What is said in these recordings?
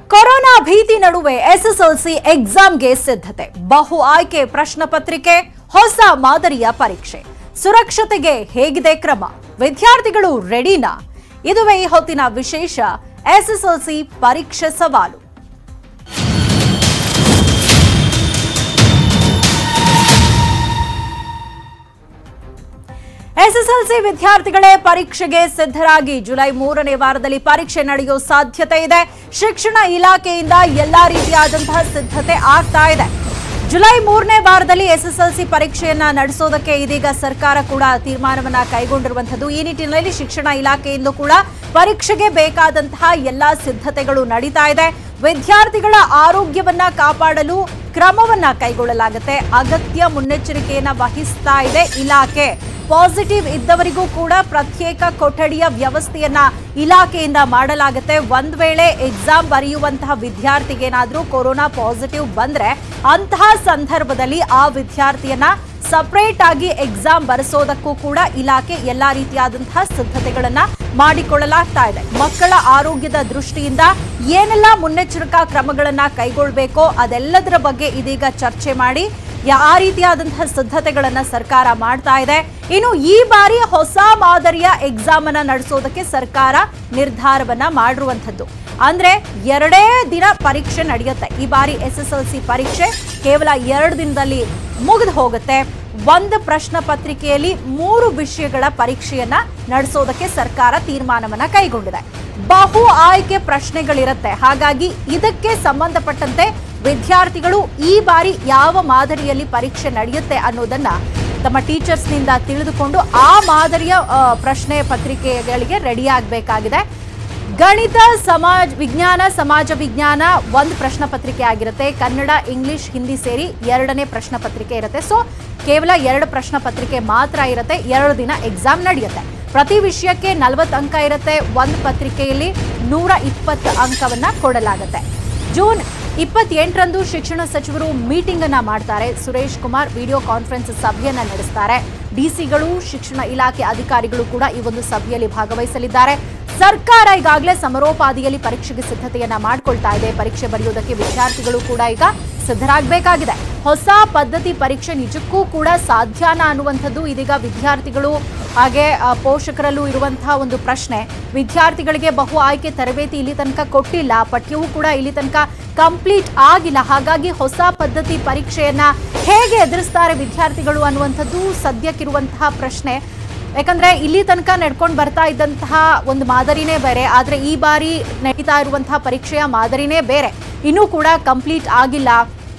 Corona ಭೀತಿ ನಡುವೆ SSLC ಎಕ್ಸಾಮ್ಗೆ ಸಿದ್ಧತೆ. ಬಹು ಆಯ್ಕೆ ಪ್ರಶ್ನೆ ಪತ್ರಿಕೆ, ಹೊಸ ಮಾದರಿಯ ಪರೀಕ್ಷೆ. ಸುರಕ್ಷತೆಗೆ ಹೇಗಿದೆ ಕ್ರಮ? ವಿದ್ಯಾರ್ಥಿಗಳು ರೆಡಿನಾ? ಇದುವೇ ಈ ಹೊತ್ತಿನ ವಿಶೇಷ ಎಸ್ಎಸ್ಎಲ್ಸಿ ಪರೀಕ್ಷೆ ಸವಾಲು. ಎಸ್ಎಸ್ಎಲ್ಸಿ ವಿದ್ಯಾರ್ಥಿಗಳೇ ಪರೀಕ್ಷೆಗೆ ಸಿದ್ಧರಾಗಿ. ಜುಲೈ 3ನೇ ವಾರದಲ್ಲಿ ಪರೀಕ್ಷೆ ನಡೆಯುವ ಸಾಧ್ಯತೆ ಇದೆ. ಶಿಕ್ಷಣ ಇಲಾಖೆಯಿಂದ ಎಲ್ಲಾ ರೀತಿಯಾದಂತಹ ಸಿದ್ಧತೆ ಆಗ್ತಾ ಇದೆ. ಜುಲೈ 3ನೇ ವಾರದಲ್ಲಿ ಎಸ್ಎಸ್ಎಲ್ಸಿ ಪರೀಕ್ಷೆಯನ್ನ ನಡೆಸೋದಕ್ಕೆ ಇದೀಗ ಸರ್ಕಾರ ಕೂಡ ತೀರ್ಮಾನವನ್ನ ಕೈಗೊಂಡಿರುವಂತದ್ದು. ಈ ನಿಟ್ಟಿನಲ್ಲಿ ಶಿಕ್ಷಣ ಇಲಾಖೆಯಿಂದ ಕೂಡ ಪರೀಕ್ಷೆಗೆ ಬೇಕಾದಂತಹ ಎಲ್ಲಾ ಸಿದ್ಧತೆಗಳು ನಡೀತಾ ಇದೆ. ವಿದ್ಯಾರ್ಥಿಗಳ ಆರೋಗ್ಯವನ್ನ ಕಾಪಾಡಲು ಕ್ರಮವನ್ನ ಕೈಗೊಳ್ಳಲಾಗುತ್ತೆ. ಅಗತ್ಯ ಮುನ್ನೆಚ್ಚರಿಕೆಯನ್ನ ವಹಿಸ್ತಾ ಇದೆ ಇಲಾಖೆ. ಪಾಸಿಟಿವ್ ಇದ್ದವರಿಗೂ ಕೂಡ ಪ್ರತ್ಯೇಕ ಕೊಠಡಿಯ ವ್ಯವಸ್ಥೆಯನ್ನ ಇಲಾಖೆಯಿಂದ ಮಾಡಲಾಗುತ್ತೆ. ಒಂದ್ ವೇಳೆ ಎಕ್ಸಾಮ್ ಬರೆಯುವಂತಹ ವಿದ್ಯಾರ್ಥಿಗೇನಾದ್ರೂ ಕೊರೋನಾ ಪಾಸಿಟಿವ್ ಬಂದ್ರೆ ಅಂತಹ ಸಂದರ್ಭದಲ್ಲಿ ಆ ವಿದ್ಯಾರ್ಥಿಯನ್ನ ಸಪರೇಟ್ ಆಗಿ ಎಕ್ಸಾಮ್ ಬರೆಸೋದಕ್ಕೂ ಕೂಡ ಇಲಾಖೆ ಎಲ್ಲಾ ರೀತಿಯಾದಂತಹ ಸಿದ್ಧತೆಗಳನ್ನ ಮಾಡಿಕೊಳ್ಳಲಾಗ್ತಾ ಇದೆ. ಮಕ್ಕಳ ಆರೋಗ್ಯದ ದೃಷ್ಟಿಯಿಂದ ಏನೆಲ್ಲ ಮುನ್ನೆಚ್ಚರಿಕಾ ಕ್ರಮಗಳನ್ನ ಕೈಗೊಳ್ಳಬೇಕೋ ಅದೆಲ್ಲದರ ಬಗ್ಗೆ ಇದೀಗ ಚರ್ಚೆ ಮಾಡಿ ಆ ರೀತಿಯಾದಂತಹ ಸಿದ್ಧತೆಗಳನ್ನ ಸರ್ಕಾರ ಮಾಡ್ತಾ ಇದೆ. ಇನ್ನು ಈ ಬಾರಿ ಹೊಸ ಮಾದರಿಯ ಎಕ್ಸಾಮ್ ಅನ್ನ ನಡೆಸೋದಕ್ಕೆ ಸರ್ಕಾರ ನಿರ್ಧಾರವನ್ನ ಮಾಡಿರುವಂತದ್ದು. ಅಂದ್ರೆ 2 ದಿನ ಪರೀಕ್ಷೆ ನಡೆಯುತ್ತೆ. ಈ ಬಾರಿ ಎಸ್ಎಸ್ಎಲ್ಸಿ ಪರೀಕ್ಷೆ ಕೇವಲ 2 ದಿನದಲ್ಲಿ ಮುಗಿದು ಹೋಗುತ್ತೆ. ಒಂದು ಪ್ರಶ್ನೆ ಪತ್ರಿಕೆಯಲ್ಲಿ 3 ವಿಷಯಗಳ ಪರೀಕ್ಷೆಯನ್ನ ನಡೆಸೋದಕ್ಕೆ ಸರ್ಕಾರ ತೀರ್ಮಾನವನ್ನ ಕೈಗೊಂಡಿದೆ. ಬಹು ಆಯ್ಕೆ ಪ್ರಶ್ನೆಗಳಿರುತ್ತೆ. ಹಾಗಾಗಿ ಇದಕ್ಕೆ ಸಂಬಂಧಪಟ್ಟಂತೆ ವಿದ್ಯಾರ್ಥಿಗಳು ಈ ಬಾರಿ ಯಾವ ಮಾದರಿಯಲ್ಲಿ ಪರೀಕ್ಷೆ ನಡೆಯುತ್ತೆ ಅನ್ನೋದನ್ನ ತಮ್ಮ ಟೀಚರ್ಸ್ನಿಂದ ತಿಳಿದುಕೊಂಡು ಆ ಮಾದರಿಯ ಪ್ರಶ್ನೆ ಪತ್ರಿಕೆಗಳಿಗೆ ರೆಡಿ ಆಗಬೇಕಾಗಿದೆ. ಗಣಿತ, ಸಮಾಜ ವಿಜ್ಞಾನ ಒಂದು ಪ್ರಶ್ನೆ ಪತ್ರಿಕೆ ಆಗಿರುತ್ತೆ. ಕನ್ನಡ, ಇಂಗ್ಲಿಷ್, ಹಿಂದಿ ಸೇರಿ 2ನೇ ಪ್ರಶ್ನೆ ಪತ್ರಿಕೆ ಇರುತ್ತೆ. ಸೊ ಕೇವಲ 2 ಪ್ರಶ್ನೆ ಪತ್ರಿಕೆ ಮಾತ್ರ ಇರುತ್ತೆ. 2 ದಿನ ಎಕ್ಸಾಮ್ ನಡೆಯುತ್ತೆ. ಪ್ರತಿ ವಿಷಯಕ್ಕೆ 40 ಅಂಕ ಇರುತ್ತೆ. ಒಂದು ಪತ್ರಿಕೆಯಲ್ಲಿ 120 ಅಂಕವನ್ನ ಕೊಡಲಾಗುತ್ತೆ. ಜೂನ್ 28ರಂದು ಶಿಕ್ಷಣ ಸಚಿವರು ಮೀಟಿಂಗ್ ಅನ್ನ ಮಾಡ್ತಾರೆ. ಸುರೇಶ್ ಕುಮಾರ್ ವಿಡಿಯೋ ಕಾನ್ಫರೆನ್ಸ್ ಸಭೆಯನ್ನ ನಡೆಸ್ತಾರೆ. ಡಿಸಿಗಳು, ಶಿಕ್ಷಣ ಇಲಾಖೆ ಅಧಿಕಾರಿಗಳು ಕೂಡ ಈ ಒಂದು ಸಭೆಯಲ್ಲಿ ಭಾಗವಹಿಸಲಿದ್ದಾರೆ. ಸರ್ಕಾರ ಈಗಾಗಲೇ ಸಮರೋಪಾದಿಯಲ್ಲಿ ಪರೀಕ್ಷೆಗೆ ಸಿದ್ಧತೆಯನ್ನ ಮಾಡಿಕೊಳ್ತಾ ಇದೆ. ಪರೀಕ್ಷೆ ಬರೆಯುವುದಕ್ಕೆ ವಿದ್ಯಾರ್ಥಿಗಳು ಕೂಡ ಈಗ ಸಿದ್ಧರಾಗಬೇಕಾಗಿದೆ. ಹೊಸ ಪದ್ಧತಿ ಪರೀಕ್ಷೆ ನಿಜಕ್ಕೂ ಕೂಡ ಸಾಧ್ಯನಾ ಅನ್ನುವಂಥದ್ದು ಇದೀಗ ವಿದ್ಯಾರ್ಥಿಗಳು ಹಾಗೆ ಪೋಷಕರಲ್ಲೂ ಇರುವಂತಹ ಒಂದು ಪ್ರಶ್ನೆ. ವಿದ್ಯಾರ್ಥಿಗಳಿಗೆ ಬಹು ಆಯ್ಕೆ ತರಬೇತಿ ಇಲ್ಲಿ ತನಕ ಕೊಟ್ಟಿಲ್ಲ. ಪಠ್ಯವೂ ಕೂಡ ಇಲ್ಲಿ ತನಕ ಕಂಪ್ಲೀಟ್ ಆಗಿಲ್ಲ. ಹಾಗಾಗಿ ಹೊಸ ಪದ್ಧತಿ ಪರೀಕ್ಷೆಯನ್ನ ಹೇಗೆ ಎದುರಿಸ್ತಾರೆ ವಿದ್ಯಾರ್ಥಿಗಳು ಅನ್ನುವಂಥದ್ದು ಸದ್ಯಕ್ಕಿರುವಂತಹ ಪ್ರಶ್ನೆ. ಯಾಕಂದ್ರೆ ಇಲ್ಲಿ ತನಕ ನಡ್ಕೊಂಡು ಬರ್ತಾ ಇದ್ದಂತಹ ಒಂದು ಮಾದರಿನೇ ಬೇರೆ, ಆದ್ರೆ ಈ ಬಾರಿ ನಡೀತಾ ಇರುವಂತಹ ಪರೀಕ್ಷೆಯ ಮಾದರಿನೇ ಬೇರೆ. ಇನ್ನೂ ಕೂಡ ಕಂಪ್ಲೀಟ್ ಆಗಿಲ್ಲ.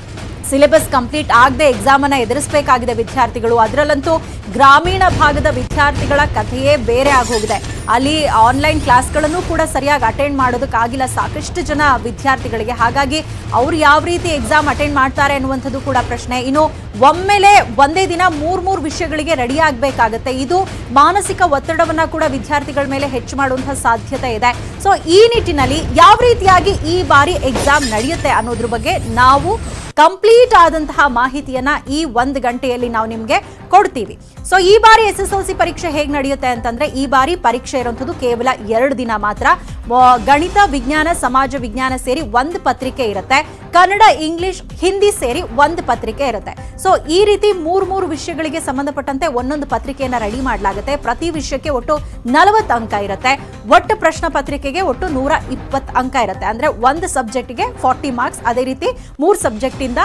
ಸಿಲೆಬಸ್ ಕಂಪ್ಲೀಟ್ ಆಗದೆ ಎಕ್ಸಾಮ್ ಅನ್ನ ಎದುರಿಸಬೇಕಾಗಿದೆ ವಿದ್ಯಾರ್ಥಿಗಳು. ಅದರಲ್ಲಂತೂ ಗ್ರಾಮೀಣ ಭಾಗದ ವಿದ್ಯಾರ್ಥಿಗಳ ಕಥೆಯೇ ಬೇರೆ ಆಗೋಗಿದೆ. ಅಲ್ಲಿ ಆನ್ಲೈನ್ ಕ್ಲಾಸ್ಗಳನ್ನು ಕೂಡ ಸರಿಯಾಗಿ ಅಟೆಂಡ್ ಮಾಡೋದಕ್ಕಾಗಿಲ್ಲ ಸಾಕಷ್ಟು ಜನ ವಿದ್ಯಾರ್ಥಿಗಳಿಗೆ. ಹಾಗಾಗಿ ಅವ್ರು ಯಾವ ರೀತಿ ಎಕ್ಸಾಮ್ ಅಟೆಂಡ್ ಮಾಡ್ತಾರೆ ಅನ್ನುವಂಥದ್ದು ಕೂಡ ಪ್ರಶ್ನೆ. ಇನ್ನು ಒಮ್ಮೆಲೆ ಒಂದೇ ದಿನ 3 ವಿಷಯಗಳಿಗೆ ರೆಡಿ ಆಗಬೇಕಾಗತ್ತೆ. ಇದು ಮಾನಸಿಕ ಒತ್ತಡವನ್ನ ಕೂಡ ವಿದ್ಯಾರ್ಥಿಗಳ ಮೇಲೆ ಹೆಚ್ಚು ಮಾಡುವಂತಹ ಸಾಧ್ಯತೆ ಇದೆ. ಸೊ ಈ ನಿಟ್ಟಿನಲ್ಲಿ ಯಾವ ರೀತಿಯಾಗಿ ಈ ಬಾರಿ ಎಕ್ಸಾಮ್ ನಡೆಯುತ್ತೆ ಅನ್ನೋದ್ರ ಬಗ್ಗೆ ನಾವು ಕಂಪ್ಲೀಟ್ ಆದಂತಹ ಮಾಹಿತಿಯನ್ನ ಈ 1 ಗಂಟೆಯಲ್ಲಿ ನಾವು ನಿಮ್ಗೆ ಕೊಡ್ತೀವಿ. ಸೊ ಈ ಬಾರಿ ಎಸ್ಎಸ್ಎಲ್ಸಿ ಪರೀಕ್ಷೆ ಹೇಗೆ ನಡೆಯುತ್ತೆ ಅಂತಂದ್ರೆ ಈ ಬಾರಿ ಪರೀಕ್ಷೆ ಇರುವಂತದ್ದು ಕೇವಲ 2 ದಿನ ಮಾತ್ರ. ಗಣಿತ, ವಿಜ್ಞಾನ, ಸಮಾಜ ವಿಜ್ಞಾನ ಸೇರಿ 1 ಪತ್ರಿಕೆ ಇರುತ್ತೆ. ಕನ್ನಡ, ಇಂಗ್ಲಿಷ್, ಹಿಂದಿ ಸೇರಿ 1 ಪತ್ರಿಕೆ ಇರುತ್ತೆ. ಸೊ ಈ ರೀತಿ 3 ವಿಷಯಗಳಿಗೆ ಸಂಬಂಧಪಟ್ಟಂತೆ ಒಂದೊಂದು ಪತ್ರಿಕೆಯನ್ನ ರೆಡಿ ಮಾಡಲಾಗುತ್ತೆ. ಪ್ರತಿ ವಿಷಯಕ್ಕೆ ಒಟ್ಟು 40 ಅಂಕ ಇರುತ್ತೆ. ಒಟ್ಟು ಪ್ರಶ್ನೆ ಪತ್ರಿಕೆಗೆ ಒಟ್ಟು 120 ಅಂಕ ಇರುತ್ತೆ. ಅಂದ್ರೆ ಒಂದು ಸಬ್ಜೆಕ್ಟ್ಗೆ 40 ಮಾರ್ಕ್ಸ್. ಅದೇ ರೀತಿ 3 ಸಬ್ಜೆಕ್ಟ್ ಇಂದ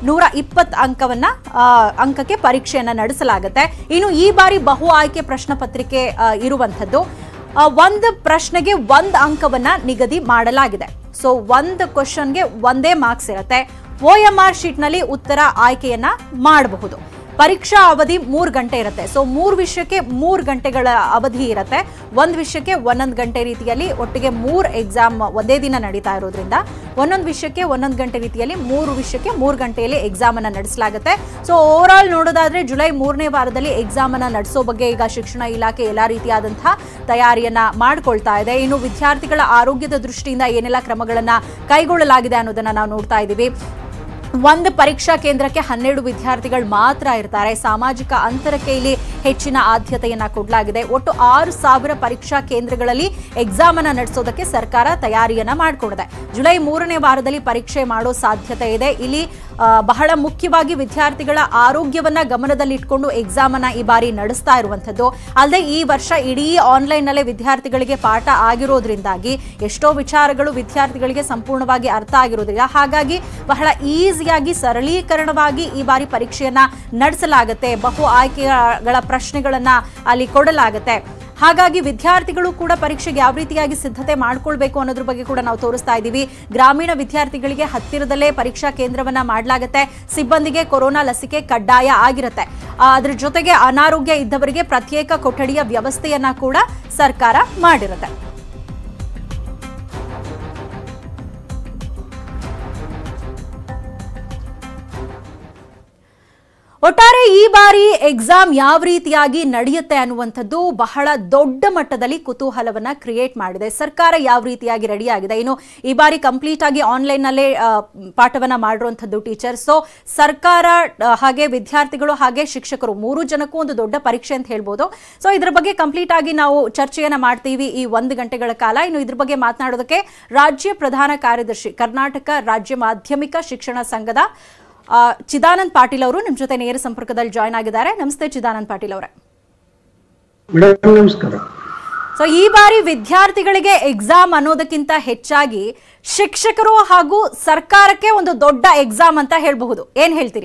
120 ಅಂಕಕ್ಕೆ ಪರೀಕ್ಷೆಯನ್ನ ನಡೆಸಲಾಗುತ್ತೆ. ಇನ್ನು ಈ ಬಾರಿ ಬಹು ಆಯ್ಕೆ ಪ್ರಶ್ನೆ ಪತ್ರಿಕೆ ಇರುವಂತದ್ದು. ಒಂದು ಪ್ರಶ್ನೆಗೆ 1 ಅಂಕವನ್ನ ನಿಗದಿ ಮಾಡಲಾಗಿದೆ. ಸೊ ಒಂದು ಕ್ವಶನ್ಗೆ 1 ಮಾರ್ಕ್ಸ್ ಇರುತ್ತೆ. OMR ಶೀಟ್ ನಲ್ಲಿ ಉತ್ತರ ಆಯ್ಕೆಯನ್ನ ಮಾಡಬಹುದು. ಪರೀಕ್ಷಾ ಅವಧಿ 3 ಗಂಟೆ ಇರುತ್ತೆ. ಸೊ 3 ವಿಷಯಕ್ಕೆ 3 ಗಂಟೆಗಳ ಅವಧಿ ಇರುತ್ತೆ. ಒಂದು ವಿಷಯಕ್ಕೆ 1 ಗಂಟೆ ರೀತಿಯಲ್ಲಿ ಒಟ್ಟಿಗೆ 3 ಎಕ್ಸಾಮ್ ಒಂದೇ ದಿನ ನಡೀತಾ ಇರೋದ್ರಿಂದ ಒಂದೊಂದು ವಿಷಯಕ್ಕೆ 1 ಗಂಟೆ ರೀತಿಯಲ್ಲಿ 3 ವಿಷಯಕ್ಕೆ 3 ಗಂಟೆಯಲ್ಲಿ ಎಕ್ಸಾಮ್ ಅನ್ನ ನಡೆಸಲಾಗುತ್ತೆ. ಸೊ ಓವರ್ ಆಲ್ ನೋಡೋದಾದ್ರೆ ಜುಲೈ 3ನೇ ವಾರದಲ್ಲಿ ಎಕ್ಸಾಮ್ ಅನ್ನ ನಡೆಸೋ ಬಗ್ಗೆ ಈಗ ಶಿಕ್ಷಣ ಇಲಾಖೆ ಎಲ್ಲಾ ರೀತಿಯಾದಂತಹ ತಯಾರಿಯನ್ನ ಮಾಡಿಕೊಳ್ತಾ ಇದೆ. ಇನ್ನು ವಿದ್ಯಾರ್ಥಿಗಳ ಆರೋಗ್ಯದ ದೃಷ್ಟಿಯಿಂದ ಏನೆಲ್ಲ ಕ್ರಮಗಳನ್ನ ಕೈಗೊಳ್ಳಲಾಗಿದೆ ಅನ್ನೋದನ್ನ ನಾವು ನೋಡ್ತಾ ಇದ್ದೀವಿ. ಒಂದು ಪರೀಕ್ಷಾ ಕೇಂದ್ರಕ್ಕೆ 12 ವಿದ್ಯಾರ್ಥಿಗಳು ಮಾತ್ರ ಇರ್ತಾರೆ. ಸಾಮಾಜಿಕ ಅಂತರಕ್ಕೆ ಇಲ್ಲಿ ಹೆಚ್ಚಿನ ಆದ್ಯತೆಯನ್ನ ಕೊಡಲಾಗಿದೆ. ಒಟ್ಟು 6,000 ಪರೀಕ್ಷಾ ಕೇಂದ್ರಗಳಲ್ಲಿ ಎಕ್ಸಾಮ್ ಅನ್ನ ನಡೆಸೋದಕ್ಕೆ ಸರ್ಕಾರ ತಯಾರಿಯನ್ನ ಮಾಡಿಕೊಂಡಿದೆ. ಜುಲೈ 3ನೇ ವಾರದಲ್ಲಿ ಪರೀಕ್ಷೆ ಮಾಡೋ ಸಾಧ್ಯತೆ ಇದೆ. ಇಲ್ಲಿ ಬಹಳ ಮುಖ್ಯವಾಗಿ ವಿದ್ಯಾರ್ಥಿಗಳ ಆರೋಗ್ಯವನ್ನ ಗಮನದಲ್ಲಿಟ್ಕೊಂಡು ಎಕ್ಸಾಮ್ ಅನ್ನ ಈ ಬಾರಿ ನಡೆಸ್ತಾ ಇರುವಂತದ್ದು. ಅಲ್ಲದೆ ಈ ವರ್ಷ ಇಡೀ ಆನ್ಲೈನ್ ನಲ್ಲೇ ವಿದ್ಯಾರ್ಥಿಗಳಿಗೆ ಪಾಠ ಆಗಿರೋದ್ರಿಂದಾಗಿ ಎಷ್ಟೋ ವಿಚಾರಗಳು ವಿದ್ಯಾರ್ಥಿಗಳಿಗೆ ಸಂಪೂರ್ಣವಾಗಿ ಅರ್ಥ ಆಗಿರೋದಿಲ್ಲ. ಹಾಗಾಗಿ ಬಹಳ ಈಸಿಯಾಗಿ ಸರಳೀಕರಣವಾಗಿ ಈ ಬಾರಿ ಪರೀಕ್ಷೆಯನ್ನ ನಡೆಸಲಾಗುತ್ತೆ. ಬಹು ಆಯ್ಕೆಗಳ ಪ್ರಶ್ನೆಗಳನ್ನ ಅಲ್ಲಿ ಕೊಡಲಾಗುತ್ತೆ. ಹಾಗಾಗಿ ವಿದ್ಯಾರ್ಥಿಗಳು ಕೂಡ ಪರೀಕ್ಷೆಗೆ ಯಾವ ರೀತಿಯಾಗಿ ಸಿದ್ಧತೆ ಮಾಡ್ಕೊಳ್ಬೇಕು ಅನ್ನೋದ್ರ ಬಗ್ಗೆ ಕೂಡ ನಾವು ತೋರಿಸ್ತಾ ಇದ್ದೀವಿ. ಗ್ರಾಮೀಣ ವಿದ್ಯಾರ್ಥಿಗಳಿಗೆ ಹತ್ತಿರದಲ್ಲೇ ಪರೀಕ್ಷಾ ಕೇಂದ್ರವನ್ನ ಮಾಡಲಾಗುತ್ತೆ. ಸಿಬ್ಬಂದಿಗೆ ಕೊರೋನಾ ಲಸಿಕೆ ಕಡ್ಡಾಯ ಆಗಿರುತ್ತೆ. ಅದ್ರ ಜೊತೆಗೆ ಅನಾರೋಗ್ಯ ಇದ್ದವರಿಗೆ ಪ್ರತ್ಯೇಕ ಕೊಠಡಿಯ ವ್ಯವಸ್ಥೆಯನ್ನ ಕೂಡ ಸರ್ಕಾರ ಮಾಡಿರುತ್ತೆ. ಒಟ್ಟಾರೆ ಈ ಬಾರಿ ಎಕ್ಸಾಮ್ ಯಾವ ರೀತಿಯಾಗಿ ನಡೆಯುತ್ತೆ ಅನ್ನುವಂಥದ್ದು ಬಹಳ ದೊಡ್ಡ ಮಟ್ಟದಲ್ಲಿ ಕುತೂಹಲವನ್ನ ಕ್ರಿಯೇಟ್ ಮಾಡಿದೆ. ಸರ್ಕಾರ ಯಾವ ರೀತಿಯಾಗಿ ರೆಡಿ ಆಗಿದೆ. ಇನ್ನು ಈ ಬಾರಿ ಕಂಪ್ಲೀಟ್ ಆಗಿ ಆನ್ಲೈನ್ ನಲ್ಲೇ ಪಾಠವನ್ನ ಮಾಡಿರುವಂಥದ್ದು ಟೀಚರ್ಸ್. ಸೊ ಸರ್ಕಾರ ಹಾಗೆ ವಿದ್ಯಾರ್ಥಿಗಳು ಹಾಗೆ ಶಿಕ್ಷಕರು 3 ಜನಕ್ಕೂ ಒಂದು ದೊಡ್ಡ ಪರೀಕ್ಷೆ ಅಂತ ಹೇಳ್ಬೋದು. ಸೊ ಇದ್ರ ಬಗ್ಗೆ ಕಂಪ್ಲೀಟ್ ಆಗಿ ನಾವು ಚರ್ಚೆಯನ್ನ ಮಾಡ್ತೀವಿ ಈ 1 ಗಂಟೆಗಳ ಕಾಲ. ಇನ್ನು ಇದ್ರ ಬಗ್ಗೆ ಮಾತನಾಡೋದಕ್ಕೆ ರಾಜ್ಯ ಪ್ರಧಾನ ಕಾರ್ಯದರ್ಶಿ ಕರ್ನಾಟಕ ರಾಜ್ಯ ಮಾಧ್ಯಮಿಕ ಶಿಕ್ಷಣ ಸಂಘದ ಚಿದಾನಂದ್ ಪಾಟೀಲ್ ಅವರು ನಿಮ್ಮ ಜೊತೆ ನೇರ ಸಂಪರ್ಕದಲ್ಲಿ ಜಾಯ್ನ್ ಆಗಿದ್ದಾರೆ. ನಮಸ್ತೆ ಚಿದಾನಂದ್ ಪಾಟೀಲ್ ಅವರೇ. ನಮಸ್ಕಾರ. ಸೊ ಈ ಬಾರಿ ವಿದ್ಯಾರ್ಥಿಗಳಿಗೆ ಎಕ್ಸಾಮ್ ಅನ್ನೋದಕ್ಕಿಂತ ಹೆಚ್ಚಾಗಿ ಶಿಕ್ಷಕರು ಹಾಗೂ ಸರ್ಕಾರಕ್ಕೆ ಒಂದು ದೊಡ್ಡ ಎಕ್ಸಾಮ್ ಅಂತ ಹೇಳಬಹುದು. ಏನ್ ಹೇಳ್ತೀರಿ?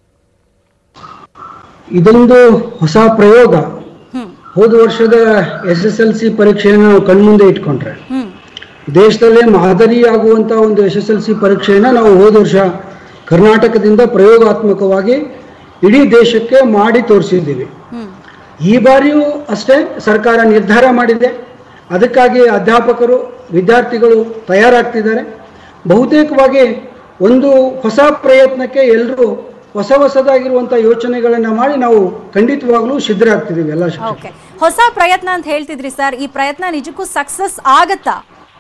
ಇದೊಂದು ಹೊಸ ಪ್ರಯೋಗ. ಹೋದ ವರ್ಷದ SSLC ಪರೀಕ್ಷೆಯನ್ನು ನಾವು ಕಣ್ಮುಂದೆ ಇಟ್ಕೊಂಡ್ರೆ ದೇಶದಲ್ಲೇ ಮಾದರಿಯಾಗುವಂತ ಒಂದು SSLC ಪರೀಕ್ಷೆಯನ್ನ ನಾವು ಹೋದ ವರ್ಷ ಕರ್ನಾಟಕದಿಂದ ಪ್ರಯೋಗಾತ್ಮಕವಾಗಿ ಇಡೀ ದೇಶಕ್ಕೆ ಮಾಡಿ ತೋರಿಸಿದ್ದೀವಿ. ಈ ಬಾರಿಯೂ ಅಷ್ಟೇ ಸರ್ಕಾರ ನಿರ್ಧಾರ ಮಾಡಿದೆ. ಅದಕ್ಕಾಗಿ ಅಧ್ಯಾಪಕರು ವಿದ್ಯಾರ್ಥಿಗಳು ತಯಾರಾಗ್ತಿದ್ದಾರೆ. ಬಹುತೇಕವಾಗಿ ಒಂದು ಹೊಸ ಪ್ರಯತ್ನಕ್ಕೆ ಎಲ್ಲರೂ ಹೊಸದಾಗಿರುವಂಥ ಯೋಚನೆಗಳನ್ನು ಮಾಡಿ ನಾವು ಖಂಡಿತವಾಗ್ಲೂ ಸಿದ್ಧರಾಗ್ತಿದ್ದೀವಿ ಎಲ್ಲ ಶಿಕ್ಷಕರು. ಹೊಸ ಪ್ರಯತ್ನ ಅಂತ ಹೇಳ್ತಿದ್ರಿ ಸರ್, ಈ ಪ್ರಯತ್ನ ನಿಜಕ್ಕೂ ಸಕ್ಸಸ್ ಆಗತ್ತಾ?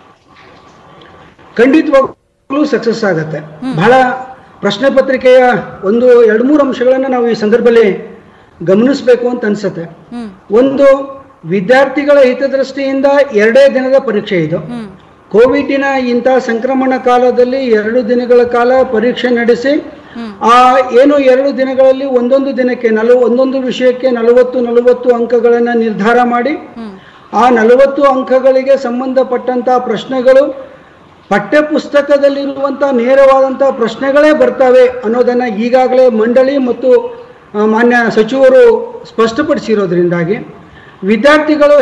ಖಂಡಿತವಾಗ್ಲೂ ಸಕ್ಸಸ್ ಆಗತ್ತೆ. ಬಹಳ ಪ್ರಶ್ನೆ ಪತ್ರಿಕೆಯ 1-2-3 ಅಂಶಗಳನ್ನು ನಾವು ಈ ಸಂದರ್ಭದಲ್ಲಿ ಗಮನಿಸಬೇಕು ಅಂತ ಅನ್ಸುತ್ತೆ. ಒಂದು, ವಿದ್ಯಾರ್ಥಿಗಳ ಹಿತದೃಷ್ಟಿಯಿಂದ 2 ದಿನದ ಪರೀಕ್ಷೆ ಇದು. ಕೋವಿಡಿನ ಇಂಥ ಸಂಕ್ರಮಣ ಕಾಲದಲ್ಲಿ 2 ದಿನಗಳ ಕಾಲ ಪರೀಕ್ಷೆ ನಡೆಸಿ ಏನು 2 ದಿನಗಳಲ್ಲಿ ಒಂದೊಂದು ದಿನಕ್ಕೆ ಒಂದೊಂದು ವಿಷಯಕ್ಕೆ 40 ಅಂಕಗಳನ್ನು ನಿರ್ಧಾರ ಮಾಡಿ ಆ 40 ಅಂಕಗಳಿಗೆ ಸಂಬಂಧಪಟ್ಟಂತ ಪ್ರಶ್ನೆಗಳು ಪಠ್ಯ ಪುಸ್ತಕದಲ್ಲಿರುವಂಥ ನೇರವಾದಂಥ ಪ್ರಶ್ನೆಗಳೇ ಬರ್ತವೆ ಅನ್ನೋದನ್ನು ಈಗಾಗಲೇ ಮಂಡಳಿ ಮತ್ತು ಮಾನ್ಯ ಸಚಿವರು ಸ್ಪಷ್ಟಪಡಿಸಿರೋದ್ರಿಂದಾಗಿ ವಿದ್ಯಾರ್ಥಿಗಳು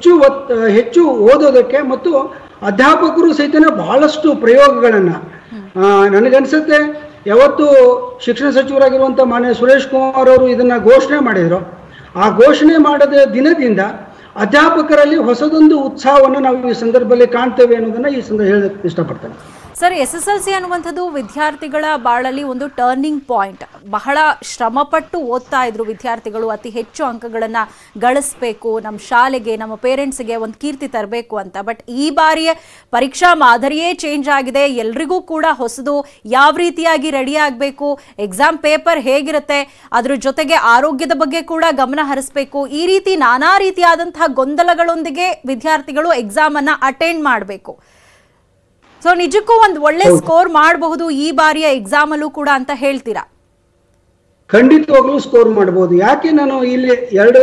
ಹೆಚ್ಚು ಓದೋದಕ್ಕೆ ಮತ್ತು ಅಧ್ಯಾಪಕರು ಸಹಿತ ಬಹಳಷ್ಟು ಪ್ರಯೋಗಗಳನ್ನು ನನಗನ್ಸುತ್ತೆ ಯಾವತ್ತು ಶಿಕ್ಷಣ ಸಚಿವರಾಗಿರುವಂಥ ಮಾನ್ಯ ಸುರೇಶ್ ಕುಮಾರ್ ಅವರು ಇದನ್ನು ಘೋಷಣೆ ಮಾಡಿದ್ರು, ಆ ಘೋಷಣೆ ಮಾಡದ ದಿನದಿಂದ ಅಧ್ಯಾಪಕರಲ್ಲಿ ಹೊಸದೊಂದು ಉತ್ಸಾಹವನ್ನು ನಾವು ಈ ಸಂದರ್ಭದಲ್ಲಿ ಕಾಣ್ತೇವೆ ಅನ್ನೋದನ್ನ ಈ ಸಂದರ್ಭ ಹೇಳಕ್ಕೆ ಇಷ್ಟಪಡ್ತೇನೆ. ಸರ್, SSLC ಅನ್ನುವಂಥದ್ದು ವಿದ್ಯಾರ್ಥಿಗಳ ಬಾಳಲ್ಲಿ ಒಂದು ಟರ್ನಿಂಗ್ ಪಾಯಿಂಟ್. ಬಹಳ ಶ್ರಮಪಟ್ಟು ಓದ್ತಾ ಇದ್ರು ವಿದ್ಯಾರ್ಥಿಗಳು. ಅತಿ ಹೆಚ್ಚು ಅಂಕಗಳನ್ನು ಗಳಿಸಬೇಕು, ನಮ್ಮ ಶಾಲೆಗೆ ನಮ್ಮ ಪೇರೆಂಟ್ಸ್ಗೆ ಒಂದು ಕೀರ್ತಿ ತರಬೇಕು ಅಂತ. ಬಟ್ ಈ ಬಾರಿಯ ಪರೀಕ್ಷಾ ಮಾದರಿಯೇ ಚೇಂಜ್ ಆಗಿದೆ. ಎಲ್ರಿಗೂ ಕೂಡ ಹೊಸದು. ಯಾವ ರೀತಿಯಾಗಿ ರೆಡಿ ಆಗಬೇಕು, ಎಕ್ಸಾಮ್ ಪೇಪರ್ ಹೇಗಿರುತ್ತೆ, ಅದ್ರ ಜೊತೆಗೆ ಆರೋಗ್ಯದ ಬಗ್ಗೆ ಕೂಡ ಗಮನ ಹರಿಸಬೇಕು. ಈ ರೀತಿ ನಾನಾ ರೀತಿಯಾದಂತಹ ಗೊಂದಲಗಳೊಂದಿಗೆ ವಿದ್ಯಾರ್ಥಿಗಳು ಎಕ್ಸಾಮ್ ಅನ್ನ ಅಟೆಂಡ್ ಮಾಡಬೇಕು. ಸೊ ನಿಜಕ್ಕೂ ಒಂದು ಒಳ್ಳೆ ಸ್ಕೋರ್ ಮಾಡಬಹುದು ಈ ಬಾರಿಯ ಎಕ್ಸಾಮ್ ಅಲ್ಲೂ ಕೂಡ ಅಂತ ಹೇಳ್ತೀರಾ? ಖಂಡಿತವಾಗ್ಲೂ ಸ್ಕೋರ್ ಮಾಡಬಹುದು. ಯಾಕೆ ನಾನು ಇಲ್ಲಿ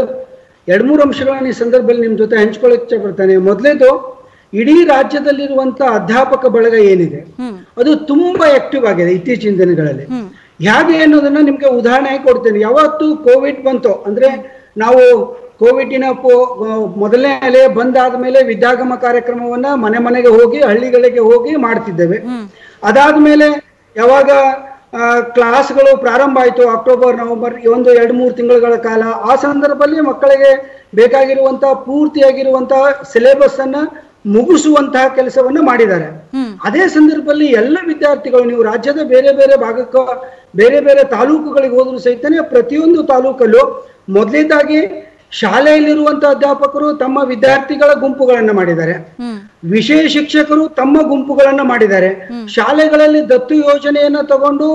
2-3 ಅಂಶಗಳನ್ನು ಈ ಸಂದರ್ಭದಲ್ಲಿ ನಿಮ್ ಜೊತೆ ಹಂಚ್ಕೊಳ್ಳಕ್ಕೆ ಇಚ್ಛೆ ಪಡ್ತೇನೆ. ಮೊದಲೇದು, ಇಡೀ ರಾಜ್ಯದಲ್ಲಿರುವಂತ ಅಧ್ಯಾಪಕ ಬಳಗ ಏನಿದೆ ಅದು ತುಂಬಾ ಆಕ್ಟಿವ್ ಆಗಿದೆ ಇತ್ತೀಚಿನ ದಿನಗಳಲ್ಲಿ. ಹೇಗೆ ಅನ್ನೋದನ್ನ ನಿಮ್ಗೆ ಉದಾಹರಣೆ ಕೊಡ್ತೇನೆ. ಯಾವತ್ತು ಕೋವಿಡ್ ಬಂತು ಅಂದ್ರೆ ನಾವು ಕೋವಿಡಿನ ಮೊದಲನೇ ಅಲೆ ಬಂದಾದ ಮೇಲೆ ವಿದ್ಯಾಗಮ ಕಾರ್ಯಕ್ರಮವನ್ನ ಮನೆಗೆ ಹೋಗಿ ಹಳ್ಳಿಗಳಿಗೆ ಹೋಗಿ ಮಾಡ್ತಿದ್ದೇವೆ. ಅದಾದ್ಮೇಲೆ ಯಾವಾಗ ಕ್ಲಾಸ್ಗಳು ಪ್ರಾರಂಭ ಆಯಿತು ಅಕ್ಟೋಬರ್ ನವೆಂಬರ್ 1-2-3 ತಿಂಗಳ ಕಾಲ, ಆ ಸಂದರ್ಭದಲ್ಲಿ ಮಕ್ಕಳಿಗೆ ಬೇಕಾಗಿರುವಂತಹ ಪೂರ್ತಿಯಾಗಿರುವಂತಹ ಸಿಲೆಬಸ್ ಅನ್ನ ಮುಗಿಸುವಂತಹ ಕೆಲಸವನ್ನ ಮಾಡಿದ್ದಾರೆ. ಅದೇ ಸಂದರ್ಭದಲ್ಲಿ ಎಲ್ಲ ವಿದ್ಯಾರ್ಥಿಗಳು, ನೀವು ರಾಜ್ಯದ ಬೇರೆ ಬೇರೆ ಭಾಗಕ್ಕೆ ಬೇರೆ ಬೇರೆ ತಾಲೂಕುಗಳಿಗೆ ಹೋದ್ರು ಸಹಿತನೇ ಪ್ರತಿಯೊಂದು ತಾಲೂಕಲ್ಲೂ ಮೊದಲೇದಾಗಿ ಶಾಲೆಯಲ್ಲಿರುವಂತಹ ಅಧ್ಯಾಪಕರು ತಮ್ಮ ವಿದ್ಯಾರ್ಥಿಗಳ ಗುಂಪುಗಳನ್ನ ಮಾಡಿದ್ದಾರೆ, ವಿಷಯ ಶಿಕ್ಷಕರು ತಮ್ಮ ಗುಂಪುಗಳನ್ನ ಮಾಡಿದ್ದಾರೆ. ಶಾಲೆಗಳಲ್ಲಿ ದತ್ತು ಯೋಜನೆಯನ್ನ ತಗೊಂಡು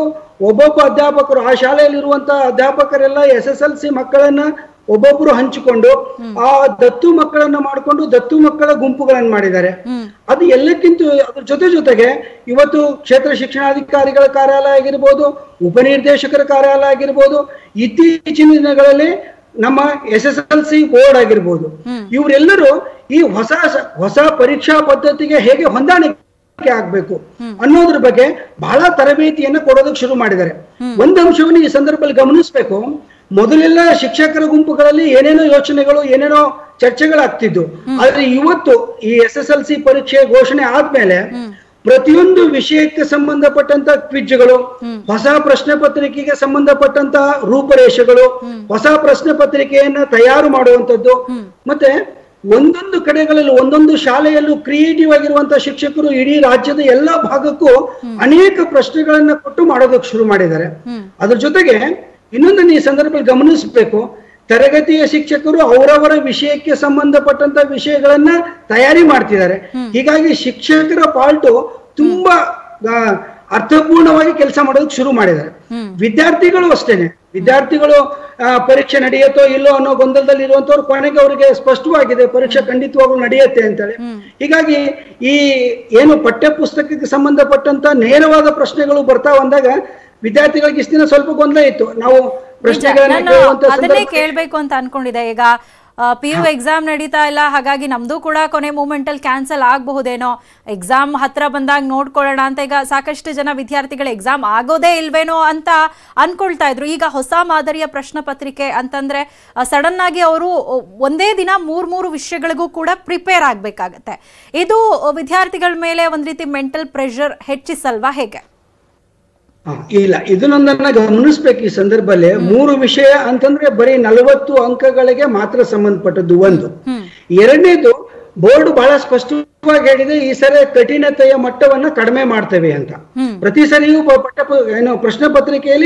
ಒಬ್ಬೊಬ್ಬ ಅಧ್ಯಾಪಕರು ಆ ಶಾಲೆಯಲ್ಲಿರುವಂತಹ ಅಧ್ಯಾಪಕರೆಲ್ಲ SSLC ಮಕ್ಕಳನ್ನ ಒಬ್ಬೊಬ್ರು ಹಂಚಿಕೊಂಡು ಆ ದತ್ತು ಮಕ್ಕಳನ್ನ ಮಾಡಿಕೊಂಡು ದತ್ತು ಮಕ್ಕಳ ಗುಂಪುಗಳನ್ನು ಮಾಡಿದ್ದಾರೆ. ಅದು ಎಲ್ಲಕ್ಕಿಂತ ಅದ್ರ ಜೊತೆಗೆ ಇವತ್ತು ಕ್ಷೇತ್ರ ಶಿಕ್ಷಣಾಧಿಕಾರಿಗಳ ಕಾರ್ಯಾಲಯ ಆಗಿರ್ಬೋದು, ಉಪನಿರ್ದೇಶಕರ ಕಾರ್ಯಾಲಯ ಆಗಿರ್ಬೋದು, ಇತ್ತೀಚಿನ ದಿನಗಳಲ್ಲಿ ನಮ್ಮ SSLC ಬೋರ್ಡ್ ಆಗಿರ್ಬೋದು, ಇವರೆಲ್ಲರೂ ಈ ಹೊಸ ಪರೀಕ್ಷಾ ಪದ್ಧತಿಗೆ ಹೇಗೆ ಹೊಂದಾಣಿಕೆ ಆಗ್ಬೇಕು ಅನ್ನೋದ್ರ ಬಗ್ಗೆ ಬಹಳ ತರಬೇತಿಯನ್ನ ಕೊಡೋದಕ್ಕೆ ಶುರು ಮಾಡಿದ್ದಾರೆ. ಒಂದು ಅಂಶವನ್ನು ಈ ಸಂದರ್ಭದಲ್ಲಿ ಗಮನಿಸಬೇಕು. ಮೊದಲೆಲ್ಲ ಶಿಕ್ಷಕರ ಗುಂಪುಗಳಲ್ಲಿ ಏನೇನೋ ಯೋಚನೆಗಳು, ಏನೇನೋ ಚರ್ಚೆಗಳಾಗ್ತಿದ್ದು. ಆದ್ರೆ ಇವತ್ತು ಈ SSLC ಪರೀಕ್ಷೆ ಘೋಷಣೆ ಆದ್ಮೇಲೆ ಪ್ರತಿಯೊಂದು ವಿಷಯಕ್ಕೆ ಸಂಬಂಧಪಟ್ಟಂತ ಕ್ವಿಜ್ಗಳು, ಹೊಸ ಪ್ರಶ್ನೆ ಪತ್ರಿಕೆಗೆ ಸಂಬಂಧಪಟ್ಟಂತ ರೂಪರೇಷೆಗಳು, ಹೊಸ ಪ್ರಶ್ನೆ ಪತ್ರಿಕೆಯನ್ನ ತಯಾರು ಮಾಡುವಂತದ್ದು, ಮತ್ತೆ ಒಂದೊಂದು ಕಡೆಗಳಲ್ಲಿ ಒಂದೊಂದು ಶಾಲೆಯಲ್ಲೂ ಕ್ರಿಯೇಟಿವ್ ಆಗಿರುವಂತಹ ಶಿಕ್ಷಕರು ಇಡೀ ರಾಜ್ಯದ ಎಲ್ಲಾ ಭಾಗಕ್ಕೂ ಅನೇಕ ಪ್ರಶ್ನೆಗಳನ್ನ ಕೊಟ್ಟು ಮಾಡೋದಕ್ಕೆ ಶುರು ಮಾಡಿದ್ದಾರೆ. ಅದ್ರ ಜೊತೆಗೆ ಇನ್ನೊಂದನ್ನು ಈ ಸಂದರ್ಭದಲ್ಲಿ ಗಮನಿಸಬೇಕು. ತರಗತಿಯ ಶಿಕ್ಷಕರು ಅವರವರ ವಿಷಯಕ್ಕೆ ಸಂಬಂಧಪಟ್ಟಂತ ವಿಷಯಗಳನ್ನ ತಯಾರಿ ಮಾಡ್ತಿದ್ದಾರೆ. ಹೀಗಾಗಿ ಶಿಕ್ಷಕರ ಪಾಲ್ಟು ತುಂಬಾ ಅರ್ಥಪೂರ್ಣವಾಗಿ ಕೆಲಸ ಮಾಡೋದಕ್ಕೆ ಶುರು ಮಾಡಿದ್ದಾರೆ. ವಿದ್ಯಾರ್ಥಿಗಳು ಅಷ್ಟೇನೆ. ವಿದ್ಯಾರ್ಥಿಗಳು ಪರೀಕ್ಷೆ ನಡೆಯುತ್ತೋ ಇಲ್ಲೋ ಅನ್ನೋ ಗೊಂದಲದಲ್ಲಿ ಇರುವಂತವ್ರು ಕೊನೆಗೆ ಅವರಿಗೆ ಸ್ಪಷ್ಟವಾಗಿದೆ ಪರೀಕ್ಷೆ ಖಂಡಿತವಾಗ್ಲೂ ನಡೆಯುತ್ತೆ ಅಂತೇಳಿ. ಹೀಗಾಗಿ ಈ ಏನು ಪಠ್ಯ ಪುಸ್ತಕಕ್ಕೆ ಸಂಬಂಧಪಟ್ಟಂತ ನೇರವಾದ ಪ್ರಶ್ನೆಗಳು ಬರ್ತಾ ಬಂದಾಗ ವಿದ್ಯಾರ್ಥಿಗಳಿಗೆ ಇಷ್ಟ ದಿನ ಸ್ವಲ್ಪ ಗೊಂದಲ ಇತ್ತು. ನಾವು ಅದನ್ನೇ ಕೇಳ್ಬೇಕು ಅಂತ ಅನ್ಕೊಂಡಿದ್ದೆ. ಈಗ PU ಎಕ್ಸಾಮ್ ನಡೀತಾ ಇಲ್ಲ, ಹಾಗಾಗಿ ನಮ್ದು ಕೂಡ ಕೊನೆ ಮೂಮೆಂಟ್ ಅಲ್ಲಿ ಕ್ಯಾನ್ಸಲ್ ಆಗಬಹುದೇನೋ, ಎಕ್ಸಾಮ್ ಹತ್ರ ಬಂದಾಗ ನೋಡ್ಕೊಳ್ಳೋಣ ಅಂತ ಈಗ ಸಾಕಷ್ಟು ಜನ ವಿದ್ಯಾರ್ಥಿಗಳು ಎಕ್ಸಾಮ್ ಆಗೋದೇ ಇಲ್ವೇನೋ ಅಂತ ಅನ್ಕೊಳ್ತಾ ಇದ್ರು. ಈಗ ಹೊಸ ಮಾದರಿಯ ಪ್ರಶ್ನೆ ಪತ್ರಿಕೆ ಅಂತಂದ್ರೆ ಸಡನ್ ಆಗಿ ಅವರು ಒಂದೇ ದಿನ ಮೂರು ವಿಷಯಗಳಿಗೂ ಕೂಡ ಪ್ರಿಪೇರ್ ಆಗ್ಬೇಕಾಗತ್ತೆ. ಇದು ವಿದ್ಯಾರ್ಥಿಗಳ ಮೇಲೆ ಒಂದ್ ರೀತಿ ಮೆಂಟಲ್ ಪ್ರೆಷರ್ ಹೆಚ್ಚಿಸಲ್ವಾ, ಹೇಗೆ? ಇಲ್ಲ, ಇದನ್ನೊಂದನ್ನ ಗಮನಿಸ್ಬೇಕು ಈ ಸಂದರ್ಭದಲ್ಲಿ. 3 ವಿಷಯ ಅಂತಂದ್ರೆ ಬರೀ 40 ಅಂಕಗಳಿಗೆ ಮಾತ್ರ ಸಂಬಂಧಪಟ್ಟದ್ದು ಒಂದು. ಎರಡನೇದು, ಬೋರ್ಡ್ ಬಹಳ ಸ್ಪಷ್ಟವಾಗಿ ಹೇಳಿದೆ ಈ ಸರಿ ಕಠಿಣತೆಯ ಮಟ್ಟವನ್ನ ಕಡಿಮೆ ಮಾಡ್ತೇವೆ ಅಂತ. ಪ್ರತಿ ಸರಿಯೂ ಪ್ರಶ್ನೆ ಪತ್ರಿಕೆಯಲ್ಲಿ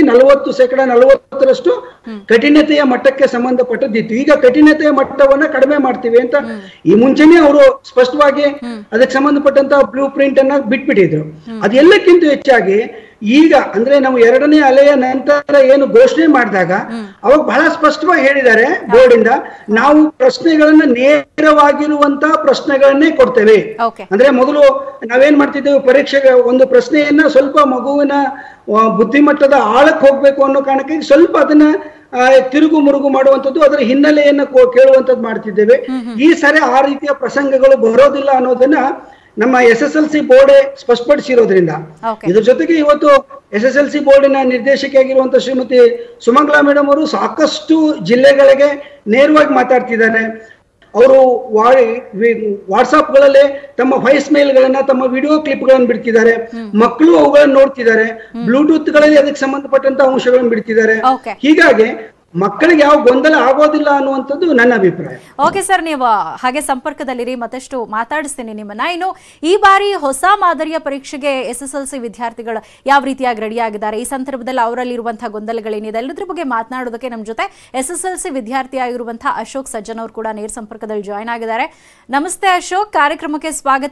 40% ಕಠಿಣತೆಯ ಮಟ್ಟಕ್ಕೆ ಸಂಬಂಧಪಟ್ಟದ್ದಿತ್ತು. ಈಗ ಕಠಿಣತೆಯ ಮಟ್ಟವನ್ನ ಕಡಿಮೆ ಮಾಡ್ತೀವಿ ಅಂತ ಈ ಮುಂಚೆನೆ ಅವರು ಸ್ಪಷ್ಟವಾಗಿ ಅದಕ್ಕೆ ಸಂಬಂಧಪಟ್ಟಂತ ಬ್ಲೂ ಪ್ರಿಂಟ್ ಅನ್ನ ಬಿಟ್ಬಿಟ್ಟಿದ್ರು. ಅದೆಲ್ಲಕ್ಕಿಂತ ಹೆಚ್ಚಾಗಿ ಈಗ ಅಂದ್ರೆ ನಾವು 2ನೇ ಅಲೆಯ ನಂತರ ಏನು ಘೋಷಣೆ ಮಾಡಿದಾಗ ಅವಾಗ ಬಹಳ ಸ್ಪಷ್ಟವಾಗಿ ಹೇಳಿದ್ದಾರೆ ಬೋರ್ಡ್ ಇಂದ, ನಾವು ಪ್ರಶ್ನೆಗಳನ್ನ ನೇರವಾಗಿರುವಂತಹ ಪ್ರಶ್ನೆಗಳನ್ನೇ ಕೊಡ್ತೇವೆ. ಅಂದ್ರೆ ಮೊದಲು ನಾವೇನ್ ಮಾಡ್ತಿದ್ದೇವೆ, ಪರೀಕ್ಷೆಗೆ ಒಂದು ಪ್ರಶ್ನೆಯನ್ನ ಸ್ವಲ್ಪ ಮಗುವಿನ ಬುದ್ಧಿಮಟ್ಟದ ಆಳಕ್ಕೆ ಹೋಗ್ಬೇಕು ಅನ್ನೋ ಕಾರಣಕ್ಕೆ ಸ್ವಲ್ಪ ಅದನ್ನ ತಿರುಗು ಮುರುಗು ಮಾಡುವಂಥದ್ದು, ಅದರ ಹಿನ್ನೆಲೆಯನ್ನ ಕೇಳುವಂಥದ್ದು ಮಾಡ್ತಿದ್ದೇವೆ. ಈ ಸರಿ ಆ ರೀತಿಯ ಪ್ರಸಂಗಗಳು ಬರೋದಿಲ್ಲ ಅನ್ನೋದನ್ನ ನಮ್ಮ SSLC ಬೋರ್ಡ್ ಸ್ಪಷ್ಟಪಡಿಸಿರೋದ್ರಿಂದ. ಇದ್ರ ಜೊತೆಗೆ ಇವತ್ತು SSLC ಬೋರ್ಡಿನ ನಿರ್ದೇಶಕಿಯಾಗಿರುವಂತಹ ಶ್ರೀಮತಿ ಸುಮಂಗಲಾ ಮೇಡಮ್ ಅವರು ಸಾಕಷ್ಟು ಜಿಲ್ಲೆಗಳಿಗೆ ನೇರವಾಗಿ ಮಾತಾಡ್ತಿದ್ದಾರೆ. ಅವರು ವಾಟ್ಸಾಪ್ ಗಳಲ್ಲಿ ತಮ್ಮ ವಾಯ್ಸ್ ಮೇಲ್ ಗಳನ್ನ, ತಮ್ಮ ವಿಡಿಯೋ ಕ್ಲಿಪ್ ಗಳನ್ನು ಬಿಡ್ತಿದ್ದಾರೆ. ಮಕ್ಕಳು ಅವುಗಳನ್ನು ನೋಡ್ತಿದ್ದಾರೆ. ಬ್ಲೂಟೂತ್ ಗಳಲ್ಲಿ ಅದಕ್ಕೆ ಸಂಬಂಧಪಟ್ಟಂತ ಅಂಶಗಳನ್ನು ಬಿಡ್ತಿದ್ದಾರೆ. ಹೀಗಾಗಿ ಮಕ್ಕಳಿಗೆ ಯಾವ ಗೊಂದಲ ಆಗೋದಿಲ್ಲ ಅನ್ನುವಂಥದ್ದು ನನ್ನ ಅಭಿಪ್ರಾಯ. ಓಕೆ ಸರ್, ನೀವು ಹಾಗೆ ಸಂಪರ್ಕದಲ್ಲಿರಿ, ಮತ್ತಷ್ಟು ಮಾತಾಡಿಸ್ತೀನಿ ನಿಮ್ಮನ್ನ. ಇನ್ನು ಈ ಬಾರಿ ಹೊಸ ಮಾದರಿಯ ಪರೀಕ್ಷೆಗೆ SSLC ವಿದ್ಯಾರ್ಥಿಗಳು ಯಾವ ರೀತಿಯಾಗಿ ರೆಡಿ ಆಗಿದ್ದಾರೆ, ಈ ಸಂದರ್ಭದಲ್ಲಿ ಅವರಲ್ಲಿರುವಂತಹ ಗೊಂದಲಗಳೇನಿದೆ ಎಲ್ಲದ್ರ ಬಗ್ಗೆ ಮಾತನಾಡೋದಕ್ಕೆ ನಮ್ಮ ಜೊತೆ SSLC ವಿದ್ಯಾರ್ಥಿ ಆಗಿರುವಂತಹ ಅಶೋಕ್ ಸಜ್ಜನ್ ಅವರು ಕೂಡ ನೇರ ಸಂಪರ್ಕದಲ್ಲಿ ಜಾಯ್ನ್ ಆಗಿದ್ದಾರೆ. ನಮಸ್ತೆ ಅಶೋಕ್, ಕಾರ್ಯಕ್ರಮಕ್ಕೆ ಸ್ವಾಗತ.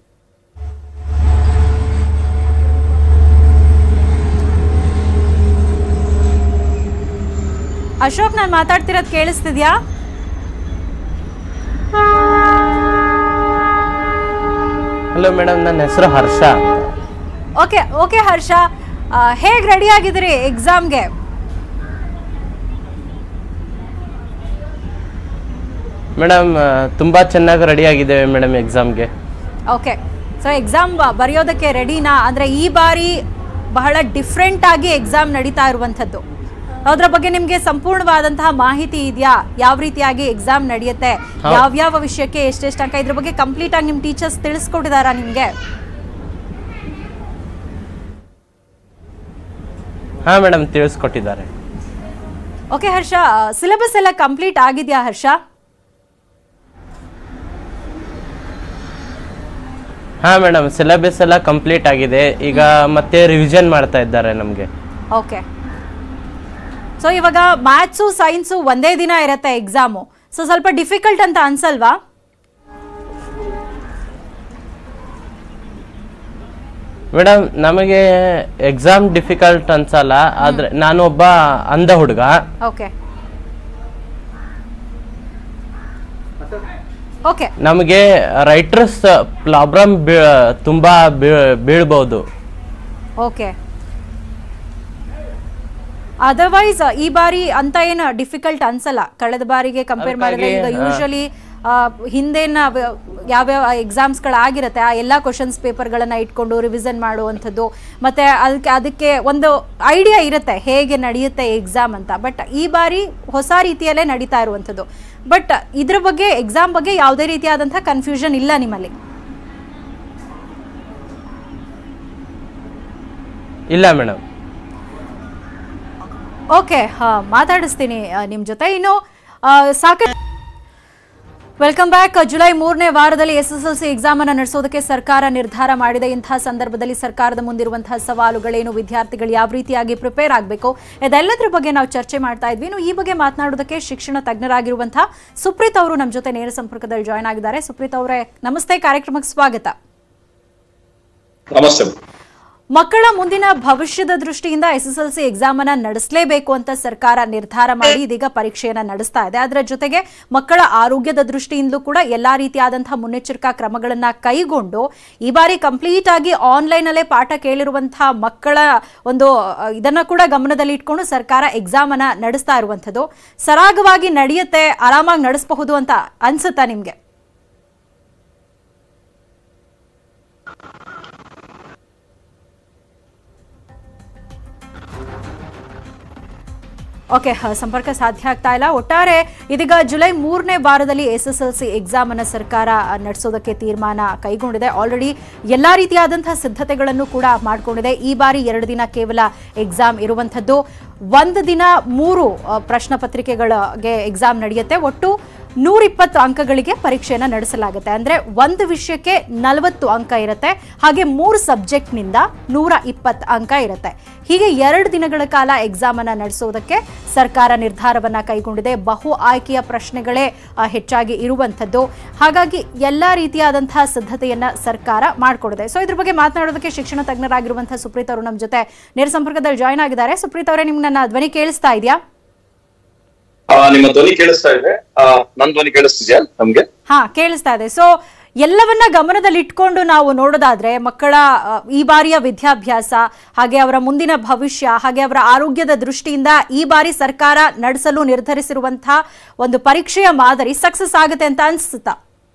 ಅಶೋಕ್, ನಾನು ಮಾತಾಡ್ತಿರೋದು ಕೇಳಿಸ್ತಿದ್ಯಾ? ಹಲೋ ಮೇಡಮ್, ನನ್ನ ಹೆಸರು ಹರ್ಷ. ಓಕೆ ಹರ್ಷ, ಹೇಗೆ ರೆಡಿ ಆಗಿದ್ದೀರಿ ಎಕ್ಸಾಮ್ಗೆ? ಮೇಡಮ್ ತುಂಬಾ ಚೆನ್ನಾಗಿ ರೆಡಿ ಆಗಿದ್ದೇವೆ ಮೇಡಮ್ ಎಕ್ಸಾಮ್ಗೆ. ಓಕೆ, ಸೊ ಎಕ್ಸಾಮ್ ಬರೆಯೋದಕ್ಕೆ ರೆಡಿನಾ? ಅಂದ್ರೆ ಈ ಬಾರಿ ಬಹಳ ಡಿಫ್ರೆಂಟ್ ಆಗಿ ಎಕ್ಸಾಮ್ ನಡೀತಾ ಇರುವಂಥದ್ದು, ಅದರ ಬಗ್ಗೆ ನಿಮ್ಗೆ ಸಂಪೂರ್ಣವಾದಂತಹ ಮಾಹಿತಿ ಇದೆಯಾ? ಯಾವ ರೀತಿಯಾಗಿ ಎಕ್ಸಾಮ್ ನಡೆಯುತ್ತೆ, ಯಾವ್ಯಾವ ವಿಷಯಕ್ಕೆ ಎಷ್ಟೆಷ್ಟು ಅಂಕ, ಇದ್ರ ಬಗ್ಗೆ ಕಂಪ್ಲೀಟ್ ಆಗಿ ನಿಮ್ ಟೀಚರ್ಸ್ ತಿಳಿಸ್ಕೊಟ್ಟಿದಾರಾ ನಿಮ್ಗೆ? ಹಾ ಮೇಡಮ್, ತಿಳಿಸ್ಕೊಟ್ಟಿದ್ದಾರೆ. ಓಕೆ ಹರ್ಷ, ಸಿಲೆಬಸ್ ಎಲ್ಲ ಕಂಪ್ಲೀಟ್ ಆಗಿದೆಯಾ ಹರ್ಷ? ಹಾ ಮೇಡಮ್, ಸಿಲೆಬಸ್ ಎಲ್ಲ ಕಂಪ್ಲೀಟ್ ಆಗಿದೆ. ಈಗ ಮತ್ತೆ ರಿವಿಷನ್ ಮಾಡ್ತಾ ಇದ್ದಾರೆ ನಮ್ಗೆ. ಓಕೆ, ಸೊ ಇವಾಗ ಮ್ಯಾಥ್ಸು ಸೈನ್ಸು ಒಂದೇ ದಿನ ಇರುತ್ತೆ ಎಕ್ಸಾಮು, ಸೊ ಸ್ವಲ್ಪ ಡಿಫಿಕಲ್ಟ್ ಅಂತ ಅನ್ಸಲ್ವಾ? ಮೇಡಮ್ ನಮಗೆ ಎಕ್ಸಾಮ್ ಡಿಫಿಕಲ್ಟ್ ಅನ್ಸಲ್ಲ, ಆದ್ರೆ ನಾನು ಒಬ್ಬ ಅಂಧ ಹುಡುಗ. ಓಕೆ ಓಕೆ, ನಮಗೆ ರೈಟರ್ಸ್ ಪ್ರಾಬ್ಲಮ್ ತುಂಬಾ ಬೀಳ್ಬಹುದು. ಓಕೆ, ಅದರ್ವೈಸ್ ಈ ಬಾರಿ ಅಂತ ಏನು ಡಿಫಿಕಲ್ಟ್ ಅನ್ಸಲ್ಲ ಕಳೆದ ಬಾರಿಗೆ ಕಂಪೇರ್ ಮಾಡಿದ್ರೆ. ಈಗ ಯೂಶಲಿ ಹಿಂದೇನ ಯಾವ್ಯಾವ ಎಕ್ಸಾಮ್ಸ್ಗಳಾಗಿರುತ್ತೆ ಆ ಎಲ್ಲ ಕ್ವಶನ್ಸ್ ಪೇಪರ್ಗಳನ್ನು ಇಟ್ಕೊಂಡು ರಿವಿಷನ್ ಮಾಡುವಂಥದ್ದು, ಮತ್ತು ಅದಕ್ಕೆ ಒಂದು ಐಡಿಯಾ ಇರುತ್ತೆ ಹೇಗೆ ನಡೆಯುತ್ತೆ ಎಕ್ಸಾಮ್ ಅಂತ. ಬಟ್ ಈ ಬಾರಿ ಹೊಸ ರೀತಿಯಲ್ಲೇ ನಡೀತಾ ಇರುವಂಥದ್ದು. ಬಟ್ ಇದ್ರ ಬಗ್ಗೆ ಎಕ್ಸಾಮ್ ಬಗ್ಗೆ ಯಾವುದೇ ರೀತಿಯಾದಂಥ ಕನ್ಫ್ಯೂಷನ್ ಇಲ್ಲ ನಿಮ್ಮಲ್ಲಿ? ಇಲ್ಲ ಮೇಡಮ್. ಓಕೆ, ಮಾತಾಡಿಸ್ತೀನಿ ನಿಮ್ಮ ಜೊತೆ. ಇನ್ನು ಸಾಕಷ್ಟು ವೆಲ್ಕಮ್ ಬ್ಯಾಕ್. ಜುಲೈ 3ನೇ ವಾರದಲ್ಲಿ SSLC ಎಕ್ಸಾಮ್ ಅನ್ನು ನಡೆಸೋದಕ್ಕೆ ಸರ್ಕಾರ ನಿರ್ಧಾರ ಮಾಡಿದೆ. ಇಂತಹ ಸಂದರ್ಭದಲ್ಲಿ ಸರ್ಕಾರದ ಮುಂದಿರುವಂತಹ ಸವಾಲುಗಳೇನು, ವಿದ್ಯಾರ್ಥಿಗಳು ಯಾವ ರೀತಿಯಾಗಿ ಪ್ರಿಪೇರ್ ಆಗಬೇಕು, ಇದೆಲ್ಲದರ ಬಗ್ಗೆ ನಾವು ಚರ್ಚೆ ಮಾಡ್ತಾ ಇದ್ವಿ. ಇನ್ನು ಈ ಬಗ್ಗೆ ಮಾತನಾಡೋದಕ್ಕೆ ಶಿಕ್ಷಣ ತಜ್ಞರಾಗಿರುವಂತಹ ಸುಪ್ರೀತ್ ಅವರು ನಮ್ಮ ಜೊತೆ ನೇರ ಸಂಪರ್ಕದಲ್ಲಿ ಜಾಯ್ನ್ ಆಗಿದ್ದಾರೆ. ಸುಪ್ರೀತ್ ಅವರೇ ನಮಸ್ತೆ, ಕಾರ್ಯಕ್ರಮಕ್ಕೆ ಸ್ವಾಗತ. ನಮಸ್ತೆ. ಮಕ್ಕಳ ಮುಂದಿನ ಭವಿಷ್ಯದ ದೃಷ್ಟಿಯಿಂದ SSLC ಎಕ್ಸಾಮ್ ಅನ್ನ ನಡೆಸಲೇಬೇಕು ಅಂತ ಸರ್ಕಾರ ನಿರ್ಧಾರ ಮಾಡಿ ಇದೀಗ ಪರೀಕ್ಷೆಯನ್ನ ನಡೆಸ್ತಾ ಇದೆ. ಅದರ ಜೊತೆಗೆ ಮಕ್ಕಳ ಆರೋಗ್ಯದ ದೃಷ್ಟಿಯಿಂದಲೂ ಕೂಡ ಎಲ್ಲಾ ರೀತಿಯಾದಂತಹ ಮುನ್ನೆಚ್ಚರಿಕಾ ಕ್ರಮಗಳನ್ನ ಕೈಗೊಂಡು ಈ ಬಾರಿ ಕಂಪ್ಲೀಟ್ ಆಗಿ ಆನ್ಲೈನ್ ಅಲ್ಲೇ ಪಾಠ ಕೇಳಿರುವಂತಹ ಮಕ್ಕಳ ಒಂದು ಇದನ್ನ ಕೂಡ ಗಮನದಲ್ಲಿ ಇಟ್ಕೊಂಡು ಸರ್ಕಾರ ಎಕ್ಸಾಮ್ ಅನ್ನ ನಡೆಸ್ತಾ ಇರುವಂತದ್ದು. ಸರಾಗವಾಗಿ ನಡೆಯುತ್ತೆ, ಆರಾಮಾಗಿ ನಡೆಸಬಹುದು ಅಂತ ಅನ್ಸುತ್ತಾ ನಿಮ್ಗೆ? ಓಕೆ, ಸಂಪರ್ಕ ಸಾಧ್ಯ ಆಗ್ತಾ ಇಲ್ಲ. ಒಟ್ಟಾರೆ ಇದೀಗ ಜುಲೈ 3ನೇ ವಾರದಲ್ಲಿ SSLC ಎಕ್ಸಾಮ್ ಅನ್ನು ಸರ್ಕಾರ ನಡೆಸೋದಕ್ಕೆ ತೀರ್ಮಾನ ಕೈಗೊಂಡಿದೆ. ಆಲ್ರೆಡಿ ಎಲ್ಲಾ ರೀತಿಯಾದಂತಹ ಸಿದ್ಧತೆಗಳನ್ನು ಕೂಡ ಮಾಡಿಕೊಂಡಿದೆ. ಈ ಬಾರಿ 2 ದಿನ ಕೇವಲ ಎಕ್ಸಾಮ್ ಇರುವಂಥದ್ದು. 1 ದಿನ 3 ಪ್ರಶ್ನೆ ಪತ್ರಿಕೆಗಳಿಗೆ ಎಕ್ಸಾಮ್ ನಡೆಯುತ್ತೆ. ಒಟ್ಟು 120 ಅಂಕಗಳಿಗೆ ಪರೀಕ್ಷೆಯನ್ನು ನಡೆಸಲಾಗುತ್ತೆ. ಅಂದರೆ ಒಂದು ವಿಷಯಕ್ಕೆ 40 ಅಂಕ ಇರುತ್ತೆ. ಹಾಗೆ 3 ಸಬ್ಜೆಕ್ಟ್ನಿಂದ 120 ಅಂಕ ಇರುತ್ತೆ. ಹೀಗೆ 2 ದಿನಗಳ ಕಾಲ ಎಕ್ಸಾಮ್ ಅನ್ನು ನಡೆಸೋದಕ್ಕೆ ಸರ್ಕಾರ ನಿರ್ಧಾರವನ್ನ ಕೈಗೊಂಡಿದೆ. ಬಹು ಆಯ್ಕೆಯ ಪ್ರಶ್ನೆಗಳೇ ಹೆಚ್ಚಾಗಿ ಇರುವಂಥದ್ದು. ಹಾಗಾಗಿ ಎಲ್ಲ ರೀತಿಯಾದಂತಹ ಸಿದ್ಧತೆಯನ್ನ ಸರ್ಕಾರ ಮಾಡಿಕೊಂಡಿದೆ. ಸೊ ಇದ್ರ ಬಗ್ಗೆ ಮಾತನಾಡೋದಕ್ಕೆ ಶಿಕ್ಷಣ ತಜ್ಞರಾಗಿರುವಂತಹ ಸುಪ್ರೀತ್ ಅವರು ನಮ್ಮ ಜೊತೆ ನೇರ ಸಂಪರ್ಕದಲ್ಲಿ ಜಾಯ್ನ್ ಆಗಿದ್ದಾರೆ. ಸುಪ್ರೀತ್ ಅವರೇ, ನಿಮ್ಗೆ ನನ್ನ ಧ್ವನಿ ಕೇಳಿಸ್ತಾ ಇದೆಯಾ? ನಿಮ್ಮ ಧ್ವನಿ ಕೇಳಿಸ್ತಾ ಇದೆ. ನನ್ನ ಧ್ವನಿ ಕೇಳಿಸ್ತಿದ್ಯಾ ನಮ್ಗೆ? ಹಾ, ಕೇಳಿಸ್ತಾ ಇದೆ. ಸೊ ಎಲ್ಲವನ್ನ ಗಮನದಲ್ಲಿ ಇಟ್ಕೊಂಡು ನಾವು ನೋಡೋದಾದ್ರೆ ಮಕ್ಕಳ ಈ ಬಾರಿಯ ವಿದ್ಯಾಭ್ಯಾಸ, ಹಾಗೆ ಅವರ ಮುಂದಿನ ಭವಿಷ್ಯ, ಹಾಗೆ ಅವರ ಆರೋಗ್ಯದ ದೃಷ್ಟಿಯಿಂದ ಈ ಬಾರಿ ಸರ್ಕಾರ ನಡೆಸಲು ನಿರ್ಧರಿಸಿರುವಂತಹ ಒಂದು ಪರೀಕ್ಷೆಯ ಮಾದರಿ ಸಕ್ಸಸ್ ಆಗುತ್ತೆ ಅಂತ ಅನ್ಸುತ್ತಾ?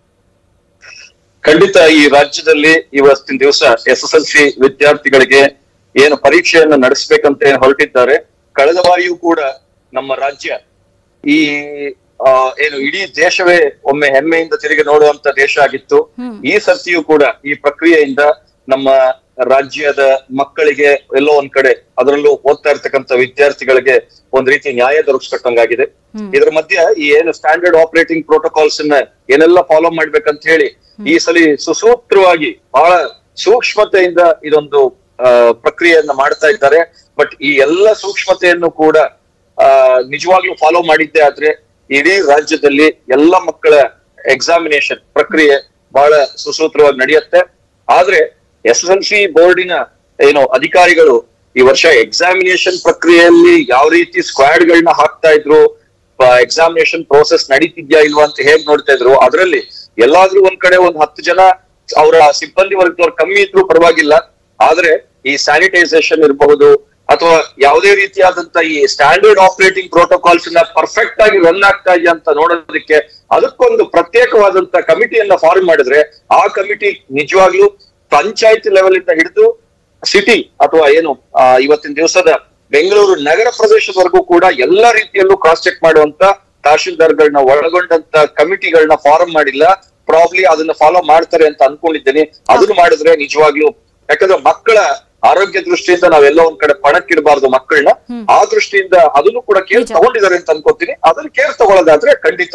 ಖಂಡಿತ. ಈ ರಾಜ್ಯದಲ್ಲಿ ಇವತ್ತಿನ ದಿವಸ SSLC ವಿದ್ಯಾರ್ಥಿಗಳಿಗೆ ಏನು ಪರೀಕ್ಷೆಯನ್ನು ನಡೆಸಬೇಕಂತ ಹೊರಟಿದ್ದಾರೆ. ಕಳೆದ ಬಾರಿಯೂ ಕೂಡ ನಮ್ಮ ರಾಜ್ಯ ಈ ಏನು ಇಡೀ ದೇಶವೇ ಒಮ್ಮೆ ಹೆಮ್ಮೆಯಿಂದ ತಿರುಗಿ ನೋಡುವಂತ ದೇಶ ಆಗಿತ್ತು. ಈ ಸರ್ತಿಯೂ ಕೂಡ ಈ ಪ್ರಕ್ರಿಯೆಯಿಂದ ನಮ್ಮ ರಾಜ್ಯದ ಮಕ್ಕಳಿಗೆ ಎಲ್ಲೋ ಒಂದ್ ಕಡೆ, ಅದರಲ್ಲೂ ಓದ್ತಾ ಇರ್ತಕ್ಕಂಥ ವಿದ್ಯಾರ್ಥಿಗಳಿಗೆ ಒಂದ್ ರೀತಿ ನ್ಯಾಯ ದೊರಕಿಸ್ಕೊಟ್ಟಂಗಾಗಿದೆ. ಇದ್ರ ಮಧ್ಯ ಈ ಏನು ಸ್ಟ್ಯಾಂಡರ್ಡ್ ಆಪರೇಟಿಂಗ್ ಪ್ರೋಟೋಕಾಲ್ಸ್ ಅನ್ನ ಏನೆಲ್ಲ ಫಾಲೋ ಮಾಡ್ಬೇಕಂತ ಹೇಳಿ ಈ ಸಲ ಸುಸೂತ್ರವಾಗಿ ಬಹಳ ಸೂಕ್ಷ್ಮತೆಯಿಂದ ಇದೊಂದು ಪ್ರಕ್ರಿಯೆಯನ್ನ ಮಾಡ್ತಾ ಇದ್ದಾರೆ. ಬಟ್ ಈ ಎಲ್ಲ ಸೂಕ್ಷ್ಮತೆಯನ್ನು ಕೂಡ ನಿಜವಾಗ್ಲೂ ಫಾಲೋ ಮಾಡಿದ್ದೆ ಆದ್ರೆ ಇಡೀ ರಾಜ್ಯದಲ್ಲಿ ಎಲ್ಲ ಮಕ್ಕಳ ಎಕ್ಸಾಮಿನೇಷನ್ ಪ್ರಕ್ರಿಯೆ ಬಹಳ ಸುಸೂತ್ರವಾಗಿ ನಡೆಯುತ್ತೆ. ಆದ್ರೆ SSLC ಬೋರ್ಡಿನ ಏನು ಅಧಿಕಾರಿಗಳು ಈ ವರ್ಷ ಎಕ್ಸಾಮಿನೇಷನ್ ಪ್ರಕ್ರಿಯೆಯಲ್ಲಿ ಯಾವ ರೀತಿ ಸ್ಕ್ವಾಡ್ ಗಳನ್ನ ಹಾಕ್ತಾ ಇದ್ರು, ಎಕ್ಸಾಮಿನೇಷನ್ ಪ್ರೋಸೆಸ್ ನಡೀತಿದ್ಯಾ ಇಲ್ವಾ ಅಂತ ಹೇಗ್ ನೋಡ್ತಾ ಇದ್ರು. ಅದರಲ್ಲಿ ಎಲ್ಲಾದ್ರೂ ಒಂದ್ ಕಡೆ 10 ಜನ ಅವರ ಸಿಬ್ಬಂದಿ ವರ್ಗದವ್ರು ಕಮ್ಮಿ ಇದ್ರು ಪರವಾಗಿಲ್ಲ, ಆದ್ರೆ ಈ ಸ್ಯಾನಿಟೈಸೇಷನ್ ಇರಬಹುದು ಅಥವಾ ಯಾವುದೇ ರೀತಿಯಾದಂತ ಈ ಸ್ಟ್ಯಾಂಡರ್ಡ್ ಆಪರೇಟಿಂಗ್ ಪ್ರೋಟೋಕಾಲ್ಸ್ ನ ಪರ್ಫೆಕ್ಟ್ ಆಗಿ ರನ್ ಆಗ್ತಾ ಇದೆಯಾ ಅಂತ ನೋಡೋದಕ್ಕೆ ಅದಕ್ಕೊಂದು ಪ್ರತ್ಯೇಕವಾದಂತ ಕಮಿಟಿಯನ್ನ ಫಾರ್ಮ್ ಮಾಡಿದ್ರೆ ಆ ಕಮಿಟಿ ನಿಜವಾಗ್ಲೂ ಪಂಚಾಯತ್ ಲೆವೆಲ್ ಇಂದ ಹಿಡಿದು ಸಿಟಿ ಅಥವಾ ಏನು ಇವತ್ತಿನ ದಿವಸದ ಬೆಂಗಳೂರು ನಗರ ಪ್ರದೇಶದವರೆಗೂ ಕೂಡ ಎಲ್ಲಾ ರೀತಿಯಲ್ಲೂ ಕ್ರಾಸ್ ಚೆಕ್ ಮಾಡುವಂತ ತಹಶೀಲ್ದಾರ್ಗಳನ್ನ ಒಳಗೊಂಡಂತ ಕಮಿಟಿಗಳನ್ನ ಫಾರ್ಮ್ ಮಾಡಿಲ್ಲ. ಪ್ರಾಬ್ಲಿ ಅದನ್ನ ಫಾಲೋ ಮಾಡ್ತಾರೆ ಅಂತ ಅನ್ಕೊಂಡಿದ್ದೇನೆ. ಅದನ್ನ ಮಾಡಿದ್ರೆ ನಿಜವಾಗ್ಲೂ, ಯಾಕಂದ್ರೆ ಮಕ್ಕಳ ಆರೋಗ್ಯ ದೃಷ್ಟಿಯಿಂದ ನಾವೆಲ್ಲ ಒಂದ್ ಕಡೆ ಪಣಕ್ಕಿಡಬಾರ್ದು ಮಕ್ಕಳನ್ನ. ಆ ದೃಷ್ಟಿಯಿಂದ ಅದನ್ನು ಕೂಡ ಕೇರ್ ತಗೊಂಡಿದ್ದಾರೆ ಅಂತ ಅನ್ಕೋತೀನಿ. ಅದನ್ನ ಕೇರ್ ತಗೊಳ್ಳೋದಾದ್ರೆ ಖಂಡಿತ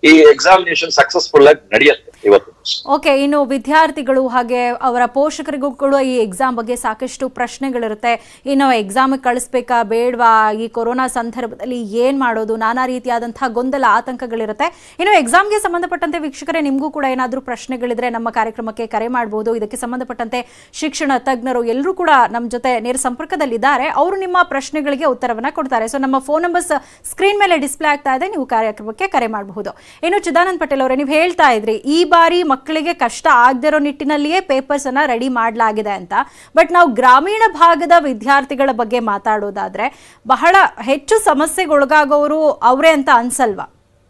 ಈ ಎಕ್ಸಾಮಿನೇಷನ್ ಸಕ್ಸಸ್ಫುಲ್ ಆಗಿ ನಡೆಯುತ್ತೆ ಇವತ್ತು. ಓಕೆ, ಇನ್ನು ವಿದ್ಯಾರ್ಥಿಗಳು ಹಾಗೆ ಅವರ ಪೋಷಕರಿಗೂ ಕೂಡ ಈ ಎಕ್ಸಾಮ್ ಬಗ್ಗೆ ಸಾಕಷ್ಟು ಪ್ರಶ್ನೆಗಳಿರುತ್ತೆ. ಇನ್ನು ಎಕ್ಸಾಮ್ ಕಳಿಸ್ಬೇಕಾ ಬೇಡವಾ, ಈ ಕೊರೋನಾ ಸಂದರ್ಭದಲ್ಲಿ ಏನ್ ಮಾಡೋದು, ನಾನಾ ರೀತಿಯಾದಂತಹ ಗೊಂದಲ ಆತಂಕಗಳಿರುತ್ತೆ. ಇನ್ನು ಎಕ್ಸಾಮ್ಗೆ ಸಂಬಂಧಪಟ್ಟಂತೆ ವೀಕ್ಷಕರೇ, ನಿಮಗೂ ಕೂಡ ಏನಾದರೂ ಪ್ರಶ್ನೆಗಳಿದ್ರೆ ನಮ್ಮ ಕಾರ್ಯಕ್ರಮಕ್ಕೆ ಕರೆ ಮಾಡಬಹುದು. ಇದಕ್ಕೆ ಸಂಬಂಧಪಟ್ಟಂತೆ ಶಿಕ್ಷಣ ತಜ್ಞರು ಎಲ್ಲರೂ ಕೂಡ ನಮ್ಮ ಜೊತೆ ನೇರ ಸಂಪರ್ಕದಲ್ಲಿದ್ದಾರೆ. ಅವರು ನಿಮ್ಮ ಪ್ರಶ್ನೆಗಳಿಗೆ ಉತ್ತರವನ್ನ ಕೊಡ್ತಾರೆ. ಸೊ ನಮ್ಮ ಫೋನ್ ನಂಬರ್ಸ್ ಸ್ಕ್ರೀನ್ ಮೇಲೆ ಡಿಸ್ಪ್ಲೇ ಆಗ್ತಾ ಇದೆ, ನೀವು ಕಾರ್ಯಕ್ರಮಕ್ಕೆ ಕರೆ ಮಾಡಬಹುದು. ಇನ್ನು ಚಿದಾನಂದ್ ಪಟೇಲ್ ಅವರೇ, ನೀವು ಹೇಳ್ತಾ ಇದ್ರಿ ಈ ಬಾರಿ ಮಕ್ಕಳಿಗೆ ಕಷ್ಟ ಆಗದಿರೋ ನಿಟ್ಟಿನಲ್ಲಿಯೇ ಪೇಪರ್ಸ್ ಅನ್ನ ರೆಡಿ ಮಾಡಲಾಗಿದೆ ಅಂತ. ಬಟ್ ನಾವು ಗ್ರಾಮೀಣ ಭಾಗದ ವಿದ್ಯಾರ್ಥಿಗಳ ಬಗ್ಗೆ ಮಾತಾಡೋದಾದ್ರೆ ಬಹಳ ಹೆಚ್ಚು ಸಮಸ್ಯೆಗೊಳಗಾಗೋರು ಅವರೇ ಅಂತ ಅನ್ಸಲ್ವಾ?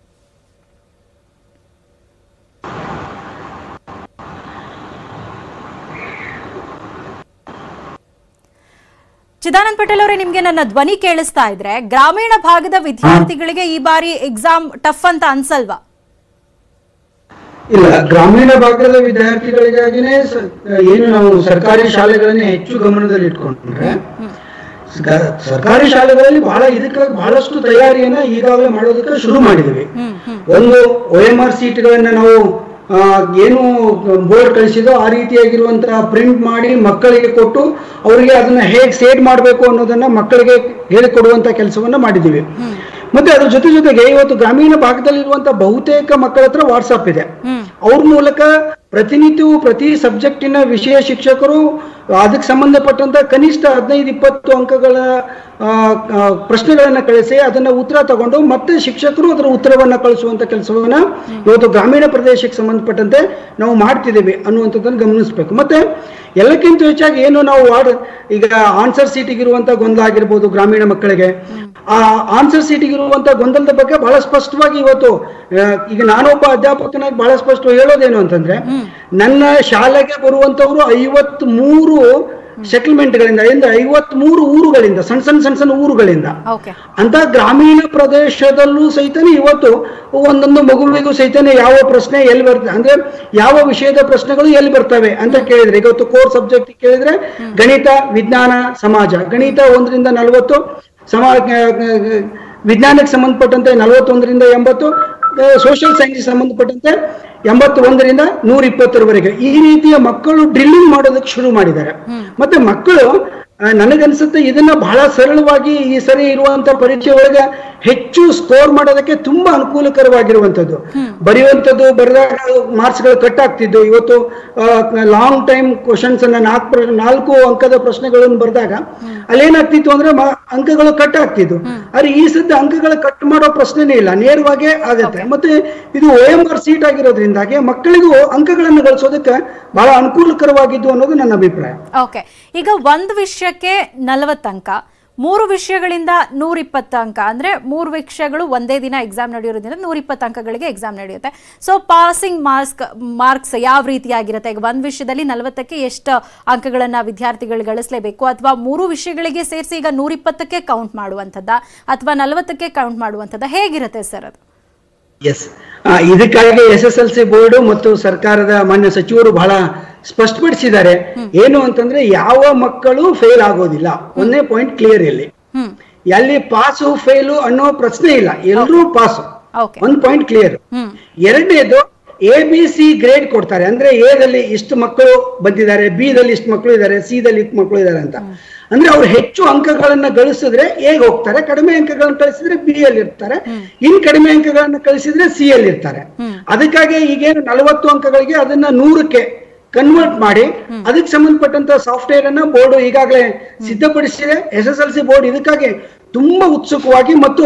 ಚಿದಾನಂದ್ ಪಟೇಲ್ ಅವರೇ, ನಿಮ್ಗೆ ನನ್ನ ಧ್ವನಿ ಕೇಳಿಸ್ತಾ ಇದ್ರೆ ಗ್ರಾಮೀಣ ಭಾಗದ ವಿದ್ಯಾರ್ಥಿಗಳಿಗೆ ಈ ಬಾರಿ ಎಕ್ಸಾಮ್ ಟಫ್ ಅಂತ ಅನ್ಸಲ್ವಾ? ಇಲ್ಲ, ಗ್ರಾಮೀಣ ಭಾಗದ ವಿದ್ಯಾರ್ಥಿಗಳಿಗಾಗಿನೇ ಏನು ನಾವು ಸರ್ಕಾರಿ ಶಾಲೆಗಳನ್ನೇ ಹೆಚ್ಚು ಗಮನದಲ್ಲಿ ಇಟ್ಕೊಂಡ್ರೆ, ಸರ್ಕಾರಿ ಶಾಲೆಗಳಲ್ಲಿ ಇದಕ್ಕಾಗಿ ಬಹಳಷ್ಟು ತಯಾರಿಯನ್ನ ಈಗಾಗಲೇ ಮಾಡೋದಕ್ಕೆ ಶುರು ಮಾಡಿದ್ವಿ. ಒಂದು OMR ಸೀಟ್ಗಳನ್ನ ನಾವು ಏನು ಬೋರ್ಡ್ ಕಳಿಸಿದೋ ಆ ರೀತಿಯಾಗಿರುವಂತಹ ಪ್ರಿಂಟ್ ಮಾಡಿ ಮಕ್ಕಳಿಗೆ ಕೊಟ್ಟು ಅವರಿಗೆ ಅದನ್ನ ಹೇಗೆ ಸೇಡ್ ಮಾಡಬೇಕು ಅನ್ನೋದನ್ನ ಮಕ್ಕಳಿಗೆ ಹೇಳಿಕೊಡುವಂತ ಕೆಲಸವನ್ನ ಮಾಡಿದ್ದೀವಿ. ಮತ್ತೆ ಅದ್ರ ಜೊತೆಗೆ ಇವತ್ತು ಗ್ರಾಮೀಣ ಭಾಗದಲ್ಲಿರುವಂತಹ ಬಹುತೇಕ ಮಕ್ಕಳ ಹತ್ರ ವಾಟ್ಸ್ಆಪ್ ಇದೆ. ಅವ್ರ ಮೂಲಕ ಪ್ರತಿನಿತ್ಯವೂ ಪ್ರತಿ ಸಬ್ಜೆಕ್ಟಿನ ವಿಷಯ ಶಿಕ್ಷಕರು ಅದಕ್ಕೆ ಸಂಬಂಧಪಟ್ಟಂತ ಕನಿಷ್ಠ 15-20 ಅಂಕಗಳ ಪ್ರಶ್ನೆಗಳನ್ನ ಕಳಿಸಿ ಅದನ್ನ ಉತ್ತರ ತಗೊಂಡು ಮತ್ತೆ ಶಿಕ್ಷಕರು ಅದರ ಉತ್ತರವನ್ನ ಕಳಿಸುವಂತ ಕೆಲಸವನ್ನ ಇವತ್ತು ಗ್ರಾಮೀಣ ಪ್ರದೇಶಕ್ಕೆ ಸಂಬಂಧಪಟ್ಟಂತೆ ನಾವು ಮಾಡ್ತಿದ್ದೇವೆ ಅನ್ನುವಂಥದ್ದನ್ನು ಗಮನಿಸಬೇಕು. ಮತ್ತೆ ಎಲ್ಲಕ್ಕಿಂತ ಹೆಚ್ಚಾಗಿ ಏನು ನಾವು ಈಗ ಆನ್ಸರ್ ಸೀಟಿಗಿರುವಂತ ಗೊಂದಲ ಆಗಿರ್ಬೋದು, ಗ್ರಾಮೀಣ ಮಕ್ಕಳಿಗೆ ಆ ಆನ್ಸರ್ ಸೀಟಿಗಿರುವಂತ ಗೊಂದಲದ ಬಗ್ಗೆ ಬಹಳ ಸ್ಪಷ್ಟವಾಗಿ ಇವತ್ತು ಈಗ ನಾನೊಬ್ಬ ಅಧ್ಯಾಪಕನಾಗಿ ಬಹಳ ಸ್ಪಷ್ಟವಾಗಿ ಹೇಳೋದೇನು ಅಂತಂದ್ರೆ, ನನ್ನ ಶಾಲೆಗೆ ಬರುವಂತವ್ರು 53 ಸೆಟಲ್ಮೆಂಟ್ಗಳಿಂದ 53 ಊರುಗಳಿಂದ, ಸಣ್ಣ ಊರುಗಳಿಂದ, ಅಂತ ಗ್ರಾಮೀಣ ಪ್ರದೇಶದಲ್ಲೂ ಸಹಿತನೇ ಇವತ್ತು ಒಂದೊಂದು ಮಗುವಿಗೂ ಸಹಿತನೇ ಯಾವ ಪ್ರಶ್ನೆ ಎಲ್ಲಿ ಬರ್ತದೆ ಅಂದ್ರೆ ಯಾವ ವಿಷಯದ ಪ್ರಶ್ನೆಗಳು ಎಲ್ಲಿ ಬರ್ತವೆ ಅಂತ ಕೇಳಿದ್ರೆ, ಇವತ್ತು ಕೋರ್ ಸಬ್ಜೆಕ್ಟ್ ಕೇಳಿದ್ರೆ ಗಣಿತ, ವಿಜ್ಞಾನ, ಸಮಾಜ, ಗಣಿತ 1ರಿಂದ 40, ವಿಜ್ಞಾನಕ್ಕೆ ಸಂಬಂಧಪಟ್ಟಂತೆ 41ರಿಂದ 80, ಸೋಷಿಯಲ್ ಸೈನ್ಸ್ ಸಂಬಂಧಪಟ್ಟಂತೆ 81ರಿಂದ 120ರವರೆಗೆ ಈ ರೀತಿಯ ಮಕ್ಕಳು ಡ್ರಿಲ್ಲಿಂಗ್ ಮಾಡೋದಕ್ಕೆ ಶುರು ಮಾಡಿದ್ದಾರೆ. ಮತ್ತೆ ಮಕ್ಕಳು ನನಗನ್ಸುತ್ತೆ ಇದನ್ನ ಬಹಳ ಸರಳವಾಗಿ ಈ ಸರಿ ಇರುವಂತ ಪರೀಕ್ಷೆ ಒಳಗೆ ಹೆಚ್ಚು ಸ್ಕೋರ್ ಮಾಡೋದಕ್ಕೆ ತುಂಬಾ ಅನುಕೂಲಕರವಾಗಿರುವಂತದ್ದು. ಬರೆಯುವಂಥದ್ದು ಬರೆದಾಗ ಮಾರ್ಕ್ಸ್ಗಳು ಕಟ್ ಆಗ್ತಿದ್ದು, ಇವತ್ತು ಲಾಂಗ್ ಟೈಮ್ ಕ್ವಶನ್ಸ್ ಅನ್ನ 4 ಅಂಕದ ಪ್ರಶ್ನೆಗಳನ್ನು ಬರೆದಾಗ ಅಲ್ಲೇನಾಗ್ತಿತ್ತು ಅಂದ್ರೆ ಅಂಕಗಳು ಕಟ್ ಆಗ್ತಿದ್ದು. ಆದ್ರೆ ಈ ಸದ್ಯ ಅಂಕಗಳು ಕಟ್ ಮಾಡೋ ಪ್ರಶ್ನೆನೇ ಇಲ್ಲ, ನೇರವಾಗಿ ಆಗತ್ತೆ. ಮತ್ತೆ ಇದು OMR ಸೀಟ್ ಆಗಿರೋದ್ರಿಂದಾಗಿ ಮಕ್ಕಳಿಗೂ ಅಂಕಗಳನ್ನು ಗಳಿಸೋದಕ್ಕೆ ಬಹಳ ಅನುಕೂಲಕರವಾಗಿದ್ದು ಅನ್ನೋದು ನನ್ನ ಅಭಿಪ್ರಾಯ. ಓಕೆ, ಈಗ ಒಂದು ವಿಷಯಕ್ಕೆ 40 ಅಂಕ, 3 ವಿಷಯಗಳಿಂದ 120 ಅಂಕ, ಅಂದ್ರೆ 3 ವಿಷಯಗಳು ಒಂದೇ ದಿನ ಎಕ್ಸಾಮ್ ನಡೆಯೋದ್ರಿಂದ 120 ಅಂಕಗಳಿಗೆ ಎಕ್ಸಾಮ್ ನಡೆಯುತ್ತೆ. ಸೊ ಪಾಸಿಂಗ್ ಮಾರ್ಕ್ಸ್ ಯಾವ ರೀತಿಯಾಗಿರುತ್ತೆ? ಈಗ ಒಂದು ವಿಷಯದಲ್ಲಿ 40ಕ್ಕೆ ಎಷ್ಟು ಅಂಕಗಳನ್ನ ವಿದ್ಯಾರ್ಥಿಗಳು ಗಳಿಸಲೇಬೇಕು, ಅಥವಾ 3 ವಿಷಯಗಳಿಗೆ ಸೇರಿಸಿ ಈಗ 120ಕ್ಕೆ ಕೌಂಟ್ ಮಾಡುವಂಥದ್ದ ಅಥವಾ 40ಕ್ಕೆ ಕೌಂಟ್ ಮಾಡುವಂಥದ್ದ, ಹೇಗಿರುತ್ತೆ ಸರ್ ಅದು? ಎಸ್, ಇದಕ್ಕಾಗಿ SSLC ಬೋರ್ಡ್ ಮತ್ತು ಸರ್ಕಾರದ ಮಾನ್ಯ ಸಚಿವರು ಬಹಳ ಸ್ಪಷ್ಟಪಡಿಸಿದ್ದಾರೆ. ಏನು ಅಂತಂದ್ರೆ ಯಾವ ಮಕ್ಕಳು ಫೇಲ್ ಆಗೋದಿಲ್ಲ, ಒಂದೇ ಪಾಯಿಂಟ್ ಕ್ಲಿಯರ್ ಇಲ್ಲಿ. ಎಲ್ಲಿ ಪಾಸು ಫೇಲು ಅನ್ನೋ ಪ್ರಶ್ನೆ ಇಲ್ಲ, ಎಲ್ಲರೂ ಪಾಸು, ಒಂದ್ ಪಾಯಿಂಟ್ ಕ್ಲಿಯರ್. ಎರಡನೇದು ABC ಗ್ರೇಡ್ ಕೊಡ್ತಾರೆ, ಅಂದ್ರೆ A ದಲ್ಲಿ ಇಷ್ಟು ಮಕ್ಕಳು ಬಂದಿದ್ದಾರೆ, B ದಲ್ಲಿ ಇಷ್ಟು ಮಕ್ಕಳು ಇದ್ದಾರೆ, C ದಲ್ಲಿ ಇಷ್ಟು ಮಕ್ಕಳು ಇದ್ದಾರೆ ಅಂತ. ಅಂದ್ರೆ ಅವ್ರು ಹೆಚ್ಚು ಅಂಕಗಳನ್ನ ಗಳಿಸಿದ್ರೆ A ಹೋಗ್ತಾರೆ, ಕಡಿಮೆ ಅಂಕಗಳನ್ನ ಕಳಿಸಿದ್ರೆ B ಅಲ್ಲಿ ಇರ್ತಾರೆ, ಇನ್ ಕಡಿಮೆ ಅಂಕಗಳನ್ನ ಕಳಿಸಿದ್ರೆ C ಅಲ್ಲಿ ಇರ್ತಾರೆ. ಅದಕ್ಕಾಗಿ ಈಗೇನು 40 ಅಂಕಗಳಿಗೆ ಅದನ್ನ 100ಕ್ಕೆ ಕನ್ವರ್ಟ್ ಮಾಡಿ ಅದಕ್ಕೆ ಸಂಬಂಧಪಟ್ಟಂತ ಸಾಫ್ಟ್ವೇರ್ ಅನ್ನ ಬೋರ್ಡ್ ಈಗಾಗಲೇ ಸಿದ್ಧಪಡಿಸಿದೆ. SSLC ಬೋರ್ಡ್ ಇದಕ್ಕಾಗಿ ತುಂಬಾ ಉತ್ಸುಕವಾಗಿ ಮತ್ತು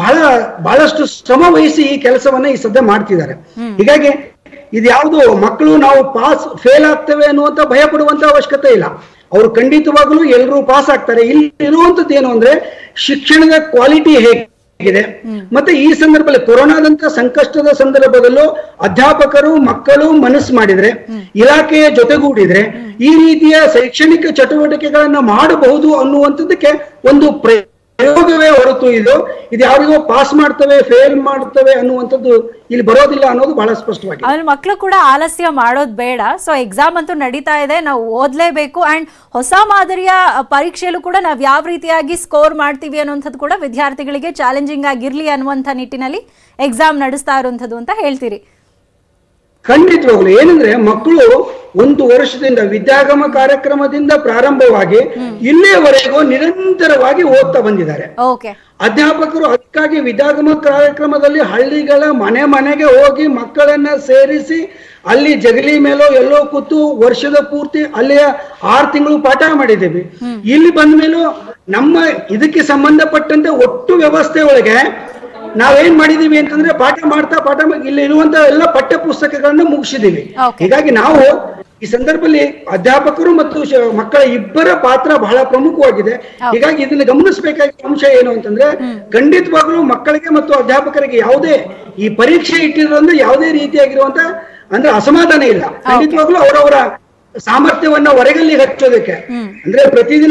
ಬಹಳಷ್ಟು ಶ್ರಮ ವಹಿಸಿ ಈ ಕೆಲಸವನ್ನ ಈ ಸದ್ಯ ಮಾಡ್ತಿದ್ದಾರೆ. ಹೀಗಾಗಿ ಇದ್ಯಾವುದು ಮಕ್ಕಳು ನಾವು ಪಾಸ್ ಫೇಲ್ ಆಗ್ತೇವೆ ಅನ್ನುವಂತ ಭಯ ಪಡುವಂತ ಅವಶ್ಯಕತೆ ಇಲ್ಲ. ಅವರು ಖಂಡಿತವಾಗ್ಲೂ ಎಲ್ಲರೂ ಪಾಸ್ ಆಗ್ತಾರೆ. ಇಲ್ಲಿ ಇರುವಂತದ್ದು ಏನು ಅಂದ್ರೆ ಶಿಕ್ಷಣದ ಕ್ವಾಲಿಟಿ ಹೇಗಿದೆ, ಮತ್ತೆ ಈ ಸಂದರ್ಭದಲ್ಲಿ ಕೊರೋನಾದಂತ ಸಂಕಷ್ಟದ ಸಂದರ್ಭದಲ್ಲೂ ಅಧ್ಯಾಪಕರು ಮಕ್ಕಳು ಮನಸ್ಸು ಮಾಡಿದ್ರೆ, ಇಲಾಖೆಯ ಜೊತೆಗೂಡಿದ್ರೆ ಈ ರೀತಿಯ ಶೈಕ್ಷಣಿಕ ಚಟುವಟಿಕೆಗಳನ್ನ ಮಾಡಬಹುದು ಅನ್ನುವಂಥದ್ದಕ್ಕೆ ಒಂದು ಪ್ರಯೋಗವೇ ಹೊರತು ಇದು ಯಾರಿಗೋ ಪಾಸ್ ಮಾಡ್ತವೆ ಫೇಲ್ ಮಾಡ್ತವೆ ಅನ್ನುವಂಥದ್ದು ಇಲ್ಲಿ ಬರೋದಿಲ್ಲ ಅನ್ನೋದು ಬಹಳ ಸ್ಪಷ್ಟವಾಗಿದೆ. ಆಮೇಲೆ ಮಕ್ಕಳು ಕೂಡ ಆಲಸ್ಯ ಮಾಡೋದು ಬೇಡ. ಸೊ ಎಕ್ಸಾಮ್ ಅಂತೂ ನಡೀತಾ ಇದೆ, ನಾವು ಓದ್ಲೇಬೇಕು. ಅಂಡ್ ಹೊಸ ಮಾದರಿಯ ಪರೀಕ್ಷೆಯಲ್ಲೂ ಕೂಡ ನಾವು ಯಾವ ರೀತಿಯಾಗಿ ಸ್ಕೋರ್ ಮಾಡ್ತೀವಿ ಅನ್ನುವಂಥದ್ದು ಕೂಡ ವಿದ್ಯಾರ್ಥಿಗಳಿಗೆ ಚಾಲೆಂಜಿಂಗ್ ಆಗಿರ್ಲಿ ಅನ್ನುವಂಥ ನಿಟ್ಟಿನಲ್ಲಿ ಎಕ್ಸಾಮ್ ನಡೆಸ್ತಾ ಇರುವಂಥದ್ದು ಅಂತ ಹೇಳ್ತೀರಿ. ಖಂಡಿತವಾಗ್ಲು ಏನಂದ್ರೆ ಮಕ್ಕಳು ಒಂದು ವರ್ಷದಿಂದ ವಿದ್ಯಾಗಮ ಕಾರ್ಯಕ್ರಮದಿಂದ ಪ್ರಾರಂಭವಾಗಿ ಇಲ್ಲಿಯವರೆಗೂ ನಿರಂತರವಾಗಿ ಓದ್ತಾ ಬಂದಿದ್ದಾರೆ. ಅಧ್ಯಾಪಕರು ಅದಕ್ಕಾಗಿ ವಿದ್ಯಾಗಮ ಕಾರ್ಯಕ್ರಮದಲ್ಲಿ ಹಳ್ಳಿಗಳ ಮನೆ ಮನೆಗೆ ಹೋಗಿ ಮಕ್ಕಳನ್ನ ಸೇರಿಸಿ ಅಲ್ಲಿ ಜಗಲಿ ಮೇಲೋ ಎಲ್ಲೋ ಕೂತು ವರ್ಷದ ಪೂರ್ತಿ ಅಲ್ಲಿಯ 6 ತಿಂಗಳು ಪಾಠ ಮಾಡಿದ್ದೇವೆ. ಇಲ್ಲಿ ಬಂದ ಮೇಲೂ ನಮ್ಮ ಇದಕ್ಕೆ ಸಂಬಂಧಪಟ್ಟಂತೆ ಒಟ್ಟು ವ್ಯವಸ್ಥೆ ಒಳಗೆ ನಾವೇನ್ ಮಾಡಿದೀವಿ ಅಂತಂದ್ರೆ ಪಾಠ ಇಲ್ಲಿ ಇರುವಂತ ಎಲ್ಲ ಪಠ್ಯ ಪುಸ್ತಕಗಳನ್ನ ಮುಗಿಸಿದೀವಿ. ಹೀಗಾಗಿ ನಾವು ಈ ಸಂದರ್ಭದಲ್ಲಿ ಅಧ್ಯಾಪಕರು ಮತ್ತು ಮಕ್ಕಳ ಇಬ್ಬರ ಪಾತ್ರ ಬಹಳ ಪ್ರಮುಖವಾಗಿದೆ. ಹೀಗಾಗಿ ಇದನ್ನ ಗಮನಿಸಬೇಕಾದ ಅಂಶ ಏನು ಅಂತಂದ್ರೆ ಖಂಡಿತವಾಗ್ಲೂ ಮಕ್ಕಳಿಗೆ ಮತ್ತು ಅಧ್ಯಾಪಕರಿಗೆ ಯಾವುದೇ ಈ ಪರೀಕ್ಷೆ ಇಟ್ಟಿರೋದ್ರಿಂದ ಯಾವುದೇ ರೀತಿಯಾಗಿರುವಂತ ಅಂದ್ರೆ ಅಸಮಾಧಾನ ಇಲ್ಲ. ಖಂಡಿತವಾಗ್ಲೂ ಅವರವರ ಸಾಮರ್ಥ್ಯವನ್ನ ಹೊರಗಲ್ಲಿ ಹಚ್ಚೋದಕ್ಕೆ ಅಂದ್ರೆ ಪ್ರತಿದಿನ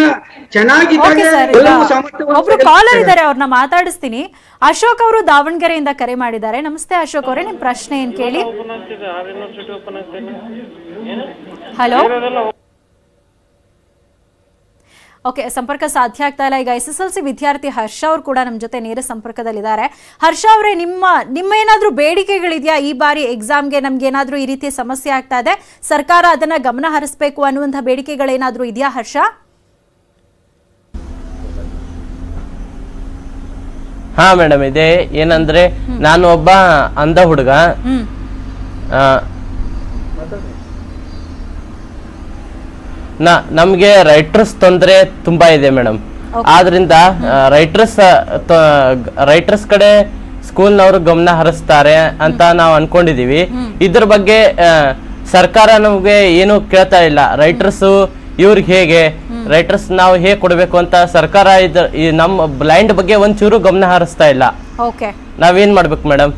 ಒಬ್ರು ಕಾಲರ್ ಇದ್ದಾರೆ, ಅವ್ರನ್ನ ಮಾತಾಡಿಸ್ತೀನಿ. ಅಶೋಕ್ ಅವರು ದಾವಣಗೆರೆಯಿಂದ ಕರೆ ಮಾಡಿದ್ದಾರೆ. ನಮಸ್ತೆ ಅಶೋಕ್ ಅವರೇ, ನಿಮ್ ಪ್ರಶ್ನೆ ಏನ್ ಕೇಳಿ. ಹಲೋ, ಓಕೆ, ಸಂಪರ್ಕ ಸಾಧ್ಯ ಆಗ್ತಾ ಇಲ್ಲ. ಈಗ SSLC ವಿದ್ಯಾರ್ಥಿ ಹರ್ಷ ಅವರು ಕೂಡ ನಮ್ಮ ಜೊತೆ ನೇರ ಸಂಪರ್ಕದಲ್ಲಿದ್ದಾರೆ. ಹರ್ಷ ಅವರೇ, ನಿಮ್ಮ ಏನಾದ್ರೂ ಬೇಡಿಕೆಗಳಿದೆಯಾ? ಈ ಬಾರಿ ಎಕ್ಸಾಮ್ಗೆ ನಮ್ಗೆ ಏನಾದ್ರೂ ಈ ರೀತಿ ಸಮಸ್ಯೆ ಆಗ್ತಾ ಇದೆ, ಸರ್ಕಾರ ಅದನ್ನ ಗಮನ ಹರಿಸಬೇಕು ಅನ್ನುವಂಥ ಬೇಡಿಕೆಗಳೇನಾದ್ರೂ ಇದೆಯಾ ಹರ್ಷ? ಹಾ ಮೇಡಮ್, ಇದೆ. ಏನಂದ್ರೆ ನಾನು ಒಬ್ಬ ಅಂಧ ಹುಡುಗ. ನಮ್ಗೆ ರೈಟರ್ಸ್ ತೊಂದರೆ ತುಂಬಾ ಇದೆ ಮೇಡಮ್. ಆದ್ರಿಂದ ರೈಟರ್ಸ್ ಕಡೆ ಸ್ಕೂಲ್ನವರು ಗಮನ ಹರಿಸ್ತಾರೆ ಅಂತ ನಾವು ಅನ್ಕೊಂಡಿದೀವಿ. ಇದ್ರ ಬಗ್ಗೆ ಸರ್ಕಾರ ನಮ್ಗೆ ಏನು ಕೇಳ್ತಾ ಇಲ್ಲ. ರೈಟರ್ಸ್ ಇವ್ರಿಗೆ ಹೇಗೆ ರೈಟರ್ಸ್ ನಾವು ಹೇಗೆ ಕೊಡ್ಬೇಕು ಅಂತ ಸರ್ಕಾರ ನಮ್ಮ ಬ್ಲೈಂಡ್ ಬಗ್ಗೆ ಒಂಚೂರು ಗಮನ ಹರಿಸ್ತಾ ಇಲ್ಲ. ನಾವೇನ್ ಮಾಡ್ಬೇಕು ಮೇಡಮ್?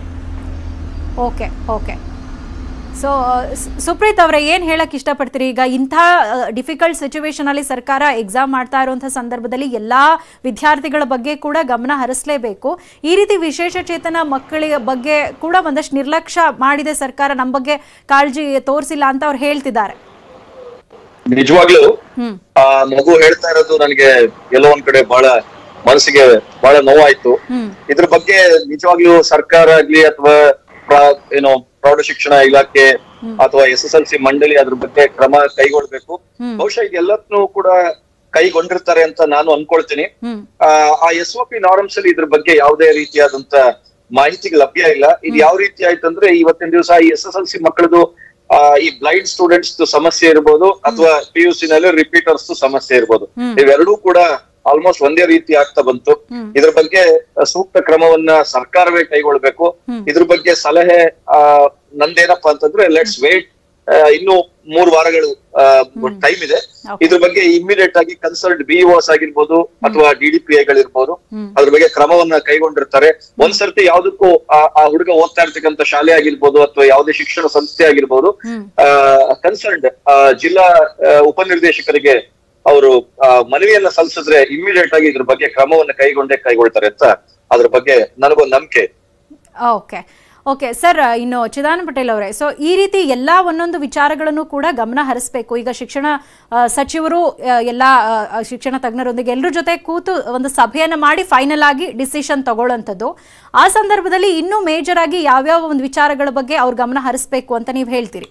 ಸೊ ಸುಪ್ರೀತ್ ಅವರೇ, ಏನ್ ಹೇಳಕ್ ಇಷ್ಟಪಡ್ತೀರಿ? ಈಗ ಇಂಥ ಡಿಫಿಕಲ್ಟ್ ಸಿಚುವೇಶನ್ ಅಲ್ಲಿ ಸರ್ಕಾರ ಎಕ್ಸಾಮ್ ಮಾಡ್ತಾ ಇರುವಂತಹ ಸಂದರ್ಭದಲ್ಲಿ ಎಲ್ಲಾ ವಿದ್ಯಾರ್ಥಿಗಳ ಬಗ್ಗೆ ಕೂಡ ಗಮನ ಹರಿಸಲೇಬೇಕು. ಈ ರೀತಿ ವಿಶೇಷ ಚೇತನ ಮಕ್ಕಳ ಬಗ್ಗೆ ಕೂಡ ಒಂದಷ್ಟು ನಿರ್ಲಕ್ಷ್ಯ ಮಾಡಿದೆ ಸರ್ಕಾರ, ನಮ್ಮ ಬಗ್ಗೆ ಕಾಳಜಿ ತೋರಿಸಿಲ್ಲ ಅಂತ ಅವ್ರು ಹೇಳ್ತಿದ್ದಾರೆ. ನಿಜವಾಗ್ಲೂ ಆ ಮಗು ಹೇಳ್ತಾ ಇರೋದು ನನಗೆ ಎಲ್ಲೋ ಒಂದ್ ಕಡೆ ಬಹಳ ಮನಸ್ಸಿಗೆ ಬಹಳ ನೋವಾಯ್ತು. ಇದ್ರ ಬಗ್ಗೆ ನಿಜವಾಗ್ಲೂ ಸರ್ಕಾರ ಆಗ್ಲಿ ಅಥವಾ ಏನೋ ಪ್ರೌಢ ಶಿಕ್ಷಣ ಇಲಾಖೆ ಅಥವಾ SSLC ಮಂಡಳಿ ಅದ್ರ ಬಗ್ಗೆ ಕ್ರಮ ಕೈಗೊಳ್ಬೇಕು. ಬಹುಶಃ ಇದೆಲ್ಲತ್ನು ಕೂಡ ಕೈಗೊಂಡಿರ್ತಾರೆ ಅಂತ ನಾನು ಅನ್ಕೊಳ್ತೀನಿ. ಆ SOP ನಾರ್ಮ್ಸ್ ಅಲ್ಲಿ ಇದ್ರ ಬಗ್ಗೆ ಯಾವುದೇ ರೀತಿಯಾದಂತ ಮಾಹಿತಿ ಲಭ್ಯ ಇಲ್ಲ. ಇದು ಯಾವ ರೀತಿ ಆಯ್ತಂದ್ರೆ ಇವತ್ತಿನ ದಿವಸ ಈ SSLC ಮಕ್ಕಳದು ಈ ಬ್ಲೈಂಡ್ ಸ್ಟೂಡೆಂಟ್ಸ್ ಸಮಸ್ಯೆ ಇರ್ಬೋದು ಅಥವಾ PUC ನಲ್ಲಿ ರಿಪೀಟರ್ಸ್ ಸಮಸ್ಯೆ ಇರ್ಬೋದು. ಇವೆರಡೂ ಕೂಡ ಆಲ್ಮೋಸ್ಟ್ ಒಂದೇ ರೀತಿ ಆಗ್ತಾ ಬಂತು. ಇದ್ರ ಬಗ್ಗೆ ಸೂಕ್ತ ಕ್ರಮವನ್ನ ಸರ್ಕಾರವೇ ಕೈಗೊಳ್ಬೇಕು. ಇದ್ರ ಬಗ್ಗೆ ಸಲಹೆ ನಂದೇನಪ್ಪಾ ಅಂತಂದ್ರೆ ಲೆಟ್ಸ್ ವೇಟ್, ಇನ್ನು 3 ವಾರಗಳು ಟೈಮ್ ಇದೆ. ಇದ್ರ ಬಗ್ಗೆ ಇಮಿಡಿಯೇಟ್ ಆಗಿ ಕನ್ಸರ್ನ್ಡ್ BEOs ಆಗಿರ್ಬೋದು ಅಥವಾ DDPIಗಳಿರ್ಬೋದು ಅದ್ರ ಬಗ್ಗೆ ಕ್ರಮವನ್ನ ಕೈಗೊಂಡಿರ್ತಾರೆ. ಒಂದ್ಸರ್ತಿ ಯಾವ್ದಕ್ಕೂ ಆ ಹುಡುಗ ಓದ್ತಾ ಇರ್ತಕ್ಕಂಥ ಶಾಲೆ ಆಗಿರ್ಬೋದು ಅಥವಾ ಯಾವುದೇ ಶಿಕ್ಷಣ ಸಂಸ್ಥೆ ಆಗಿರ್ಬೋದು ಕನ್ಸರ್ನ್ಡ್ ಜಿಲ್ಲಾ ಉಪನಿರ್ದೇಶಕರಿಗೆ ಅವರು ಮನವಿಯನ್ನ ಸಲ್ಲಿಸಿದ್ರೆ ಇಮಿಡಿಯೇಟ್ ಆಗಿ ಇದ್ರ ಬಗ್ಗೆ ಕ್ರಮವನ್ನ ಕೈಗೊಳ್ತಾರೆ ಅಂತ ಅದ್ರ ಬಗ್ಗೆ ನನಗೊಂದು ನಂಬಿಕೆ. ಓಕೆ ಸರ್, ಇನ್ನು ಚಿದಾನಂದ ಪಟೇಲ್ ಅವರೇ, ಸೊ ಈ ರೀತಿ ಎಲ್ಲಾ ಒಂದೊಂದು ವಿಚಾರಗಳನ್ನು ಕೂಡ ಗಮನ ಹರಿಸಬೇಕು. ಈಗ ಶಿಕ್ಷಣ ಸಚಿವರು ಎಲ್ಲ ಶಿಕ್ಷಣ ತಜ್ಞರೊಂದಿಗೆ ಎಲ್ಲರ ಜೊತೆ ಕೂತು ಒಂದು ಸಭೆಯನ್ನ ಮಾಡಿ ಫೈನಲ್ ಆಗಿ ಡಿಸಿಷನ್ ತಗೊಳ್ಳೋಂಥದ್ದು. ಆ ಸಂದರ್ಭದಲ್ಲಿ ಇನ್ನೂ ಮೇಜರ್ ಆಗಿ ಯಾವ್ಯಾವ ಒಂದು ವಿಚಾರಗಳ ಬಗ್ಗೆ ಅವ್ರ ಗಮನ ಹರಿಸಬೇಕು ಅಂತ ನೀವು ಹೇಳ್ತೀರಿ?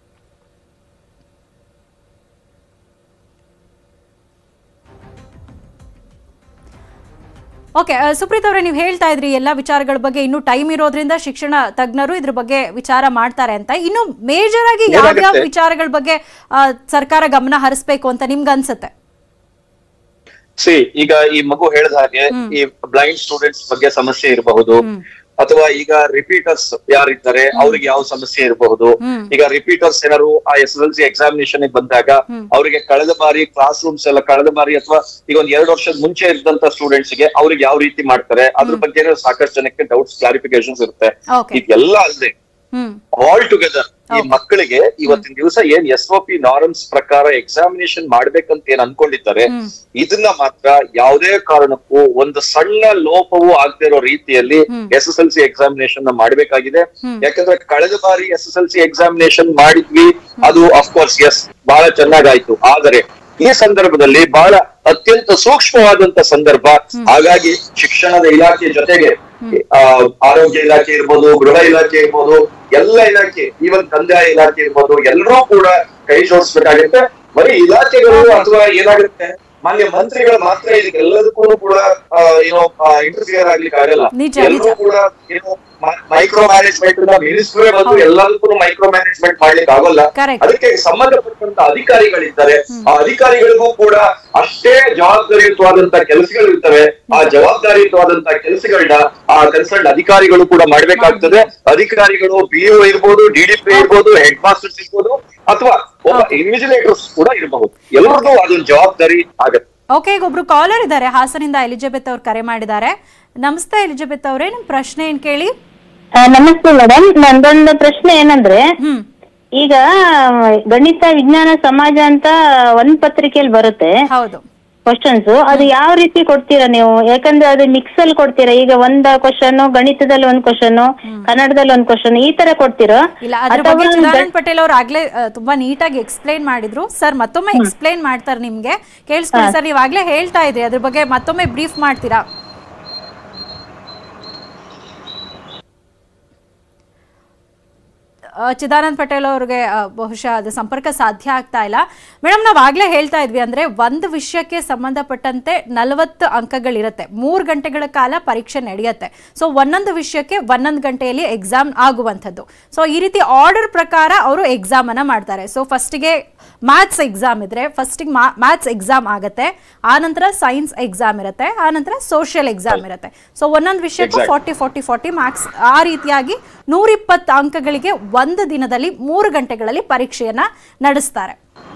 ಓಕೆ ಸುಪ್ರೀತ್ ಅವರೇ, ನೀವು ಹೇಳ್ತಾ ಇದ್ರಿ ಎಲ್ಲ ವಿಚಾರಗಳ ಬಗ್ಗೆ ಇನ್ನೂ ಟೈಮ್ ಇರೋದ್ರಿಂದ ಶಿಕ್ಷಣ ತಜ್ಞರು ಇದ್ರ ಬಗ್ಗೆ ವಿಚಾರ ಮಾಡ್ತಾರೆ ಅಂತ. ಇನ್ನು ಮೇಜರ್ ಆಗಿ ಯಾವ್ಯಾವ ವಿಚಾರಗಳ ಬಗ್ಗೆ ಸರ್ಕಾರ ಗಮನ ಹರಿಸಬೇಕು ಅಂತ ನಿಮ್ಗೆ ಅನ್ಸುತ್ತೆ? ಈಗ ಈ ಮಗು ಹೇಳಿದ ಹಾಗೆ ಈ ಬ್ಲೈಂಡ್ ಸ್ಟೂಡೆಂಟ್ಸ್ ಬಗ್ಗೆ ಸಮಸ್ಯೆ ಇರಬಹುದು, ಅಥವಾ ಈಗ ರಿಪೀಟರ್ಸ್ ಯಾರಿದ್ದಾರೆ ಅವ್ರಿಗೆ ಯಾವ ಸಮಸ್ಯೆ ಇರಬಹುದು. ಈಗ ರಿಪೀಟರ್ಸ್ ಏನಾದ್ರು ಆ SSLC ಎಕ್ಸಾಮಿನೇಷನ್ ಬಂದಾಗ ಅವರಿಗೆ ಕಳೆದ ಬಾರಿ ಕ್ಲಾಸ್ ರೂಮ್ಸ್ ಎಲ್ಲ ಕಳೆದ ಬಾರಿ ಅಥವಾ ಈಗ ಒಂದ್ 2 ವರ್ಷದ ಮುಂಚೆ ಇದ್ದಂತ ಸ್ಟೂಡೆಂಟ್ಸ್ ಗೆ ಅವ್ರಿಗೆ ಯಾವ ರೀತಿ ಮಾಡ್ತಾರೆ ಅದ್ರ ಬಗ್ಗೆ ಸಾಕಷ್ಟು ಜನಕ್ಕೆ ಡೌಟ್ಸ್ ಕ್ಲಾರಿಫಿಕೇಶನ್ಸ್ ಇರುತ್ತೆ. ಇದೆಲ್ಲ ಅಲ್ಲದೆ ಆಲ್ ಟುಗೆದರ್ ಈ ಮಕ್ಕಳಿಗೆ ಇವತ್ತಿನ ದಿವಸ ಏನ್ SOP ನಾರ್ಮ್ಸ್ ಪ್ರಕಾರ ಎಕ್ಸಾಮಿನೇಷನ್ ಮಾಡ್ಬೇಕಂತ ಏನ್ ಅನ್ಕೊಂಡಿದ್ದಾರೆ ಇದನ್ನ ಮಾತ್ರ ಯಾವುದೇ ಕಾರಣಕ್ಕೂ ಒಂದು ಸಣ್ಣ ಲೋಪವೂ ಆಗದೆ ಇರೋ ರೀತಿಯಲ್ಲಿ SSLC ಎಕ್ಸಾಮಿನೇಷನ್ ಮಾಡ್ಬೇಕಾಗಿದೆ. ಯಾಕಂದ್ರೆ ಕಳೆದ ಬಾರಿ SSLC ಎಕ್ಸಾಮಿನೇಷನ್ ಮಾಡಿದ್ವಿ, ಅದು ಅಫ್ಕೋರ್ಸ್ ಬಹಳ ಚೆನ್ನಾಗಾಯ್ತು. ಆದರೆ ಈ ಸಂದರ್ಭದಲ್ಲಿ ಬಹಳ ಅತ್ಯಂತ ಸೂಕ್ಷ್ಮವಾದಂತ ಸಂದರ್ಭ. ಹಾಗಾಗಿ ಶಿಕ್ಷಣದ ಇಲಾಖೆ ಜೊತೆಗೆ ಆರೋಗ್ಯ ಇಲಾಖೆ ಇರ್ಬೋದು, ಗೃಹ ಇಲಾಖೆ ಇರ್ಬೋದು, ಎಲ್ಲ ಇಲಾಖೆ, ಈವನ್ ಕಂದಾಯ ಇಲಾಖೆ ಇರ್ಬೋದು, ಎಲ್ಲರೂ ಕೂಡ ಕೈ ಜೋಡಿಸ್ಬೇಕಾಗುತ್ತೆ. ಬರೀ ಇಲಾಖೆಗಳು ಅಥವಾ ಏನಾಗುತ್ತೆ ಮಾನ್ಯ ಮಂತ್ರಿಗಳು ಮಾತ್ರ ಇದಕ್ಕೆಲ್ಲದಕ್ಕೂ ಕೂಡ ಇಂಟರ್ಫಿಯರ್ ಆಗ್ಲಿಕ್ಕೆ ಆಗಲ್ಲ. ಎಲ್ಲರೂ ಕೂಡ ಮೈಕ್ರೋ ಮ್ಯಾನೇಜ್ಮೆಂಟ್ ಮಿನಿಸ್ಟ್ರೇ ಬಂದು ಎಲ್ಲದಕ್ಕೂ ಮೈಕ್ರೋ ಮ್ಯಾನೇಜ್ಮೆಂಟ್ ಮಾಡ್ಲಿಕ್ಕೆ ಆಗಲ್ಲ. ಅದಕ್ಕೆ ಸಂಬಂಧಪಟ್ಟಂತ ಅಧಿಕಾರಿಗಳಿದ್ದಾರೆ, ಆ ಅಧಿಕಾರಿಗಳಿಗೂ ಕೂಡ ಅಷ್ಟೇ ಜವಾಬ್ದಾರಿಯುತವಾದಂತ ಕೆಲಸಗಳು ಇರ್ತವೆ. ಆ ಜವಾಬ್ದಾರಿಯುತವಾದಂತ ಕೆಲಸಗಳನ್ನ ಆ ಕನ್ಸರ್ನ್ ಅಧಿಕಾರಿಗಳು ಕೂಡ ಮಾಡ್ಬೇಕಾಗ್ತದೆ. ಅಧಿಕಾರಿಗಳು BO ಇರ್ಬೋದು, DDP ಇರ್ಬೋದು, ಹೆಡ್ ಮಾಸ್ಟರ್ಸ್ ಇರ್ಬೋದು, ಅಥವಾ ಒಬ್ಬ ಇನ್ವಿಜಿಲೇಟರ್ಸ್ ಕೂಡ ಇರಬಹುದು. ಎಲ್ಲರಿಗೂ ಅದೊಂದು ಜವಾಬ್ದಾರಿ ಆಗತ್ತೆ. ಓಕೆ, ಈಗ ಒಬ್ರು ಕಾಲರ್ ಇದ್ದಾರೆ ಹಾಸನಿಂದ, ಎಲಿಜಬೆತ್ ಅವ್ರು ಕರೆ ಮಾಡಿದ್ದಾರೆ. ನಮಸ್ತೆ ಎಲಿಜಬೆತ್ ಅವರೇ, ನಿಮ್ ಪ್ರಶ್ನೆ ಏನ್ ಕೇಳಿ? ನಮಸ್ತೆ ಮೇಡಮ್, ನಂದೊಂದು ಪ್ರಶ್ನೆ ಏನಂದ್ರೆ, ಈಗ ಗಣಿತ ವಿಜ್ಞಾನ ಸಮಾಜ ಅಂತ ಒಂದ್ ಪತ್ರಿಕೆಯಲ್ಲಿ ಬರುತ್ತೆ ಕ್ವಶನ್ಸ್, ಅದು ಯಾವ ರೀತಿ ಕೊಡ್ತೀರಾ ನೀವು? ಯಾಕಂದ್ರೆ ಅದು ಮಿಕ್ಸ್ ಅಲ್ಲಿ ಕೊಡ್ತೀರಾ? ಈಗ ಒಂದ್ ಕ್ವಶನ್ ಗಣಿತದಲ್ಲಿ ಒಂದ್ ಕ್ವಶನ್, ಕನ್ನಡದಲ್ಲಿ ಒಂದ್ ಕ್ವಶನ್, ಈ ತರ ಕೊಡ್ತೀರಾ? ಚಿದಾನಂದ ಪಟೇಲ್ ಅವ್ರು ಆಗ್ಲೇ ತುಂಬಾ ನೀಟಾಗಿ ಎಕ್ಸ್ಪ್ಲೈನ್ ಮಾಡಿದ್ರು. ಸರ್ ಮತ್ತೊಮ್ಮೆ ಎಕ್ಸ್ಪ್ಲೈನ್ ಮಾಡ್ತಾರೆ, ನಿಮ್ಗೆ ಕೇಳಿಸ್ಕೊಳ್ಳಿ ಸರ್. ನೀವ್ ಆಗ್ಲೇ ಹೇಳ್ತಾ ಇದ್ರಿ, ಅದ್ರ ಬಗ್ಗೆ ಮತ್ತೊಮ್ಮೆ ಬ್ರೀಫ್ ಮಾಡ್ತೀರಾ? ಚಿದಾನಂದ ಪಟೇಲ್ ಅವ್ರಿಗೆ ಬಹುಶಃ ಅದು ಸಂಪರ್ಕ ಸಾಧ್ಯ ಆಗ್ತಾ ಇಲ್ಲ. ಮೇಡಮ್, ನಾವು ಆಗ್ಲೇ ಹೇಳ್ತಾ ಇದ್ವಿ, ಅಂದ್ರೆ ಒಂದು ವಿಷಯಕ್ಕೆ ಸಂಬಂಧಪಟ್ಟಂತೆ 40 ಅಂಕಗಳಿರುತ್ತೆ, 3 ಗಂಟೆಗಳ ಕಾಲ ಪರೀಕ್ಷೆ ನಡೆಯುತ್ತೆ. ಸೊ ಒಂದೊಂದು ವಿಷಯಕ್ಕೆ 11 ಗಂಟೆಯಲ್ಲಿ ಎಕ್ಸಾಮ್ ಆಗುವಂಥದ್ದು. ಸೊ ಈ ರೀತಿ ಆರ್ಡರ್ ಪ್ರಕಾರ ಅವರು ಎಕ್ಸಾಮ್ ಅನ್ನ ಮಾಡ್ತಾರೆ. ಸೊ ಫಸ್ಟಿಗೆ ಮ್ಯಾಥ್ಸ್ ಎಕ್ಸಾಮ್ ಇದ್ರೆ ಫಸ್ಟಿಗೆ ಮ್ಯಾಥ್ಸ್ ಎಕ್ಸಾಮ್ ಆಗುತ್ತೆ, ಆನಂತರ ಸೈನ್ಸ್ ಎಕ್ಸಾಮ್ ಇರುತ್ತೆ, ಆನಂತರ ಸೋಷಿಯಲ್ ಎಕ್ಸಾಮ್ ಇರುತ್ತೆ. ಸೊ ಒಂದೊಂದು ವಿಷಯಕ್ಕೂ 40 ಮಾರ್ಕ್ಸ್, ಆ ರೀತಿಯಾಗಿ 120 ಅಂಕಗಳಿಗೆ ಒಂದು ದಿನದಲ್ಲಿ 3 ಗಂಟೆಗಳಲ್ಲಿ ಪರೀಕ್ಷೆಯನ್ನ ನಡೆಸ್ತಾರೆ.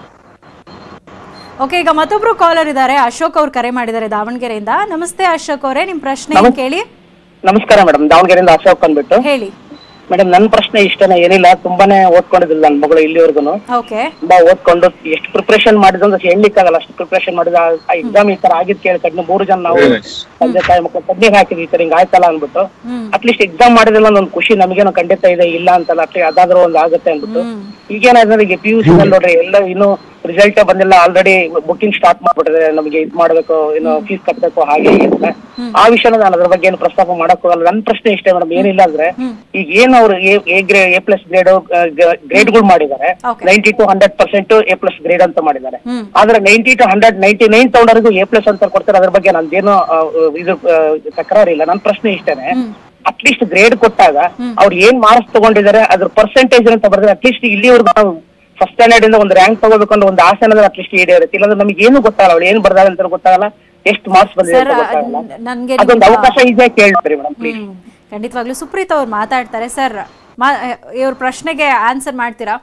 ಓಕೆ, ಈಗ ಮತ್ತೊಬ್ರು ಕಾಲರ್ ಇದ್ದಾರೆ, ಅಶೋಕ್ ಅವ್ರು ಕರೆ ಮಾಡಿದ್ದಾರೆ ದಾವಣಗೆರೆಯಿಂದ. ನಮಸ್ತೆ ಅಶೋಕ್ ಅವರೇ, ನಿಮ್ ಪ್ರಶ್ನೆ ಕೇಳಿ. ನಮಸ್ಕಾರ ಮೇಡಮ್, ದಾವಣಗೆರೆಯಿಂದ ಅಶೋಕ್ ಅಂದ್ಬಿಟ್ಟು. ಹೇಳಿ ಮೇಡಮ್. ನನ್ನ ಪ್ರಶ್ನೆ ಇಷ್ಟನೇ, ಏನಿಲ್ಲ, ತುಂಬಾನೇ ಓದ್ಕೊಂಡಿದ್ದಿಲ್ಲ ನನ್ನ ಮಗಳು ಇಲ್ಲಿವರೆಗೂ. ತುಂಬಾ ಓದ್ಕೊಂಡು ಎಷ್ಟು ಪ್ರಿಪರೇಷನ್ ಮಾಡಿದ್ರೆ ಹೇಳಲಿಕ್ಕಾಗಲ್ಲ, ಅಷ್ಟು ಪ್ರಿಪರೇಷನ್ ಮಾಡಿದ ಎಕ್ಸಾಮ್ ಈ ತರ ಆಗಿದ್ ಕೇಳಿ 3 ಜನ ನಾವು ತಂದೆ ತಾಯಿ ಮಕ್ಕಳು ತಜ್ಞೆಗೆ ಹಾಕಿದ್ವಿ, ಈ ತರ ಹಿಂಗ ಆಯ್ತಲ್ಲ ಅಂದ್ಬಿಟ್ಟು. ಅಟ್ಲೀಸ್ಟ್ ಎಕ್ಸಾಮ್ ಮಾಡಿದ್ರಲ್ಲ ಒಂದು ಖುಷಿ ನಮಗೇನೋ ಖಂಡಿತ ಇದೆ, ಇಲ್ಲ ಅಂತಲ್ಲ, ಅಟ್ಲೀಸ್ಟ್ ಅದಾದ್ರೂ ಒಂದು ಆಗುತ್ತೆ ಅಂದ್ಬಿಟ್ಟು. ಈಗೇನಾದ್ರೆ ಈಗ PUC ನೋಡ್ರಿ, ಎಲ್ಲ ಇನ್ನು ರಿಸಲ್ಟ್ ಬಂದಿಲ್ಲ, ಆಲ್ರೆಡಿ ಬುಕಿಂಗ್ ಸ್ಟಾರ್ಟ್ ಮಾಡ್ಬಿಟ್ಟಿದೆ, ನಮಗೆ ಇದು ಮಾಡ್ಬೇಕು, ಇನ್ನು ಫೀಸ್ ಕಟ್ಟಬೇಕು, ಹಾಗೆ ಅಂತ. ಆ ವಿಷಯ ನಾನು ಅದ್ರ ಬಗ್ಗೆ ಏನು ಪ್ರಸ್ತಾಪ ಮಾಡಕ್ ಹೋಗಲ್ಲ. ನನ್ನ ಪ್ರಶ್ನೆ ಇಷ್ಟೇ ಮೇಡಮ್, ಏನಿಲ್ಲ ಅಂದ್ರೆ ಈಗ ಏನು ಅವ್ರು A+ ಗ್ರೇಡ್ಗಳು ಮಾಡಿದ್ದಾರೆ, 90 to 100% A+ ಗ್ರೇಡ್ ಅಂತ ಮಾಡಿದ್ದಾರೆ. ಆದ್ರೆ 90 to 100, 99 ತಗೊಂಡವರಿಗೂ A+ ಅಂತ ಕೊಡ್ತಾರೆ. ಅದ್ರ ಬಗ್ಗೆ ನಂದೇನು ಇದು ತಕರಾರಿಲ್ಲ. ನನ್ನ ಪ್ರಶ್ನೆ ಇಷ್ಟೇನೆ, ಅಟ್ಲೀಸ್ಟ್ ಗ್ರೇಡ್ ಕೊಟ್ಟಾಗ ಅವ್ರು ಏನ್ ಮಾರ್ಕ್ಸ್ ತಗೊಂಡಿದ್ದಾರೆ ಅದ್ರ ಪರ್ಸೆಂಟೇಜ್ ಅಂತ ಬರೆದ್ರೆ ಅಟ್ಲೀಸ್ಟ್ ಇಲ್ಲಿವರೆಗೂ ನಾವು ಫಸ್ಟ್ ಸ್ಟ್ಯಾಂಡರ್ಡ್ ಇಂದ ಒಂದು ರ್ಯಾಂಕ್ ತಗೋಬೇಕಂದ್ರೆ ಒಂದು ಆಸೆ ಅನ್ನೋದು ಅಟ್ಲೀಸ್ಟ್ ಈಡೇರುತ್ತೆ. ಇಲ್ಲಾಂದ್ರೆ ನಮಗೆ ಏನು ಗೊತ್ತಾಗಲ್ಲ, ಅವ್ಳು ಏನ್ ಬರ್ದಾಳೆ ಅಂತ ಗೊತ್ತಾಗಲ್ಲ, ಎಷ್ಟು ಮಾರ್ಕ್ಸ್ ಬಂದಿದೆ ಅಂತ ಗೊತ್ತಾಗಲ್ಲ. ಅದೊಂದು ಅವಕಾಶ ಈಸಿಯಾಗಿ ಕೇಳ್ತೀರಿ ಮೇಡಮ್ ಪ್ಲೀಸ್. ಖಂಡಿತವಾಗ್ಲೂ ಸುಪ್ರೀತ್ ಅವ್ರು ಮಾತಾಡ್ತಾರೆ. ಸರ್, ಇವ್ರ ಪ್ರಶ್ನೆಗೆ ಆನ್ಸರ್ ಮಾಡ್ತೀರಾ?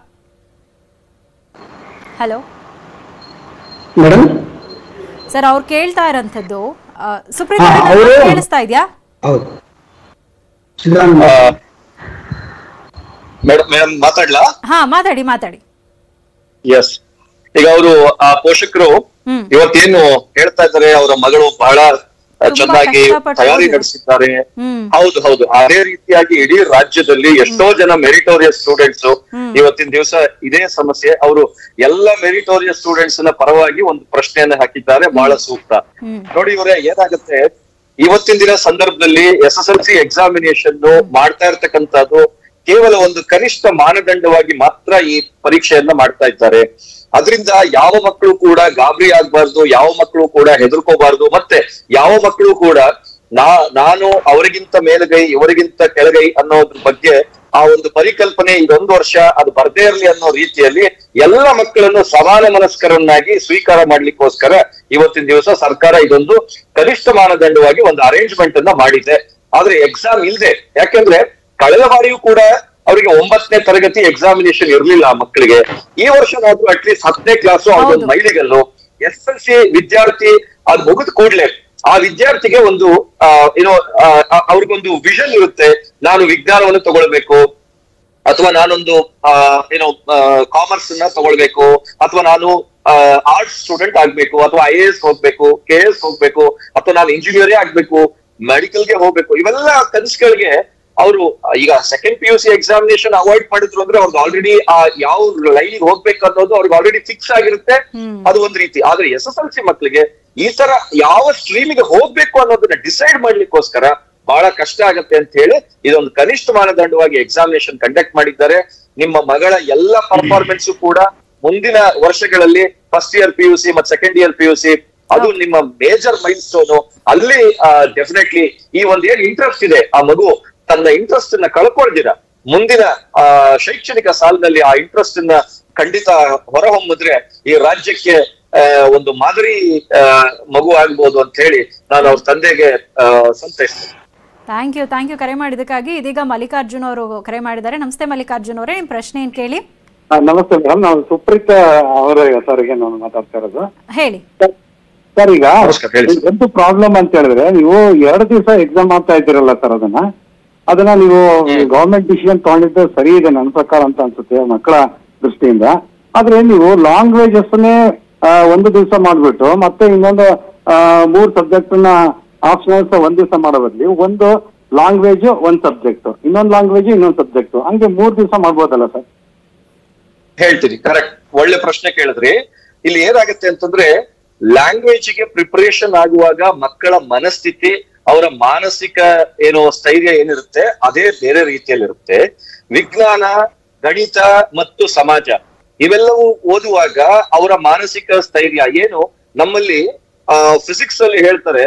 Hello madam. ಸರ್, ಅವ್ರು ಕೇಳ್ತಾ ಇರೋಂಥದ್ದು, ಸುಪ್ರೀತ್ ಕೇಳಿಸ್ತಾ ಇದೆಯಾ? ಹೌದು ಮೇಡಮ್ ಮಾತಾಡ್ಲಾ? ಹಾ, ಮಾತಾಡಿ. ಎಸ್, ಈಗ ಅವರು ಆ ಪೋಷಕರು ಇವತ್ತೇನು ಹೇಳ್ತಾ ಇದ್ದಾರೆ, ಅವರ ಮಗಳು ಬಹಳ ಚೆನ್ನಾಗಿ ತಯಾರಿ ನಡೆಸಿದ್ದಾರೆ. ಹೌದು, ಅದೇ ರೀತಿಯಾಗಿ ಇಡೀ ರಾಜ್ಯದಲ್ಲಿ ಎಷ್ಟೋ ಜನ ಮೆರಿಟೋರಿಯಸ್ ಸ್ಟೂಡೆಂಟ್ಸ್ ಇವತ್ತಿನ ದಿವಸ ಇದೇ ಸಮಸ್ಯೆ. ಅವರು ಎಲ್ಲ ಮೆರಿಟೋರಿಯಸ್ ಸ್ಟೂಡೆಂಟ್ಸ್ ನ ಪರವಾಗಿ ಒಂದು ಪ್ರಶ್ನೆಯನ್ನ ಹಾಕಿದ್ದಾರೆ, ಬಹಳ ಸೂಕ್ತ. ನೋಡಿ ಇವರೇ, ಏನಾಗುತ್ತೆ ಇವತ್ತಿನ ದಿನ ಸಂದರ್ಭದಲ್ಲಿ SSLC ಎಕ್ಸಾಮಿನೇಷನ್ ಮಾಡ್ತಾ ಇರ್ತಕ್ಕಂಥದ್ದು ಕೇವಲ ಒಂದು ಕನಿಷ್ಠ ಮಾನದಂಡವಾಗಿ ಮಾತ್ರ ಈ ಪರೀಕ್ಷೆಯನ್ನ ಮಾಡ್ತಾ ಇದ್ದಾರೆ. ಅದರಿಂದ ಯಾವ ಮಕ್ಕಳು ಕೂಡ ಗಾಬರಿ ಆಗ್ಬಾರ್ದು, ಯಾವ ಮಕ್ಕಳು ಕೂಡ ಹೆದರ್ಕೋಬಾರ್ದು, ಮತ್ತೆ ಯಾವ ಮಕ್ಕಳು ಕೂಡ ನಾನು ಅವರಿಗಿಂತ ಮೇಲುಗೈ ಇವರಿಗಿಂತ ಕೆಳಗೈ ಅನ್ನೋದ್ರ ಬಗ್ಗೆ ಆ ಒಂದು ಪರಿಕಲ್ಪನೆ ಇದೊಂದು ವರ್ಷ ಅದು ಬರ್ದೇ ಇರ್ಲಿ ಅನ್ನೋ ರೀತಿಯಲ್ಲಿ ಎಲ್ಲ ಮಕ್ಕಳನ್ನು ಸಮಾನ ಮನಸ್ಕರನ್ನಾಗಿ ಸ್ವೀಕಾರ ಮಾಡ್ಲಿಕ್ಕೋಸ್ಕರ ಇವತ್ತಿನ ದಿವಸ ಸರ್ಕಾರ ಇದೊಂದು ಕನಿಷ್ಠ ಮಾನದಂಡವಾಗಿ ಒಂದು ಅರೇಂಜ್ಮೆಂಟ್ ಅನ್ನ ಮಾಡಿದೆ. ಆದ್ರೆ ಎಕ್ಸಾಮ್ ಇಲ್ದೆ, ಯಾಕೆಂದ್ರೆ ಕಳೆದ ಬಾರಿಯೂ ಕೂಡ ಅವರಿಗೆ 9ನೇ ತರಗತಿ ಎಕ್ಸಾಮಿನೇಷನ್ ಇರ್ಲಿಲ್ಲ ಆ ಮಕ್ಕಳಿಗೆ. ಈ ವರ್ಷನಾದ್ರೂ ಅಟ್ಲೀಸ್ಟ್ 10ನೇ ಕ್ಲಾಸು ಅವ್ರೊಂದು ಮೈಲಿಗಲ್ಲು. SSLC ವಿದ್ಯಾರ್ಥಿ ಅದು ಮುಗಿದ ಕೂಡ್ಲೆ ಆ ವಿದ್ಯಾರ್ಥಿಗೆ ಒಂದು ಅವ್ರಿಗೊಂದು ವಿಷನ್ ಇರುತ್ತೆ, ನಾನು ವಿಜ್ಞಾನವನ್ನು ತಗೊಳ್ಬೇಕು, ಅಥವಾ ನಾನೊಂದು ಏನೋ ಕಾಮರ್ಸ್ ನ ತಗೊಳ್ಬೇಕು, ಅಥವಾ ನಾನು ಆರ್ಟ್ಸ್ ಸ್ಟೂಡೆಂಟ್ ಆಗ್ಬೇಕು, ಅಥವಾ IAS ಹೋಗ್ಬೇಕು, KS ಹೋಗ್ಬೇಕು, ಅಥವಾ ನಾನು ಇಂಜಿನಿಯರೇ ಆಗ್ಬೇಕು, ಮೆಡಿಕಲ್ಗೆ ಹೋಗ್ಬೇಕು, ಇವೆಲ್ಲ ಕನಸುಗಳಿಗೆ ಅವರು ಈಗ ಸೆಕೆಂಡ್ PUC ಎಕ್ಸಾಮಿನೇಷನ್ ಅವಾಯ್ಡ್ ಮಾಡಿದ್ರು ಅಂದ್ರೆ ಅವ್ರಿಗೆ ಆಲ್ರೆಡಿ ಯಾವ ಲೈನ್ ಹೋಗ್ಬೇಕು ಅನ್ನೋದು ಅವ್ರಿಗೆ ಆಲ್ರೆಡಿ ಫಿಕ್ಸ್ ಆಗಿರುತ್ತೆ. ಅದು ಒಂದ್ ರೀತಿ. ಆದ್ರೆ SSLC ಮಕ್ಳಿಗೆ ಈ ತರ ಯಾವ ಸ್ಟ್ರೀಮಿಗೆ ಹೋಗ್ಬೇಕು ಅನ್ನೋದನ್ನ ಡಿಸೈಡ್ ಮಾಡ್ಲಿಕ್ಕೋಸ್ಕರ ಬಹಳ ಕಷ್ಟ ಆಗತ್ತೆ ಅಂತ ಹೇಳಿ ಇದೊಂದು ಕನಿಷ್ಠ ಮಾನದಂಡವಾಗಿ ಎಕ್ಸಾಮಿನೇಷನ್ ಕಂಡಕ್ಟ್ ಮಾಡಿದ್ದಾರೆ. ನಿಮ್ಮ ಮಗಳ ಎಲ್ಲ ಪರ್ಫಾರ್ಮೆನ್ಸ್ ಕೂಡ ಮುಂದಿನ ವರ್ಷಗಳಲ್ಲಿ ಫಸ್ಟ್ ಇಯರ್ PUC ಮತ್ತು ಸೆಕೆಂಡ್ ಇಯರ್ PUC ಅದು ನಿಮ್ಮ ಮೇಜರ್ ಮೈಲ್ ಸ್ಟೋನು. ಅಲ್ಲಿ ಡೆಫಿನೆಟ್ಲಿ ಈ ಒಂದ್ ಏನ್ ಇಂಟ್ರೆಸ್ಟ್ ಇದೆ ಆ ಮಗು ತನ್ನ ಇಂಟ್ರೆಸ್ಟ್ ಅನ್ನ ಕಳ್ಕೊಳ್ದಿರ ಮುಂದಿನ ಶೈಕ್ಷಣಿಕ ಸಾಲಿನಲ್ಲಿ ಆ ಇಂಟ್ರೆಸ್ಟ್ ಅನ್ನ ಖಂಡಿತ ಹೊರಹೊಮ್ಮಿದ್ರೆ ಈ ರಾಜ್ಯಕ್ಕೆ ಒಂದು ಮಾದರಿ ಮಗು ಆಗ್ಬೋದು ಅಂತ ಹೇಳಿ ನಾನು ಅವ್ರ ತಂದೆಗೆ ಸಂತೈಸ್ತೇನೆ. ಥ್ಯಾಂಕ್ ಯು ಕರೆ ಮಾಡಿದಕ್ಕಾಗಿ. ಇದೀಗ ಮಲ್ಲಿಕಾರ್ಜುನ್ ಅವರು ಕರೆ ಮಾಡಿದ್ದಾರೆ. ನಮಸ್ತೆ ಮಲ್ಲಿಕಾರ್ಜುನ್ ಅವರೇ, ನಿಮ್ ಪ್ರಶ್ನೆ ಏನ್ ಕೇಳಿ. ನಮಸ್ತೆ ಮೇಡಮ್, ನಾವು ಸುಪ್ರೀತ್ ಅವರ ಸರ್ಗೆ ನಾನು ಮಾತಾಡ್ತಾ ಇರೋದು. ಹೇಳಿ ಸರ್. ಈಗ ಒಂದು ಪ್ರಾಬ್ಲಮ್ ಅಂತ ಹೇಳಿದ್ರೆ, ನೀವು 2 ದಿವಸ ಎಕ್ಸಾಮ್ ಆಗ್ತಾ ಇದ್ದೀರಲ್ಲ ಸರ್, ಅದನ್ನ ನೀವು ಗವರ್ಮೆಂಟ್ ಡಿಸಿಷನ್ ತಗೊಂಡಿದ್ದು ಸರಿ ಇದೆ ನನ್ನ ಪ್ರಕಾರ ಅಂತ ಅನ್ಸುತ್ತೆ ಮಕ್ಕಳ ದೃಷ್ಟಿಯಿಂದ. ಆದ್ರೆ ನೀವು ಲ್ಯಾಂಗ್ವೇಜಸ್ ನೇ 1 ದಿವಸ ಮಾಡ್ಬಿಟ್ಟು ಮತ್ತೆ ಇನ್ನೊಂದು 3 ಸಬ್ಜೆಕ್ಟ್ ನ ಆಪ್ಷನಲ್ಸ್ 1 ದಿವಸ ಮಾಡೋ ಬದಲಿ ಒಂದು ಲ್ಯಾಂಗ್ವೇಜ್ 1 ಸಬ್ಜೆಕ್ಟ್, ಇನ್ನೊಂದು ಲ್ಯಾಂಗ್ವೇಜ್ ಇನ್ನೊಂದು ಸಬ್ಜೆಕ್ಟ್, ಹಂಗೆ 3 ದಿವಸ ಮಾಡ್ಬೋದಲ್ಲ ಸರ್? ಹೇಳ್ತೀನಿ, ಕರೆಕ್ಟ್, ಒಳ್ಳೆ ಪ್ರಶ್ನೆ ಕೇಳಿದ್ರಿ. ಇಲ್ಲಿ ಏನಾಗುತ್ತೆ ಅಂತಂದ್ರೆ, ಲ್ಯಾಂಗ್ವೇಜ್ ಗೆ ಪ್ರಿಪರೇಷನ್ ಆಗುವಾಗ ಮಕ್ಕಳ ಮನಸ್ಥಿತಿ, ಅವರ ಮಾನಸಿಕ ಸ್ಥೈರ್ಯ ಏನಿರುತ್ತೆ ಅದೇ ಬೇರೆ ರೀತಿಯಲ್ಲಿರುತ್ತೆ. ವಿಜ್ಞಾನ, ಗಣಿತ ಮತ್ತು ಸಮಾಜ ಇವೆಲ್ಲವೂ ಓದುವಾಗ ಅವರ ಮಾನಸಿಕ ಸ್ಥೈರ್ಯ ನಮ್ಮಲ್ಲಿ ಫಿಸಿಕ್ಸ್ ಅಲ್ಲಿ ಹೇಳ್ತಾರೆ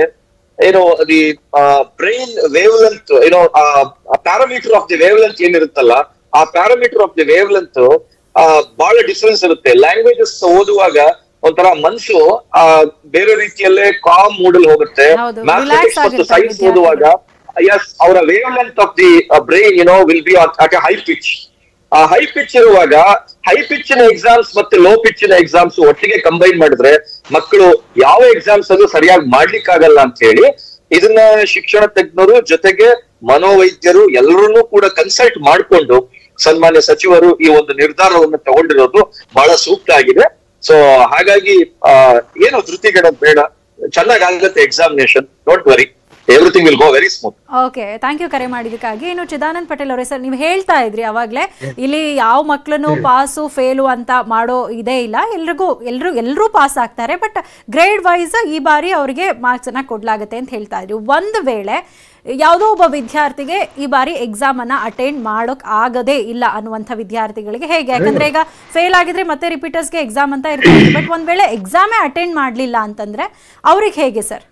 the brain wavelength parameter of the wavelength ಏನಿರುತ್ತಲ್ಲ, ಆ parameter of the wavelength ಬಹಳ ಡಿಫರೆನ್ಸ್ ಇರುತ್ತೆ. ಲ್ಯಾಂಗ್ವೇಜಸ್ ಓದುವಾಗ ಒಂಥರ ಮನ್ಸು ಬೇರೆ ರೀತಿಯಲ್ಲೇ ಕಾಮ್ ಮೂಡಲ್ ಹೋಗುತ್ತೆ. ಮ್ಯಾಥಮೆಟಿಕ್ಸ್ ಮತ್ತು ಸೈನ್ಸ್ ಓದುವಾಗ ಅವರ wavelength of the brain will be at a high pitch. ಆ ಹೈ ಪಿಚ್ ಇರುವಾಗ ಹೈ ಪಿಚ್ಚಿನ ಎಕ್ಸಾಮ್ಸ್ ಮತ್ತೆ ಲೋ ಪಿಚ್ಚಿನ ಎಕ್ಸಾಮ್ಸ್ ಒಟ್ಟಿಗೆ ಕಂಬೈನ್ ಮಾಡಿದ್ರೆ ಮಕ್ಕಳು ಯಾವ ಎಕ್ಸಾಮ್ಸ್ ಅನ್ನು ಸರಿಯಾಗಿ ಮಾಡ್ಲಿಕ್ಕಾಗಲ್ಲ ಅಂತ ಹೇಳಿ ಇದನ್ನ ಶಿಕ್ಷಣ ತಜ್ಞರು ಜೊತೆಗೆ ಮನೋವೈದ್ಯರು ಎಲ್ಲರನ್ನೂ ಕೂಡ ಕನ್ಸಲ್ಟ್ ಮಾಡಿಕೊಂಡು ಸನ್ಮಾನ್ಯ ಸಚಿವರು ಈ ಒಂದು ನಿರ್ಧಾರವನ್ನು ತಗೊಂಡಿರೋದು ಬಹಳ ಸೂಕ್ತ ಆಗಿದೆ. ಸೊ ಹಾಗಾಗಿ ಏನು ಧೃತಿಗೆಡೋದು ಬೇಡ, ಚೆನ್ನಾಗಾಗುತ್ತೆ examination, don't worry, everything will go very smooth. Okay, thank you ಕರೆ ಮಾಡಿದಕ್ಕಾಗಿ. ಇನ್ನು ಚಿದಾನಂದ್ ಪಟೇಲ್ ಅವರೇ, ಸರ್ ನೀವು ಹೇಳ್ತಾ ಇದ್ರಿ ಅವಾಗ್ಲೇ ಇಲ್ಲಿ ಯಾವ ಮಕ್ಕಳನ್ನು ಪಾಸು ಫೇಲು ಅಂತ ಮಾಡೋ ಇದೇ ಇಲ್ಲ, ಎಲ್ಲರೂ ಪಾಸ್ ಆಗ್ತಾರೆ, ಬಟ್ ಗ್ರೇಡ್ ವೈಸ್ ಈ ಬಾರಿ ಅವರಿಗೆ ಮಾರ್ಕ್ಸ್ ಅನ್ನ ಕೊಡ್ಲಾಗುತ್ತೆ ಅಂತ ಹೇಳ್ತಾ ಇದ್ರಿ. ಒಂದು ವೇಳೆ ಯಾವುದೋ ಒಬ್ಬ ವಿದ್ಯಾರ್ಥಿಗೆ ಈ ಬಾರಿ ಎಕ್ಸಾಮ್ ಅನ್ನ ಅಟೆಂಡ್ ಮಾಡೋಕ್ ಆಗದೇ ಇಲ್ಲ ಅನ್ನುವಂಥ ವಿದ್ಯಾರ್ಥಿಗಳಿಗೆ ಹೇಗೆ? ಯಾಕಂದ್ರೆ ಈಗ ಫೇಲ್ ಆಗಿದ್ರೆ ಮತ್ತೆ ರಿಪೀಟರ್ಸ್ಗೆ ಎಕ್ಸಾಮ್ ಅಂತ ಇರ್ತದೆ, ಬಟ್ ಒಂದ್ ವೇಳೆ ಎಕ್ಸಾಮೇ ಅಟೆಂಡ್ ಮಾಡ್ಲಿಲ್ಲ ಅಂತಂದ್ರೆ ಅವ್ರಿಗೆ ಹೇಗೆ ಸರ್?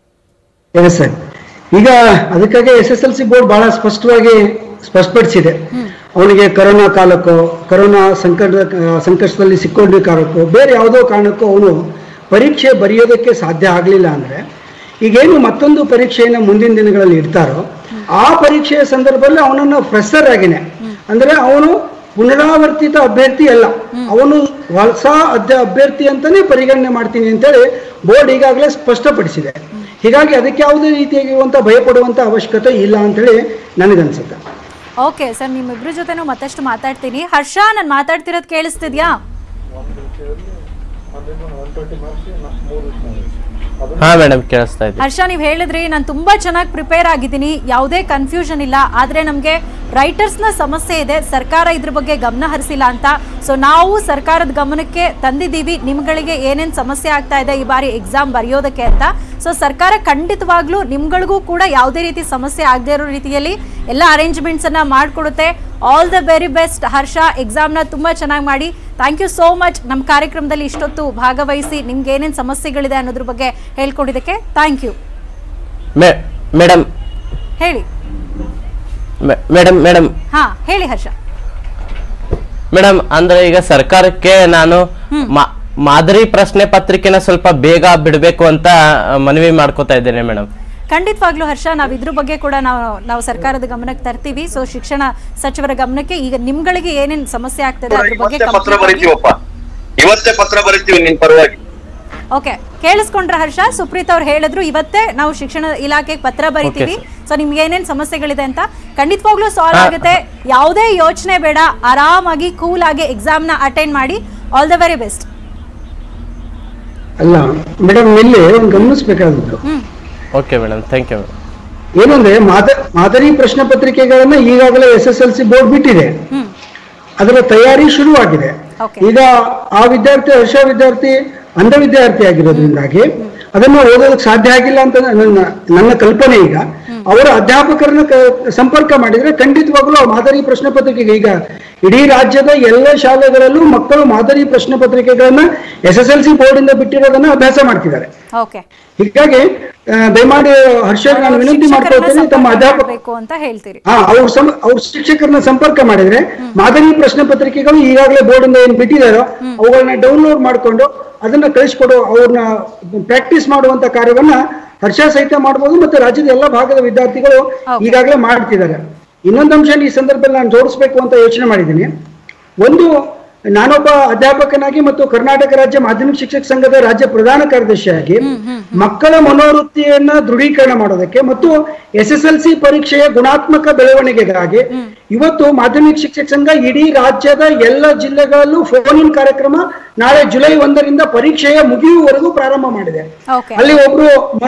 ಸರ್, ಈಗ ಅದಕ್ಕಾಗಿ SSLC ಬೋರ್ಡ್ ಬಹಳ ಸ್ಪಷ್ಟಪಡಿಸಿದೆ. ಅವನಿಗೆ ಕರೋನಾ ಕಾಲಕ್ಕೋ, ಕರೋನಾ ಸಂಕಷ್ಟದಲ್ಲಿ ಸಿಕ್ಕೊಂಡ ಕಾರಣಕ್ಕೋ, ಬೇರೆ ಯಾವುದೋ ಕಾರಣಕ್ಕೂ ಅವನು ಪರೀಕ್ಷೆ ಬರೆಯೋದಕ್ಕೆ ಸಾಧ್ಯ ಆಗಲಿಲ್ಲ ಅಂದ್ರೆ ಈಗೇನು ಮತ್ತೊಂದು ಪರೀಕ್ಷೆಯನ್ನು ಮುಂದಿನ ದಿನಗಳಲ್ಲಿ ಇಡ್ತಾರೋ ಆ ಪರೀಕ್ಷೆಯ ಸಂದರ್ಭದಲ್ಲಿ ಅವನನ್ನು ಫ್ರೆಷರ್ ಆಗಿನೇ, ಅಂದ್ರೆ ಅವನು ಪುನರಾವರ್ತಿತ ಅಭ್ಯರ್ಥಿ ಅಲ್ಲ, ಅವನು ಹೊಸ ಅಭ್ಯರ್ಥಿ ಅಂತಾನೆ ಪರಿಗಣನೆ ಮಾಡ್ತೀನಿ ಅಂತೇಳಿ ಬೋರ್ಡ್ ಈಗಾಗಲೇ ಸ್ಪಷ್ಟಪಡಿಸಿದೆ. ಹೀಗಾಗಿ ಅದಕ್ಕೆ ಯಾವುದೇ ರೀತಿಯಾಗಿರುವಂತ ಭಯ ಪಡುವಂತ ಅವಶ್ಯಕತೆ ಇಲ್ಲ ಅಂತ ಹೇಳಿ ನನಗನ್ಸುತ್ತೆ. ಓಕೆ ಸರ್, ನಿಮ್ಮಿಬ್ರ ಜೊತೆನೂ ಮತ್ತಷ್ಟು ಮಾತಾಡ್ತೀನಿ. ಹರ್ಷ, ನಾನು ಮಾತಾಡ್ತಿರೋದು ಕೇಳಿಸ್ತಿದ್ಯಾ? ಹಾ ಮೇಡಮ್, ಕೇಳಿಸ್ತಾ ಇದೆ. ಹರ್ಷ, ನೀವು ಹೇಳಿದ್ರಿ ನಾನು ತುಂಬಾ ಚೆನ್ನಾಗಿ ಪ್ರಿಪೇರ್ ಆಗಿದ್ದೀನಿ, ಯಾವುದೇ ಕನ್ಫ್ಯೂಷನ್ ಇಲ್ಲ, ಆದ್ರೆ ನಮಗೆ ರೈಟರ್ಸ್ ನ ಸಮಸ್ಯೆ ಇದೆ, ಸರ್ಕಾರ ಇದ್ರ ಬಗ್ಗೆ ಗಮನ ಹರಿಸಿಲ್ಲ ಅಂತ. ಸೊ ನಾವು ಸರ್ಕಾರದ ಗಮನಕ್ಕೆ ತಂದಿದ್ದೀವಿ ನಿಮ್ಗಳಿಗೆ ಏನೇನು ಸಮಸ್ಯೆ ಆಗ್ತಾ ಇದೆ ಈ ಬಾರಿ ಎಕ್ಸಾಮ್ ಬರೆಯೋದಕ್ಕೆ ಅಂತ. ಸೊ ಸರ್ಕಾರ ಖಂಡಿತವಾಗ್ಲೂ ನಿಮ್ಗಳಿಗೂ ಕೂಡ ಯಾವುದೇ ರೀತಿ ಸಮಸ್ಯೆ ಆಗದೆ ಇರೋ ರೀತಿಯಲ್ಲಿ ಎಲ್ಲ ಅರೇಂಜ್ಮೆಂಟ್ಸ್ ಅನ್ನ ಮಾಡಿಕೊಡುತ್ತೆ. All the very best Harsha, ಎಕ್ಸಾಮ್ನ ತುಂಬಾ ಚೆನ್ನಾಗಿ ಮಾಡಿ. ಥ್ಯಾಂಕ್ ಯು ಸೋ ಮಚ್ ನಮ್ಮ ಕಾರ್ಯಕ್ರಮದಲ್ಲಿ ಇಷ್ಟೊತ್ತು ಭಾಗವಹಿಸಿ ನಿಮ್ಗೆ ಏನೇನು ಸಮಸ್ಯೆಗಳಿದೆ ಅನ್ನೋದ್ರ ಬಗ್ಗೆ ಹೇಳ್ಕೊಡಿದ್ದಕ್ಕೆ ಥ್ಯಾಂಕ್ ಯು. ಮೇಡಮ್ ಹೇಳಿ. ಮೇಡಮ್ ಹಾ ಹೇಳಿ ಹರ್ಷ. ಮೇಡಮ್, ಅಂದ್ರೆ ಈಗ ಸರ್ಕಾರಕ್ಕೆ ನಾನು ಮಾದರಿ ಪ್ರಶ್ನೆ ಪತ್ರಿಕೆನ ಸ್ವಲ್ಪ ಬೇಗ ಬಿಡಬೇಕು ಅಂತ ಮನವಿ ಮಾಡ್ಕೋತಾ ಇದ್ದೇನೆ ಮೇಡಮ್. ಖಂಡಿತವಾಗ್ಲೂ ಹರ್ಷ, ನಾವು ಇದ್ರ ಬಗ್ಗೆ ಕೂಡ ನಾವು ಸರ್ಕಾರದ ಗಮನಕ್ಕೆ ತರ್ತೀವಿ. ಸೊ ಶಿಕ್ಷಣ ಸಚಿವರ ಗಮನಕ್ಕೆ ಈಗ ನಿಮ್ಗಳಿಗೆ ಏನೇನು ಸಮಸ್ಯೆ ಆಗ್ತದೆ ಅದ್ರ ಬಗ್ಗೆ ಇವತ್ತೇ ಪತ್ರ ಬರೀತೀವಿ ನಿನ್ ಪರವಾಗಿ. ಓಕೆ, ಕೇಳಿಸ್ಕೊಂಡ್ರ ಹರ್ಷ? ಸುಪ್ರೀತ್ ಅವ್ರು ಹೇಳಿದ್ರು ಇವತ್ತೇ ನಾವು ಶಿಕ್ಷಣ ಇಲಾಖೆಗೆ ಪತ್ರ ಬರೀತೀವಿ, ಸೊ ನಿಮ್ಗೆ ಏನೇನ್ ಸಮಸ್ಯೆಗಳಿದೆ ಅಂತ ಖಂಡಿತವಾಗ್ಲೂ ಸಾಲ್ವ್ ಆಗುತ್ತೆ. ಯಾವುದೇ ಯೋಚನೆ ಬೇಡ, ಆರಾಮಾಗಿ ಕೂಲ್ ಆಗಿ ಎಕ್ಸಾಮ್ ನ ಅಟೆಂಡ್ ಮಾಡಿ. All the very best. ಅಲ್ಲ ಮೇಡಮ್, ಇಲ್ಲಿ ಒಂದು ಗಮನಿಸಬೇಕಾದದ್ದು. Okay madam, thank you. ಏನಂದ್ರೆ ಮಾದರಿ ಪ್ರಶ್ನೆ ಪತ್ರಿಕೆಗಳನ್ನ ಈಗಾಗಲೇ SSLC ಬೋರ್ಡ್ ಬಿಟ್ಟಿದೆ, ಅದರ ತಯಾರಿ ಶುರುವಾಗಿದೆ. ಈಗ ಆ ವಿದ್ಯಾರ್ಥಿ ಹರ್ಷ ವಿದ್ಯಾರ್ಥಿ ಅಂಧ ವಿದ್ಯಾರ್ಥಿ ಆಗಿರೋದ್ರಿಂದಾಗಿ ಅದನ್ನು ಓದೋದಕ್ಕೆ ಸಾಧ್ಯ ಆಗಿಲ್ಲ ಅಂತ ನನ್ನ ಕಲ್ಪನೆ. ಈಗ ಅವರ ಅಧ್ಯಾಪಕರನ್ನ ಸಂಪರ್ಕ ಮಾಡಿದ್ರೆ ಖಂಡಿತವಾಗ್ಲೂ ಮಾದರಿ ಪ್ರಶ್ನೆ ಪತ್ರಿಕೆಗೆ ಈಗ ಇಡೀ ರಾಜ್ಯದ ಎಲ್ಲ ಶಾಲೆಗಳಲ್ಲೂ ಮಕ್ಕಳು ಮಾದರಿ ಪ್ರಶ್ನೆ ಪತ್ರಿಕೆಗಳನ್ನ SSLC ಬೋರ್ಡ್ ಇಂದ ಬಿಟ್ಟಿರೋದನ್ನ ಅಭ್ಯಾಸ ಮಾಡ್ತಿದ್ದಾರೆ. ಹೀಗಾಗಿ ದಯಮಾಡಿ ಹರ್ಷ ನಾನು ವಿನಂತಿ ಮಾಡ್ಕೊಳ್ತೇನೆ, ತಮ್ಮ ಅಧ್ಯಾಪಕ ಅವ್ರ ಶಿಕ್ಷಕರನ್ನ ಸಂಪರ್ಕ ಮಾಡಿದ್ರೆ ಮಾದರಿ ಪ್ರಶ್ನೆ ಪತ್ರಿಕೆಗಳು ಈಗಾಗಲೇ ಬೋರ್ಡ್ ಇಂದ ಏನ್ ಬಿಟ್ಟಿದಾರೋ ಅವುಗಳನ್ನ ಡೌನ್ಲೋಡ್ ಮಾಡ್ಕೊಂಡು ಅದನ್ನ ಕಳಿಸ್ಕೊಡು, ಅವ್ರನ್ನ ಪ್ರಾಕ್ಟೀಸ್ ಮಾಡುವಂತ ಕಾರ್ಯವನ್ನ ಹರ್ಷ ಸಹಿತ ಮಾಡಬಹುದು, ಮತ್ತೆ ರಾಜ್ಯದ ಎಲ್ಲ ಭಾಗದ ವಿದ್ಯಾರ್ಥಿಗಳು ಈಗಾಗಲೇ ಮಾಡ್ತಿದ್ದಾರೆ. ಇನ್ನೊಂದು ಅಂಶ ಈ ಸಂದರ್ಭದಲ್ಲಿ ನಾನು ಜೋಡಿಸ್ಬೇಕು ಅಂತ ಯೋಚನೆ ಮಾಡಿದ್ದೀನಿ. ಒಂದು, ನಾನೊಬ್ಬ ಅಧ್ಯಾಪಕನಾಗಿ ಮತ್ತು ಕರ್ನಾಟಕ ರಾಜ್ಯ ಮಾಧ್ಯಮಿಕ ಶಿಕ್ಷಕ ಸಂಘದ ರಾಜ್ಯ ಪ್ರಧಾನ ಕಾರ್ಯದರ್ಶಿಯಾಗಿ ಮಕ್ಕಳ ಮನೋವೃತ್ತಿಯನ್ನ ದೃಢೀಕರಣ ಮಾಡೋದಕ್ಕೆ ಮತ್ತು SSLC ಪರೀಕ್ಷೆಯ ಗುಣಾತ್ಮಕ ಬೆಳವಣಿಗೆಗಾಗಿ ಇವತ್ತು ಮಾಧ್ಯಮಿಕ ಶಿಕ್ಷಕ ಸಂಘ ಇಡೀ ರಾಜ್ಯದ ಎಲ್ಲ ಜಿಲ್ಲೆಗಳಲ್ಲೂ ಫೋನ್ ಇನ್ ಕಾರ್ಯಕ್ರಮ ನಾಳೆ ಜುಲೈ 1ರಿಂದ ಪರೀಕ್ಷೆಯ ಮುಗಿಯುವವರೆಗೂ ಪ್ರಾರಂಭ ಮಾಡಿದೆ. ಅಲ್ಲಿ ಒಬ್ರು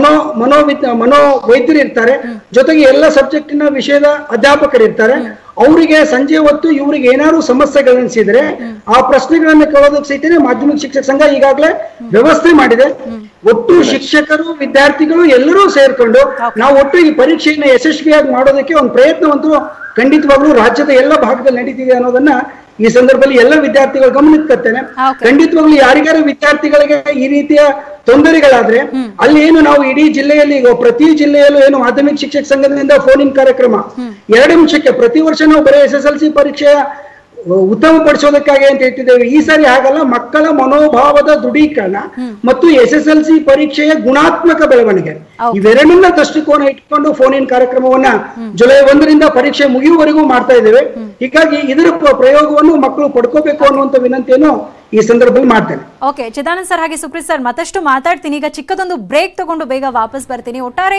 ಮನೋವೈದ್ಯರು ಇರ್ತಾರೆ, ಜೊತೆಗೆ ಎಲ್ಲ ಸಬ್ಜೆಕ್ಟಿನ ವಿಷಯದ ಅಧ್ಯಾಪಕರು ಇರ್ತಾರೆ. ಅವರಿಗೆ ಸಂಜೆ ಹೊತ್ತು ಇವರಿಗೆ ಏನಾದ್ರು ಸಮಸ್ಯೆಗಳನ್ಸಿದ್ರೆ ಆ ಪ್ರಶ್ನೆಗಳನ್ನ ಕೇಳೋದಕ್ಕೆ ಸಹಿತ ಮಾಧ್ಯಮಿಕ ಶಿಕ್ಷಕ ಸಂಘ ಈಗಾಗಲೇ ವ್ಯವಸ್ಥೆ ಮಾಡಿದೆ. ಒಟ್ಟು ಶಿಕ್ಷಕರು ವಿದ್ಯಾರ್ಥಿಗಳು ಎಲ್ಲರೂ ಸೇರ್ಕೊಂಡು ನಾವು ಒಟ್ಟು ಈ ಪರೀಕ್ಷೆಯನ್ನು ಯಶಸ್ವಿಯಾಗಿ ಮಾಡೋದಕ್ಕೆ ಒಂದು ಪ್ರಯತ್ನವಂತೂ ಖಂಡಿತವಾಗ್ಲೂ ರಾಜ್ಯದ ಎಲ್ಲ ಭಾಗದಲ್ಲಿ ನಡೀತಿದೆ ಅನ್ನೋದನ್ನ ಈ ಸಂದರ್ಭದಲ್ಲಿ ಎಲ್ಲ ವಿದ್ಯಾರ್ಥಿಗಳು ಗಮನಕ್ಕೆ ತರ್ತೇನೆ. ಖಂಡಿತವಾಗ್ಲೂ ಯಾರಿಗಾರ ವಿದ್ಯಾರ್ಥಿಗಳಿಗೆ ಈ ರೀತಿಯ ತೊಂದರೆಗಳಾದ್ರೆ ಅಲ್ಲಿ ಏನು ನಾವು ಇಡೀ ಜಿಲ್ಲೆಯಲ್ಲಿ ಪ್ರತಿ ಜಿಲ್ಲೆಯಲ್ಲೂ ಏನು ಮಾಧ್ಯಮಿಕ ಶಿಕ್ಷಕ ಸಂಘದಿಂದ ಫೋನ್ ಇನ್ ಕಾರ್ಯಕ್ರಮ 2 ನಿಮಿಷಕ್ಕೆ ಪ್ರತಿ ವರ್ಷ ನಾವು ಬರೀ SSLC ಪರೀಕ್ಷೆಯ ಉತ್ತಮಪಡಿಸೋದಕ್ಕಾಗಿ ಅಂತ ಹೇಳ್ತಿದ್ದೇವೆ. ಈ ಸಾರಿ ಹಾಗಲ್ಲ, ಮಕ್ಕಳ ಮನೋಭಾವದ ದೃಢೀಕರಣ ಮತ್ತು SSLC ಪರೀಕ್ಷೆಯ ಗುಣಾತ್ಮಕ ಬೆಳವಣಿಗೆ ಇವೆರಡನ್ನ ದೃಷ್ಟಿಕೋನ ಇಟ್ಕೊಂಡು ಫೋನ್ ಇನ್ ಕಾರ್ಯಕ್ರಮವನ್ನ ಜುಲೈ 1ರಿಂದ ಪರೀಕ್ಷೆ ಮುಗಿಯುವವರೆಗೂ ಮಾಡ್ತಾ ಇದ್ದೇವೆ. ಹೀಗಾಗಿ ಇದರ ಪ್ರಯೋಗವನ್ನು ಮಕ್ಕಳು ಪಡ್ಕೋಬೇಕು ಅನ್ನುವಂತ ವಿನಂತಿಯನ್ನು ಈ ಸಂದರ್ಭದಲ್ಲಿ ಮಾಡ್ತೇನೆ. ಓಕೆ, ಚಿದಾನಂದ್ ಸರ್ ಹಾಗೆ ಸುಪ್ರೀತ್ ಸರ್ ಮತ್ತಷ್ಟು ಮಾತಾಡ್ತೀನಿ. ಈಗ ಚಿಕ್ಕದೊಂದು ಬ್ರೇಕ್ ತಗೊಂಡು ಬೇಗ ವಾಪಸ್ ಬರ್ತೀನಿ. ಒಟ್ಟಾರೆ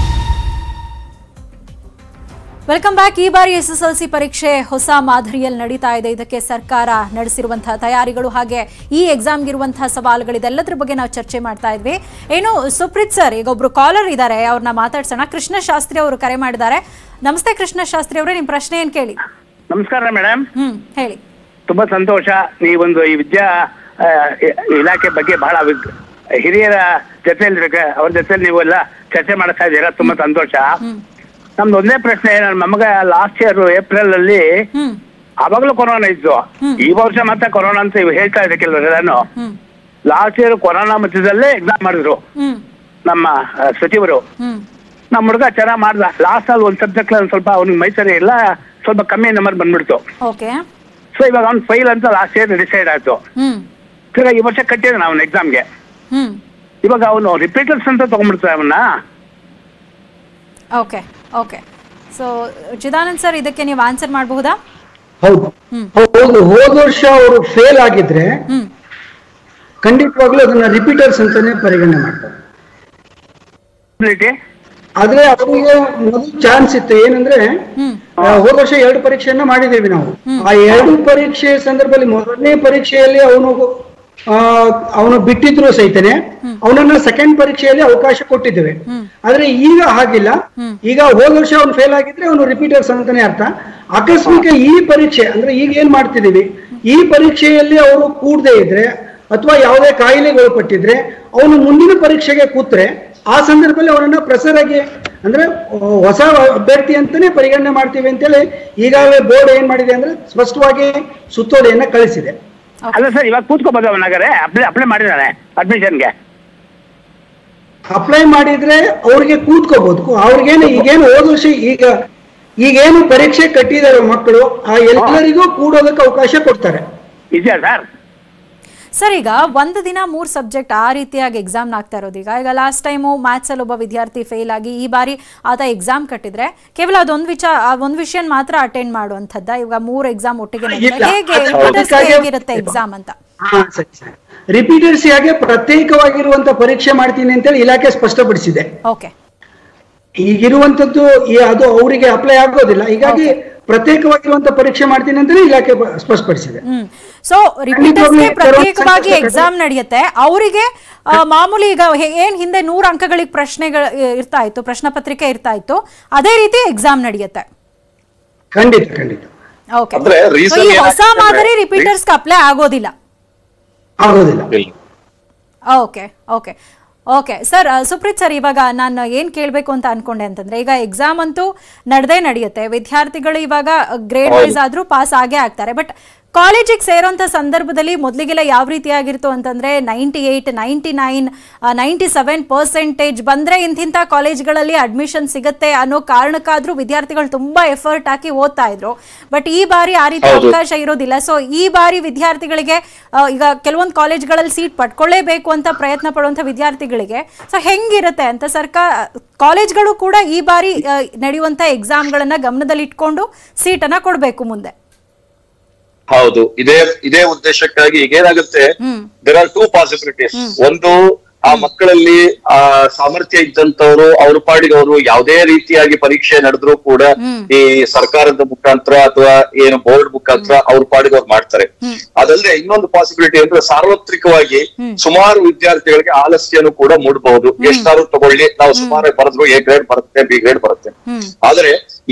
ವೆಲ್ಕಮ್ ಬ್ಯಾಕ್. ಈ ಬಾರಿ SSLC ಪರೀಕ್ಷೆ ಹೊಸ ಮಾದರಿಯಲ್ಲಿ ನಡೀತಾ ಇದೆ. ಇದಕ್ಕೆ ಸರ್ಕಾರ ನಡೆಸಿರುವಂತಹ ತಯಾರಿಗಳು ಹಾಗೆ ಈ ಎಕ್ಸಾಮ್ಗಿರುವಂತಹ ಸವಾಲುಗಳಿದೆಲ್ಲದ್ರ ಬಗ್ಗೆ ನಾವು ಚರ್ಚೆ ಮಾಡ್ತಾ ಇದ್ವಿ. ಏನು ಸುಪ್ರೀತ್ ಸರ್, ಈಗ ಒಬ್ರು ಕಾಲರ್ ಇದ್ದಾರೆ, ಅವ್ರನ್ನ ಮಾತಾಡ್ಸೋಣ. ಕೃಷ್ಣ ಶಾಸ್ತ್ರಿ ಅವರು ಕರೆ ಮಾಡಿದ್ದಾರೆ. ನಮಸ್ತೆ ಕೃಷ್ಣ ಶಾಸ್ತ್ರಿ ಅವರೇ, ನಿಮ್ ಪ್ರಶ್ನೆ ಏನ್ ಕೇಳಿ? ನಮಸ್ಕಾರ ಮೇಡಮ್. ಹೇಳಿ. ತುಂಬಾ ಸಂತೋಷ. ನೀವೊಂದು ಈ ವಿದ್ಯಾ ಇಲಾಖೆ ಬಗ್ಗೆ ಬಹಳ ಹಿರಿಯರ ಜೊತೆಯಲ್ಲಿ ಅವ್ರ ಜೊತೆಲಿ ನೀವು ಎಲ್ಲ ಚರ್ಚೆ ಮಾಡ್ತಾ ಇದ್ದೀರಾ, ತುಂಬಾ ಸಂತೋಷ. ನಮ್ದು ಒಂದೇ ಪ್ರಶ್ನೆ, ನನ್ನ ಮಗ ಲಾಸ್ಟ್ ಇಯರ್ ಏಪ್ರಿಲ್ ಅಲ್ಲಿ ಅವಾಗ್ಲೂ ಕೊರೋನಾ ಇತ್ತು, ಈ ವರ್ಷ ಮತ್ತೆ ಕೊರೋನಾ ಅಂತ ಹೇಳ್ತಾ ಇದೆ ಕೆಲವರೆಲ್ಲಾನು. ಲಾಸ್ಟ್ ಇಯರ್ ಕೊರೋನಾ ಮಧ್ಯದಲ್ಲೇ ಎಕ್ಸಾಮ್ ಮಾಡಿದ್ರು ನಮ್ಮ ಸಚಿವರು. ನಮ್ಮ ಹುಡುಗ ಚೆನ್ನಾಗ್ ಮಾಡ್ದ. ಲಾಸ್ಟ್ ಅಲ್ಲಿ ಒಂದ್ ಸಬ್ಜೆಕ್ಟ್ ಸ್ವಲ್ಪ ಅವ್ನಿಗೆ ಮೈಸೂರಿ ಇಲ್ಲ, ಸ್ವಲ್ಪ ಕಮ್ಮಿ ನಂಬರ್ ಬಂದ್ಬಿಡ್ತು. ಸೊ ಇವಾಗ ಅವ್ನ್ ಫೈಲ್ ಅಂತ ಲಾಸ್ಟ್ ಇಯರ್ ಡಿಸೈಡ್ ಆಯ್ತು. ಈ ವರ್ಷ ಕಟ್ಟಿದ ಅವನ ಎಕ್ಸಾಮ್ಗೆ. ಇವಾಗ ಅವನು ರಿಪೀಟರ್ಸ್ ಅಂತ ತಗೊಂಡ್ಬಿಡ್ತಾರೆ ಅವನ್ನ. Okay okay, so Chidanand sir ಇದಕ್ಕೆ ನೀವು ಆನ್ಸರ್ ಮಾಡಬಹುದಾ? ಹೌದು, ಹೋದ ವರ್ಷ ಅವರು ಫೇಲ್ ಆಗಿದ್ರೆ ಖಂಡಿತವಾಗ್ಲೂ ಅದನ್ನ ರಿಪೀಟರ್ಸ್ ಅಂತಾನೆ ಪರಿಗಣನೆ ಮಾಡ್ತಾರೆ. ಆದ್ರೆ ಅವರಿಗೆ ಮೊದಲು ಚಾನ್ಸ್ ಇತ್ತು. ಏನಂದ್ರೆ ಹೋದ ವರ್ಷ 2 ಪರೀಕ್ಷೆಯನ್ನ ಮಾಡಿದ್ದೇವೆ ನಾವು. ಆ 2 ಪರೀಕ್ಷೆ ಸಂದರ್ಭದಲ್ಲಿ ಮೊದಲನೇ ಪರೀಕ್ಷೆಯಲ್ಲಿ ಅವನು ಬಿಟ್ಟಿದ್ರು ಸಹಿತನೆ ಅವನನ್ನ ಸೆಕೆಂಡ್ ಪರೀಕ್ಷೆಯಲ್ಲಿ ಅವಕಾಶ ಕೊಟ್ಟಿದ್ದೇವೆ. ಆದ್ರೆ ಈಗ ಹಾಗಿಲ್ಲ. ಈಗ ಹೋದ ವರ್ಷ ಅವನು ಫೇಲ್ ಆಗಿದ್ರೆ ಅವನು ರಿಪೀಟರ್ಸ್ ಅಂತಾನೆ ಅರ್ಥ. ಆಕಸ್ಮಿಕ ಈ ಪರೀಕ್ಷೆ ಅಂದ್ರೆ ಈಗ ಏನ್ ಮಾಡ್ತಿದೀವಿ, ಈ ಪರೀಕ್ಷೆಯಲ್ಲಿ ಅವರು ಕೂಡದೇ ಇದ್ರೆ ಅಥವಾ ಯಾವುದೇ ಕಾಯಿಲೆಗೆ ಒಳಪಟ್ಟಿದ್ರೆ ಅವನು ಮುಂದಿನ ಪರೀಕ್ಷೆಗೆ ಕೂತ್ರೆ ಆ ಸಂದರ್ಭದಲ್ಲಿ ಅವರನ್ನ ಪ್ರಸರಾಗಿ ಅಂದ್ರೆ ಹೊಸ ಅಭ್ಯರ್ಥಿ ಅಂತಾನೆ ಪರಿಗಣನೆ ಮಾಡ್ತೀವಿ ಅಂತೇಳಿ ಈಗಾಗಲೇ ಬೋರ್ಡ್ ಏನ್ ಮಾಡಿದೆ ಅಂದ್ರೆ ಸ್ಪಷ್ಟವಾಗಿ ಸುತ್ತೋಲೆಯನ್ನ ಕಳಿಸಿದೆ. ಅಲ್ಲ ಸರ್, ಇವಾಗ ಕೂತ್ಕೋಬಹುದು ಅವನಾಗರೆ ಅಪ್ಲೈ ಮಾಡಿದಾನೆ ಅಡ್ಮಿಷನ್ಗೆ. ಅಪ್ಲೈ ಮಾಡಿದ್ರೆ ಅವ್ರಿಗೆ ಕೂತ್ಕೋಬಹುದು. ಅವ್ರಿಗೇನು ಈಗೇನು ಹೋದ ವರ್ಷ ಈಗೇನು ಪರೀಕ್ಷೆ ಕಟ್ಟಿದಾರೆ ಮಕ್ಕಳು ಆ ಎಲ್ಲರಿಗೂ ಕೂಡೋದಕ್ಕೆ ಅವಕಾಶ ಕೊಡ್ತಾರೆ. ಇದೆಯಾ ಸರ್? ಸರ್, ಈಗ 1 ದಿನ 3 ಸಬ್ಜೆಕ್ಟ್ ಆ ರೀತಿಯಾಗಿ ಎಕ್ಸಾಮ್ ಆಗ್ತಾ ಇರೋದು. ಈಗ ಲಾಸ್ಟ್ ಟೈಮು ಮ್ಯಾಥ್ಸ್ ಅಲ್ಲಿ ಒಬ್ಬ ವಿದ್ಯಾರ್ಥಿ ಫೇಲ್ ಆಗಿ ಈ ಬಾರಿ ಆತ ಎಕ್ಸಾಮ್ ಕಟ್ಟಿದ್ರೆ ಕೇವಲ ಒಂದ್ ವಿಷಯ ಮಾತ್ರ ಅಟೆಂಡ್ ಮಾಡುವಂತದ್ದ. ಇವಾಗ 3 ಎಕ್ಸಾಮ್ ಒಟ್ಟಿಗೆ ಹೇಗಿರುತ್ತೆ ಎಕ್ಸಾಮ್ ಅಂತ? ಸರಿ ಸರಿ. ರಿಪೀಟರ್ಸ್ ಯಾಕೆ ಪ್ರತ್ಯೇಕವಾಗಿರುವಂತ ಪರೀಕ್ಷೆ ಮಾಡ್ತೀನಿ ಅಂತೇಳಿ ಇಲಾಖೆ ಸ್ಪಷ್ಟಪಡಿಸಿದೆ. ಈಗಿರುವಂತದ್ದು ಅದು ಅವರಿಗೆ ಅಪ್ಲೈ ಆಗೋದಿಲ್ಲ, ಹೀಗಾಗಿ ಪ್ರತ್ಯೇಕವಾಗಿರುವಂತ ಪರೀಕ್ಷೆ ಮಾಡ್ತೀನಿ ಅಂತ ಇಲಾಖೆ ಸ್ಪಷ್ಟಪಡಿಸಿದೆ. ಸೊ ರಿಪೀಟರ್ಸ್ಗೆ ಪ್ರತ್ಯೇಕವಾಗಿ ಎಕ್ಸಾಮ್ ನಡೆಯುತ್ತೆ, ಅವರಿಗೆ ಮಾಮೂಲಿ ಈಗ ಏನ್ ಹಿಂದೆ 100 ಅಂಕಗಳಿಗೆ ಪ್ರಶ್ನೆಗಳು ಇರ್ತಾ ಇತ್ತು, ಪ್ರಶ್ನೆ ಪತ್ರಿಕೆ ಇರ್ತಾ ಇತ್ತು, ಅದೇ ರೀತಿ ಎಕ್ಸಾಮ್ ನಡೆಯುತ್ತೆ. ಖಂಡಿತ ಖಂಡಿತ. ಓಕೆ, ಹೊಸ ಮಾದರಿ ರಿಪೀಟರ್ಸ್ ಅಪ್ಲೈ ಆಗೋದಿಲ್ಲ. Okay okay okay sir. Supreeth sir, ಇವಾಗ ನಾನು ಏನ್ ಕೇಳಬೇಕು ಅಂತ ಅನ್ಕೊಂಡೆ ಅಂತಂದ್ರೆ, ಈಗ ಎಕ್ಸಾಮ್ ಅಂತೂ ನಡೆಯುತ್ತೆ, ವಿದ್ಯಾರ್ಥಿಗಳು ಇವಾಗ ಗ್ರೇಡ್ ವೈಸ್ ಆದ್ರೂ ಪಾಸ್ ಆಗೇ ಆಗ್ತಾರೆ. ಬಟ್ ಕಾಲೇಜಿಗೆ ಸೇರೋಂಥ ಸಂದರ್ಭದಲ್ಲಿ ಮೊದಲಿಗೆಲ್ಲ ಯಾವ ರೀತಿಯಾಗಿತ್ತು ಅಂತಂದ್ರೆ 98, 99, 97% ಬಂದ್ರೆ ಇಂತಿಂಥ ಕಾಲೇಜ್ಗಳಲ್ಲಿ ಅಡ್ಮಿಷನ್ ಸಿಗುತ್ತೆ ಅನ್ನೋ ಕಾರಣಕ್ಕಾದ್ರೂ ವಿದ್ಯಾರ್ಥಿಗಳು ತುಂಬಾ ಎಫರ್ಟ್ ಹಾಕಿ ಓದ್ತಾ ಇದ್ರು. ಬಟ್ ಈ ಬಾರಿ ಆ ರೀತಿ ಅವಕಾಶ ಇರೋದಿಲ್ಲ. ಸೊ ಈ ಬಾರಿ ವಿದ್ಯಾರ್ಥಿಗಳಿಗೆ ಈಗ ಕೆಲವೊಂದು ಕಾಲೇಜ್ಗಳಲ್ಲಿ ಸೀಟ್ ಪಡ್ಕೊಳ್ಳೇಬೇಕು ಅಂತ ಪ್ರಯತ್ನ ಪಡುವಂಥ ವಿದ್ಯಾರ್ಥಿಗಳಿಗೆ ಸೊ ಹೆಂಗಿರುತ್ತೆ ಅಂತ ಕಾಲೇಜ್ಗಳು ಕೂಡ ಈ ಬಾರಿ ನಡೆಯುವಂತ ಎಕ್ಸಾಮ್ಗಳನ್ನ ಗಮನದಲ್ಲಿ ಇಟ್ಕೊಂಡು ಸೀಟನ್ನ ಕೊಡಬೇಕು ಮುಂದೆ. ಹೌದು, ಇದೇ ಉದ್ದೇಶಕ್ಕಾಗಿ ಈಗ ಏನಾಗುತ್ತೆ, ದೇರ್ ಆರ್ 2 ಪಾಸಿಬಿಲಿಟೀಸ್. ಒಂದು, ಆ ಮಕ್ಕಳಲ್ಲಿ ಆ ಸಾಮರ್ಥ್ಯ ಇದ್ದಂತವ್ರು ಅವ್ರ ಪಾಡಿಗೆ ಅವರು ಯಾವುದೇ ರೀತಿಯಾಗಿ ಪರೀಕ್ಷೆ ನಡೆದ್ರು ಕೂಡ ಈ ಸರ್ಕಾರದ ಮುಖಾಂತರ ಅಥವಾ ಏನು ಬೋರ್ಡ್ ಮುಖಾಂತರ ಅವ್ರ ಪಾಡಿಗೆ ಅವ್ರು ಮಾಡ್ತಾರೆ. ಅದಲ್ಲದೆ ಇನ್ನೊಂದು ಪಾಸಿಬಿಲಿಟಿ ಅಂದ್ರೆ ಸಾರ್ವತ್ರಿಕವಾಗಿ ಸುಮಾರು ವಿದ್ಯಾರ್ಥಿಗಳಿಗೆ ಆಲಸ್ಯನು ಕೂಡ ಮೂಡಬಹುದು. ಎಷ್ಟಾದ್ರೂ ತಗೊಳ್ಳಿ, ನಾವು ಸುಮಾರು ಬರೆದ್ರು A ಗ್ರೇಡ್ ಬರುತ್ತೆ, B ಗ್ರೇಡ್ ಬರುತ್ತೆ. ಆದ್ರೆ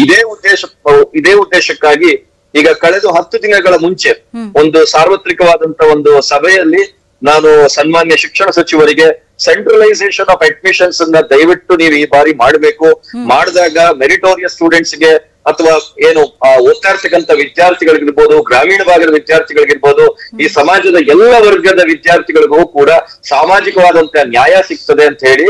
ಇದೇ ಉದ್ದೇಶಕ್ಕಾಗಿ ಈಗ ಕಳೆದ 10 ದಿನಗಳ ಮುಂಚೆ ಒಂದು ಸಾರ್ವತ್ರಿಕವಾದಂತ ಒಂದು ಸಭೆಯಲ್ಲಿ ನಾನು ಸನ್ಮಾನ್ಯ ಶಿಕ್ಷಣ ಸಚಿವರಿಗೆ ಸೆಂಟ್ರಲೈಸೇಷನ್ ಆಫ್ ಅಡ್ಮಿಷನ್ಸ್ ಅನ್ನ ದಯವಿಟ್ಟು ನೀವು ಈ ಬಾರಿ ಮಾಡಬೇಕು, ಮಾಡಿದಾಗ ಮೆರಿಟೋರಿಯಸ್ ಸ್ಟೂಡೆಂಟ್ಸ್ ಗೆ ಅಥವಾ ಏನು ಓದ್ತಾ ಇರ್ತಕ್ಕಂಥ ವಿದ್ಯಾರ್ಥಿಗಳಿಗಿರ್ಬೋದು, ಗ್ರಾಮೀಣ ಭಾಗದ ವಿದ್ಯಾರ್ಥಿಗಳಿಗಿರ್ಬೋದು, ಈ ಸಮಾಜದ ಎಲ್ಲ ವರ್ಗದ ವಿದ್ಯಾರ್ಥಿಗಳಿಗೂ ಕೂಡ ಸಾಮಾಜಿಕವಾದಂತಹ ನ್ಯಾಯ ಸಿಗ್ತದೆ ಅಂತ ಹೇಳಿ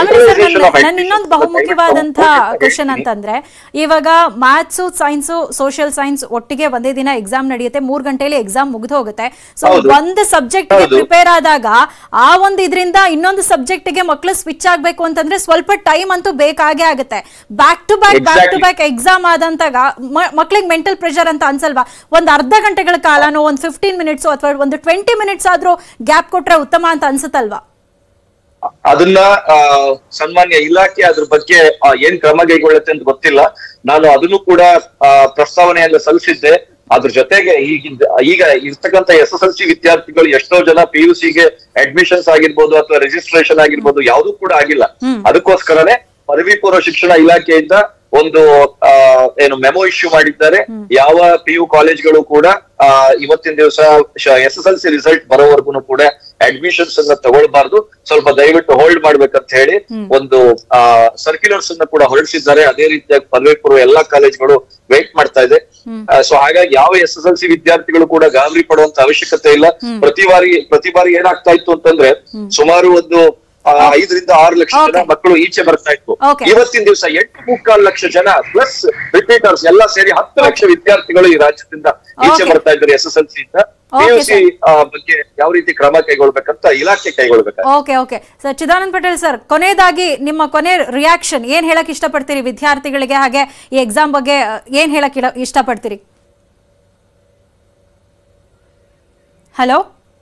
ಇನ್ನೊಂದು ಬಹುಮುಖ್ಯವಾದಂತಹ ಕ್ವೆಶ್ಚನ್ ಅಂತಂದ್ರೆ, ಇವಾಗ ಮ್ಯಾಥ್ಸ್, ಸೈನ್ಸ್, ಸೋಷಿಯಲ್ ಸೈನ್ಸ್ ಒಟ್ಟಿಗೆ ಒಂದೇ ದಿನ ಎಕ್ಸಾಮ್ ನಡೆಯುತ್ತೆ, 3 ಗಂಟೆಯಲ್ಲಿ ಎಕ್ಸಾಮ್ ಮುಗಿದು ಹೋಗುತ್ತೆ. ಸೊ ಒಂದು ಸಬ್ಜೆಕ್ಟ್ ಪ್ರಿಪೇರ್ ಆದಾಗ ಆ ಒಂದು ಇದರಿಂದ ಇನ್ನೊಂದು ಸಬ್ಜೆಕ್ಟ್ ಗೆ ಮಕ್ಕಳು ಸ್ವಿಚ್ ಆಗ್ಬೇಕು ಅಂತಂದ್ರೆ ಸ್ವಲ್ಪ ಟೈಮ್ ಅಂತೂ ಬೇಕಾಗೇ ಆಗುತ್ತೆ. ಬ್ಯಾಕ್ ಟು ಬ್ಯಾಕ್ ಎಕ್ಸಾಮ್ ಆದಂತಾಗ ಮಕ್ಕಳಿಗೆ ಮೆಂಟಲ್ ಪ್ರೆಷರ್ ಅಂತ ಅನ್ಸಲ್ವಾ? ಒಂದು ಅರ್ಧ ಗಂಟೆಗಳ ಕಾಲನೋ, ಒಂದು 15 ಮಿನಿಟ್ಸ್ ಅಥವಾ ಒಂದು 20 ಮಿನಿಟ್ಸ್ ಆದ್ರೂ ಗ್ಯಾಪ್ ಕೊಟ್ರೆ ಉತ್ತಮ ಅಂತ ಅನ್ಸುತ್ತಲ್ವಾ? ಅದನ್ನ ಸನ್ಮಾನ್ಯ ಇಲಾಖೆ ಅದ್ರ ಬಗ್ಗೆ ಏನ್ ಕ್ರಮ ಕೈಗೊಳ್ಳುತ್ತೆ ಅಂತ ಗೊತ್ತಿಲ್ಲ. ನಾನು ಅದನ್ನು ಕೂಡ ಪ್ರಸ್ತಾವನೆಯನ್ನ ಸಲ್ಲಿಸಿದ್ದೆ. ಅದ್ರ ಜೊತೆಗೆ ಈಗ ಇರ್ತಕ್ಕಂಥ SSLC ವಿದ್ಯಾರ್ಥಿಗಳು ಎಷ್ಟೋ ಜನ PUCಗೆ ಅಡ್ಮಿಷನ್ಸ್ ಆಗಿರ್ಬೋದು ಅಥವಾ ರಿಜಿಸ್ಟ್ರೇಷನ್ ಆಗಿರ್ಬೋದು ಯಾವ್ದು ಕೂಡ ಆಗಿಲ್ಲ. ಅದಕ್ಕೋಸ್ಕರನೇ ಪದವಿ ಪೂರ್ವ ಶಿಕ್ಷಣ ಇಲಾಖೆಯಿಂದ ಒಂದು ಏನು ಮೆಮೊ ಇಶ್ಯೂ ಮಾಡಿದ್ದಾರೆ. ಯಾವ PU ಕಾಲೇಜ್ಗಳು ಕೂಡ ಇವತ್ತಿನ ದಿವಸ SSLC ರಿಸಲ್ಟ್ ಬರೋವರೆಗೂ ಕೂಡ ಅಡ್ಮಿಷನ್ಸ್ ಅನ್ನ ತಗೊಳ್ಬಾರ್ದು, ಸ್ವಲ್ಪ ದಯವಿಟ್ಟು ಹೋಲ್ಡ್ ಮಾಡ್ಬೇಕಂತ ಹೇಳಿ ಒಂದು ಸರ್ಕ್ಯುಲರ್ಸ್ ಅನ್ನ ಕೂಡ ಹೊರಡಿಸಿದ್ದಾರೆ. ಅದೇ ರೀತಿಯಾಗಿ ಪದವಿ ಪೂರ್ವ ಎಲ್ಲಾ ಕಾಲೇಜ್ಗಳು ವೇಟ್ ಮಾಡ್ತಾ ಇದೆ. ಸೊ ಹಾಗಾಗಿ ಯಾವ SSLC ವಿದ್ಯಾರ್ಥಿಗಳು ಕೂಡ ಗಾಬರಿ ಪಡುವಂತ ಅವಶ್ಯಕತೆ ಇಲ್ಲ. ಪ್ರತಿ ಬಾರಿ ಏನಾಗ್ತಾ ಇತ್ತು ಅಂತಂದ್ರೆ ಸುಮಾರು ಒಂದು 5 ರಿಂದ 6 ಲಕ್ಷ ಜನ ಮಕ್ಕಳು ಈಚೆ ಬರ್ತಾ ಇತ್ತು. ಇವತ್ತಿನ ದಿವಸ 8.25 ಲಕ್ಷ ಜನ ಪ್ಲಸ್ ರಿಪೀಟರ್ಸ್ ಎಲ್ಲ ಸೇರಿ 10 ಲಕ್ಷ ವಿದ್ಯಾರ್ಥಿಗಳು ಈ ರಾಜ್ಯದಿಂದ ಈಚೆ ಬರ್ತಾ ಇದ್ದಾರೆ SSLC ಇಂದ. PUC ಬಗ್ಗೆ ಯಾವ ರೀತಿ ಕ್ರಮ ಕೈಗೊಳ್ಬೇಕಂತ ಇಲಾಖೆ ಕೈಗೊಳ್ಬೇಕು. Okay sir, Chidanand Patel sir, ಕೊನೆಯದಾಗಿ ನಿಮ್ಮ ಕೊನೆ ರಿಯಾಕ್ಷನ್ ಏನ್ ಹೇಳಕ್ ಇಷ್ಟಪಡ್ತೀರಿ ವಿದ್ಯಾರ್ಥಿಗಳಿಗೆ, ಹಾಗೆ ಈ ಎಕ್ಸಾಮ್ ಬಗ್ಗೆ ಏನ್ ಹೇಳಕ್ ಇಷ್ಟಪಡ್ತೀರಿ? ಹಲೋ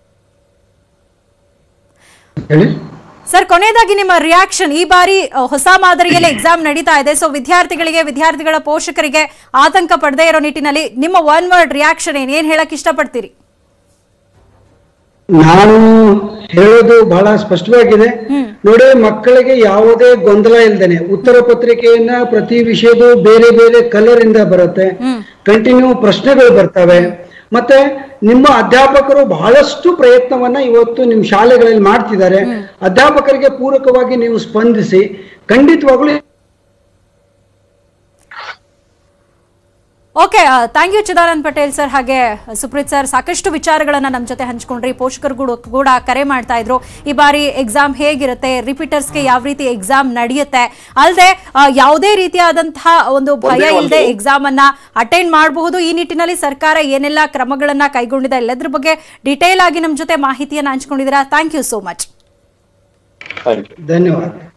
ಸರ್, ಕೊನೆಯದಾಗಿ ನಿಮ್ಮ ರಿಯಾಕ್ಷನ್. ಈ ಬಾರಿ ಹೊಸ ಮಾದರಿಯಲ್ಲಿ ಎಕ್ಸಾಮ್ ನಡೀತಾ ಇದೆ. ಸೊ ವಿದ್ಯಾರ್ಥಿಗಳ ಪೋಷಕರಿಗೆ ಆತಂಕ ಪಡದೇ ಇರೋ ನಿಟ್ಟಿನಲ್ಲಿ ನಿಮ್ಮ 1 ವರ್ಡ್ ರಿಯಾಕ್ಷನ್ ಏನ್ ಹೇಳಕ್ ಇಷ್ಟಪಡ್ತೀರಿ? ನಾನು ಹೇಳೋದು ಬಹಳ ಸ್ಪಷ್ಟವಾಗಿದೆ ನೋಡಿ. ಮಕ್ಕಳಿಗೆ ಯಾವುದೇ ಗೊಂದಲ ಇಲ್ದೇನೆ ಉತ್ತರ ಪತ್ರಿಕೆಯನ್ನ ಪ್ರತಿ ವಿಷಯದ ಬೇರೆ ಬೇರೆ ಕಲರ್ ಇಂದ ಬರುತ್ತೆ, ಕಂಟಿನ್ಯೂ ಪ್ರಶ್ನೆಗಳು ಬರ್ತವೆ. ಮತ್ತೆ ನಿಮ್ಮ ಅಧ್ಯಾಪಕರು ಬಹಳಷ್ಟು ಪ್ರಯತ್ನವನ್ನ ಇವತ್ತು ನಿಮ್ಮ ಶಾಲೆಗಳಲ್ಲಿ ಮಾಡ್ತಿದ್ದಾರೆ. ಅಧ್ಯಾಪಕರಿಗೆ ಪೂರಕವಾಗಿ ನೀವು ಸ್ಪಂದಿಸಿ. ಖಂಡಿತವಾಗ್ಲೂ okay, thank you Chidanand Patel sir ಹಾಗೆ ಸುಪ್ರೀತ್ ಸರ್. ಸಾಕಷ್ಟು ವಿಚಾರಗಳನ್ನ ನಮ್ಮ ಜೊತೆ ಹಂಚ್ಕೊಂಡ್ರಿ. ಪೋಷಕರು ಕೂಡ ಕರೆ ಮಾಡ್ತಾ ಇದ್ರು, ಈ ಬಾರಿ ಎಕ್ಸಾಮ್ ಹೇಗಿರುತ್ತೆ, ರಿಪೀಟರ್ಸ್ಗೆ ಯಾವ ರೀತಿ ಎಕ್ಸಾಮ್ ನಡೆಯುತ್ತೆ, ಅಲ್ಲದೆ ಯಾವುದೇ ರೀತಿಯಾದಂತಹ ಒಂದು ಭಯ ಇಲ್ಲದೆ ಎಕ್ಸಾಮ್ ಅನ್ನ ಅಟೆಂಡ್ ಮಾಡಬಹುದು. ಈ ನಿಟ್ಟಿನಲ್ಲಿ ಸರ್ಕಾರ ಏನೆಲ್ಲ ಕ್ರಮಗಳನ್ನ ಕೈಗೊಂಡಿದೆ ಎಲ್ಲದ್ರ ಬಗ್ಗೆ ಡೀಟೇಲ್ ಆಗಿ ನಮ್ಮ ಜೊತೆ ಮಾಹಿತಿಯನ್ನ ಹಂಚ್ಕೊಂಡಿದ್ದೀರಾ. Thank you so much. ಧನ್ಯವಾದ.